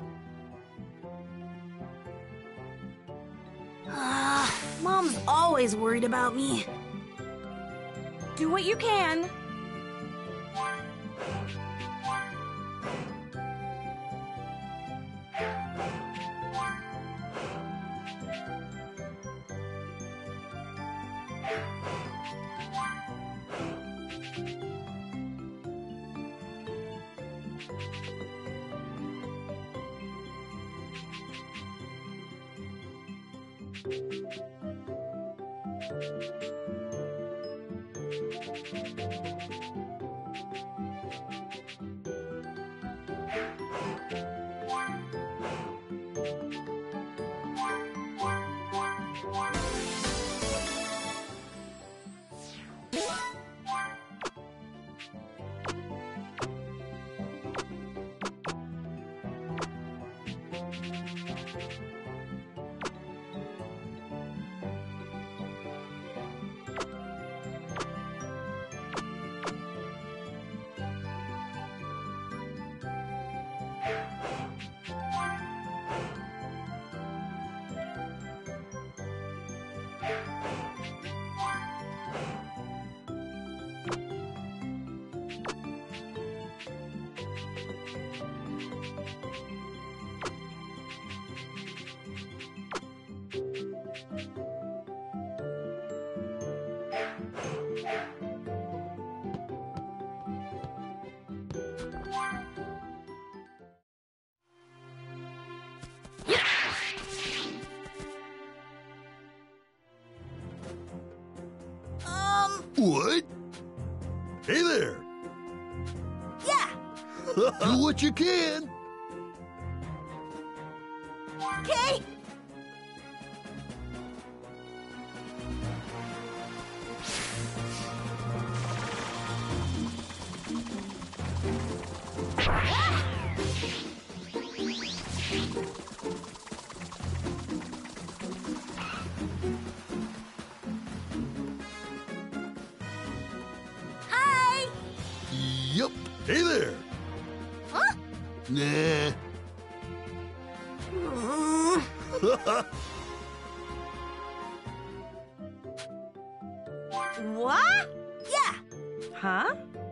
Uh, Mom's always worried about me. Do what you can. Um, What? Hey there. yeah. Do what you can. Okay. Hi. Yup. Hey there. Huh? Nah. Mm, What? yeah. Huh?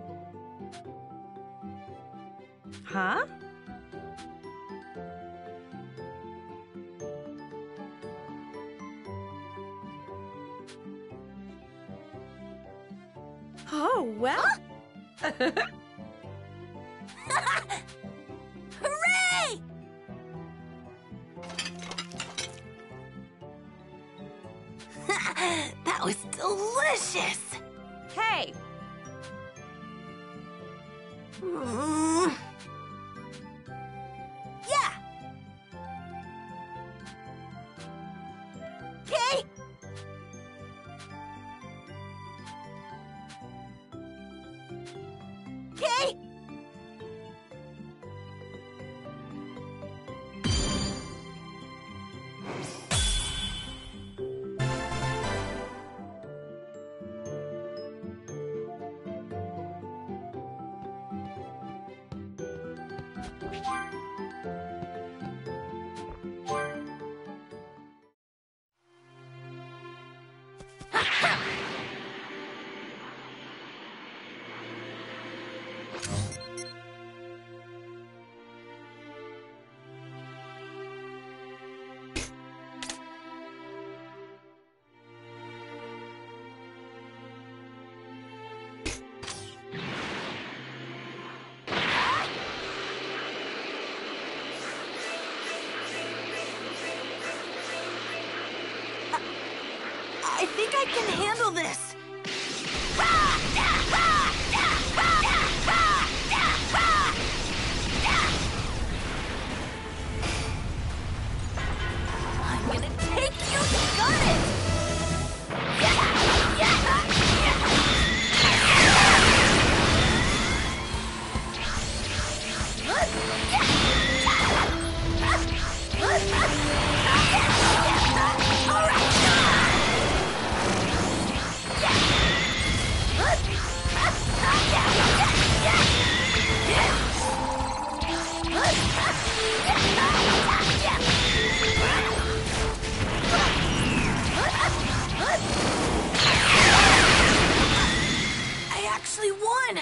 Huh? Oh, well. Hooray! That was delicious. Hey, Mm, yeah. Okay. Okay. I think I can handle this. I'm gonna take you. Got it. I actually won!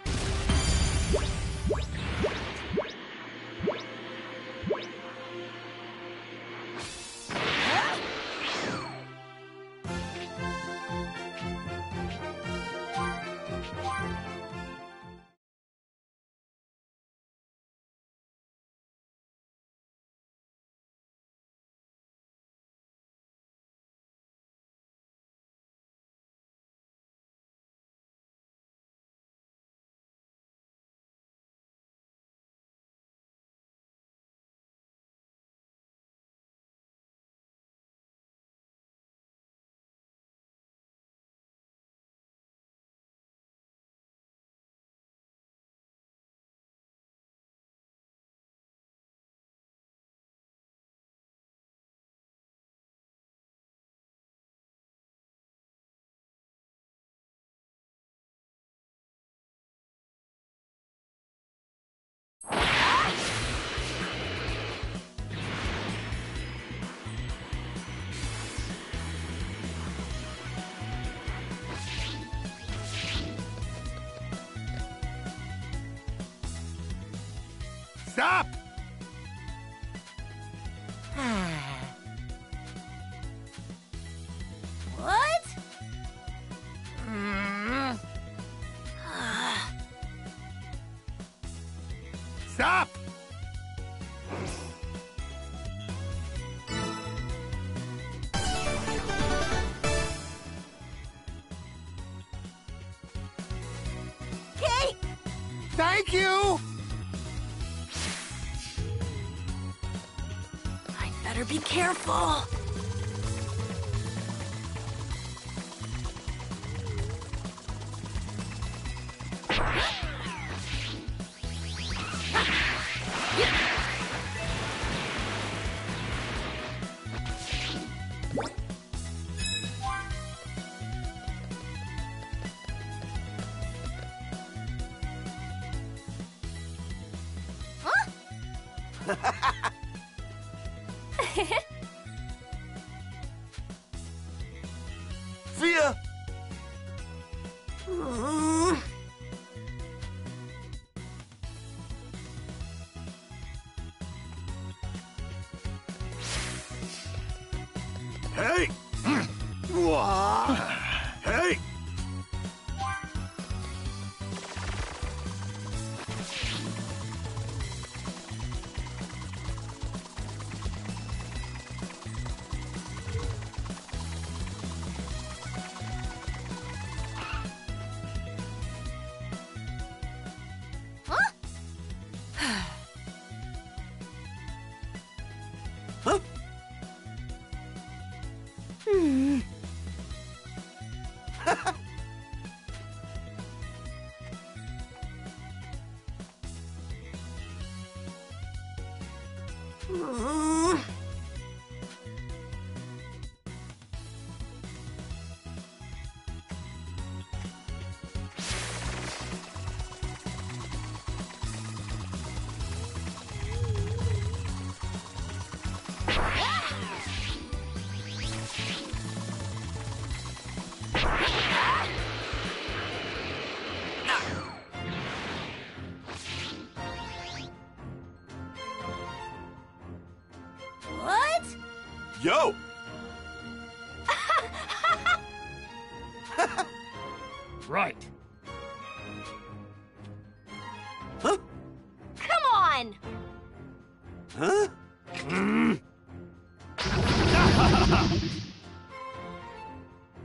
Stop! What? Mm. Stop! Okay. Thank you! I better be careful. See ya! Mm. Hey! Wha- Hey! Hmm. Mm. What? Yo! Right. Huh? Come on! Huh? Mm.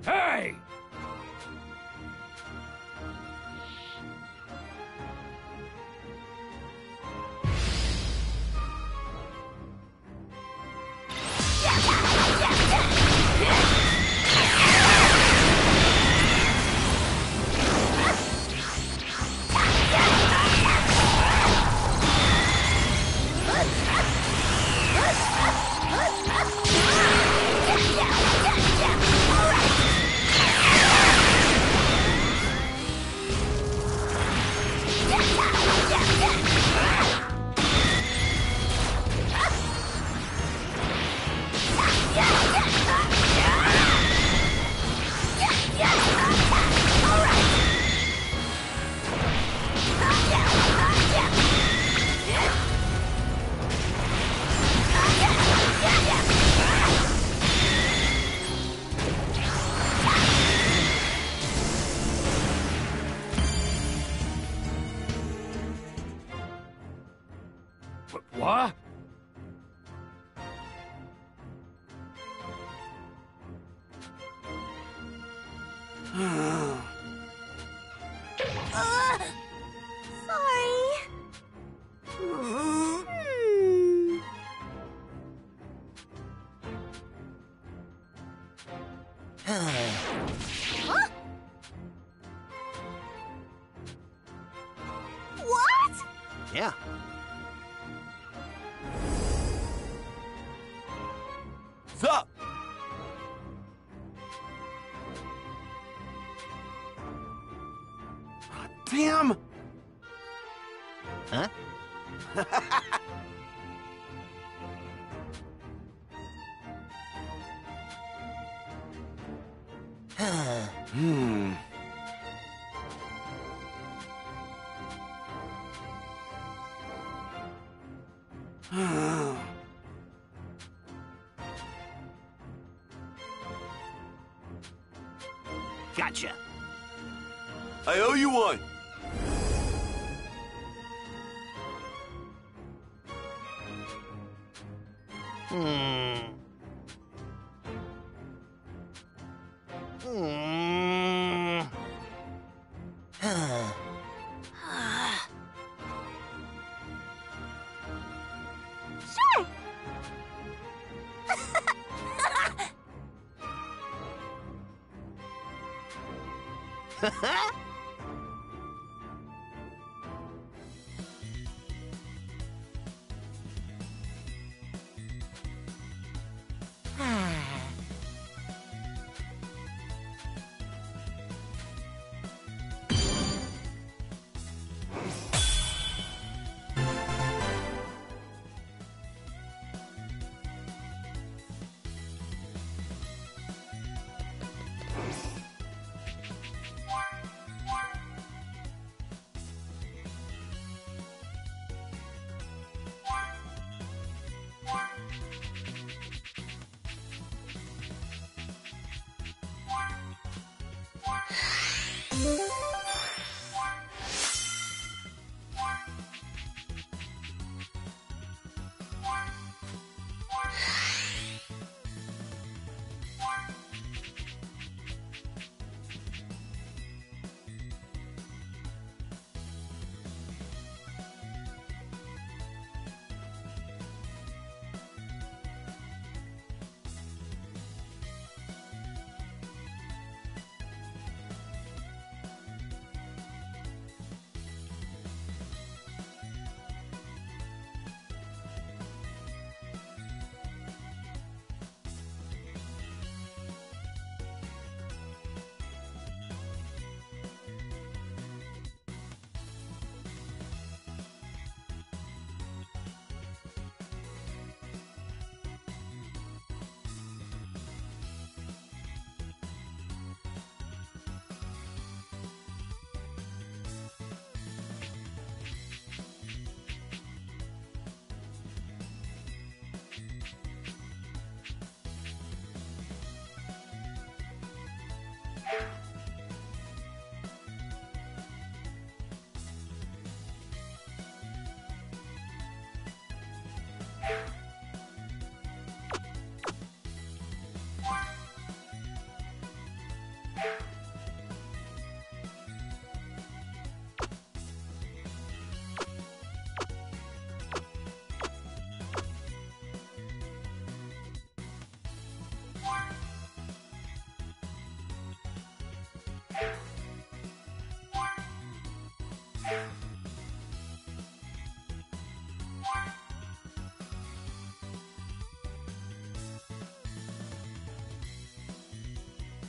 What? Uh, sorry. Hmm. Huh? What? Yeah. Sup? Damn! Huh? Hmm. Gotcha. I owe you one. Hmm. Hmm. Huh. Sure.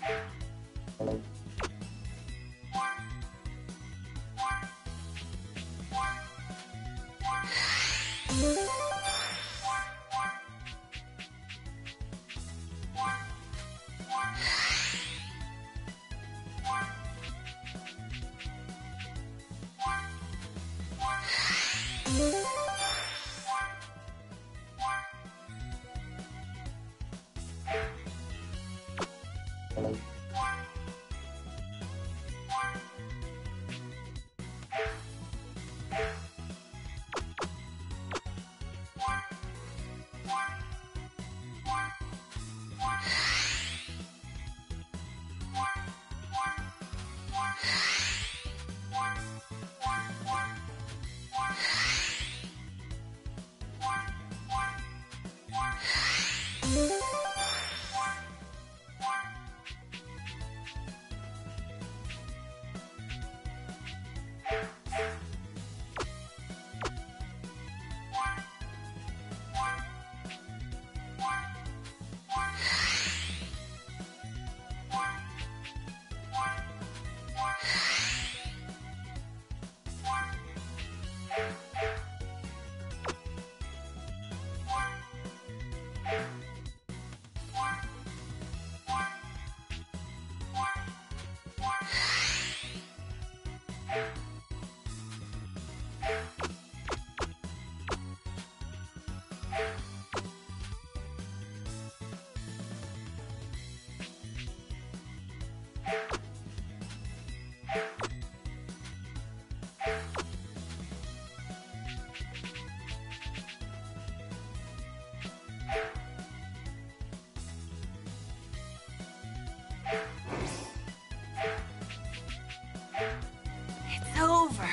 It's over.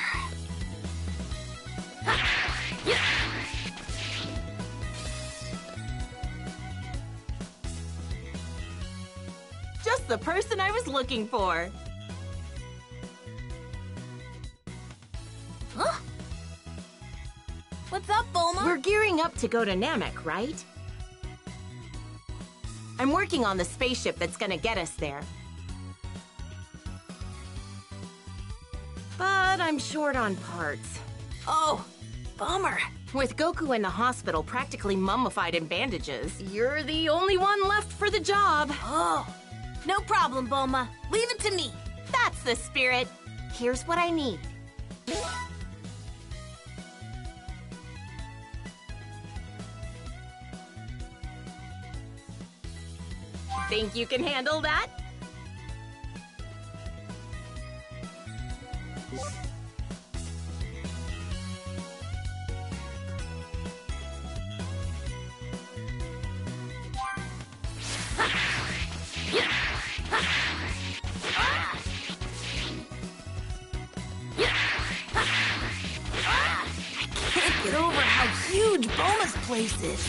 Just the person I was looking for. Huh? What's up, Bulma? We're gearing up to go to Namek, right? I'm working on the spaceship that's gonna get us there. But I'm short on parts. Oh, bummer. With Goku in the hospital practically mummified in bandages, you're the only one left for the job. Oh, no problem, Bulma. Leave it to me. That's the spirit. Here's what I need. Think you can handle that? Can't get over how huge Bulma's place is.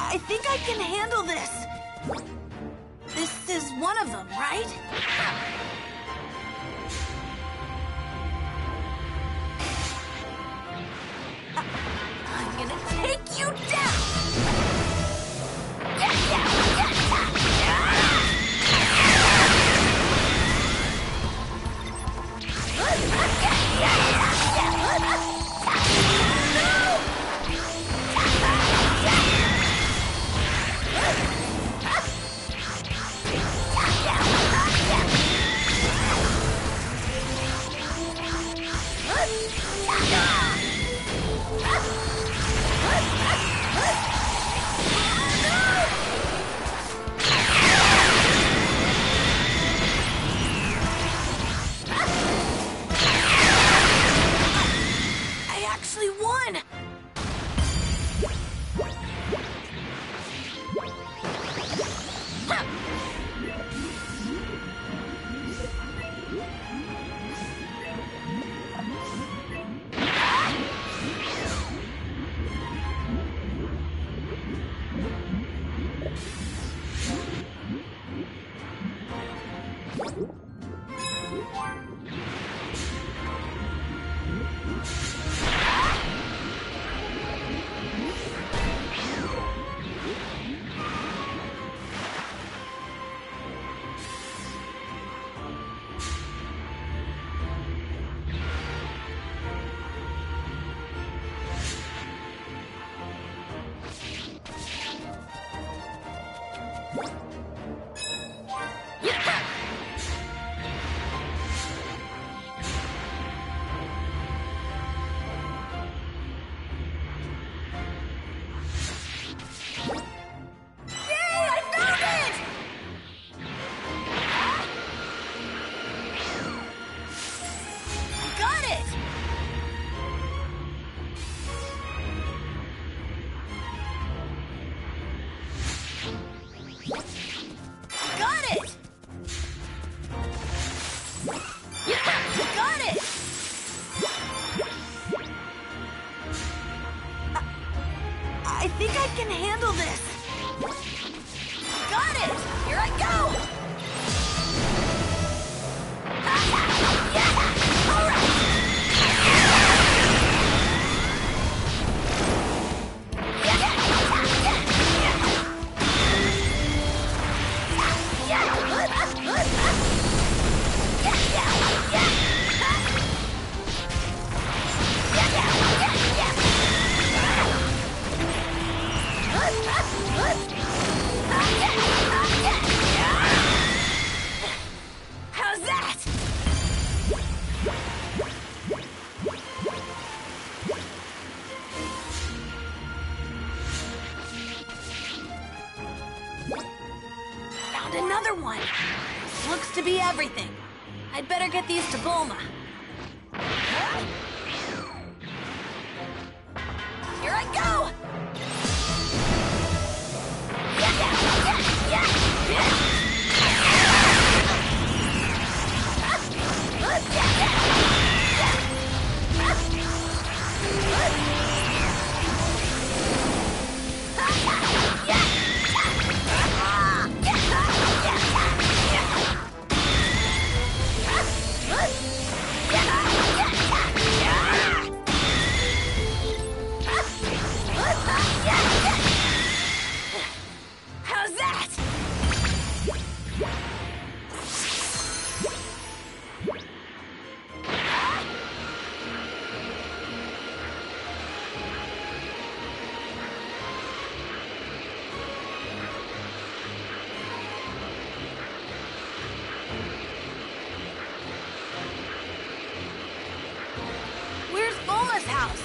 I think I can handle this. This is one of them, right? I'm gonna take you down! I think I can handle this. Got it! Here I go! All right! How's that? Found another one. Looks to be everything. I'd better get these to Bulma. Here I go! How's that? Where's Bulma's house?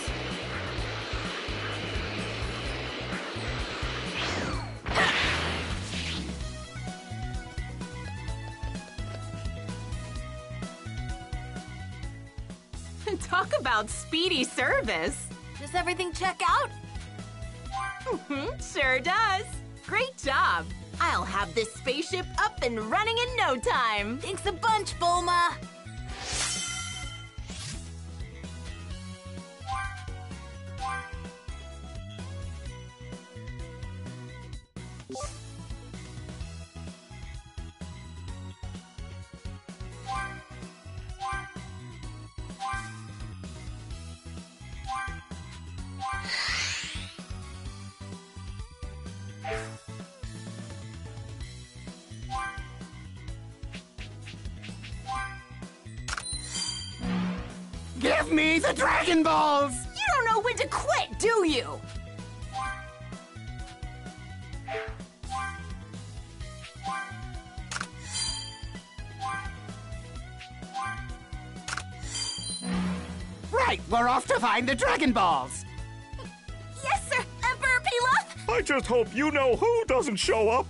Talk about speedy service. Does everything check out? Sure does. Great job. I'll have this spaceship up and running in no time. Thanks a bunch, Bulma. Give me the Dragon Balls! You don't know when to quit, do you? Right, we're off to find the Dragon Balls. Yes, sir, Emperor Pilaf! I just hope you know who doesn't show up.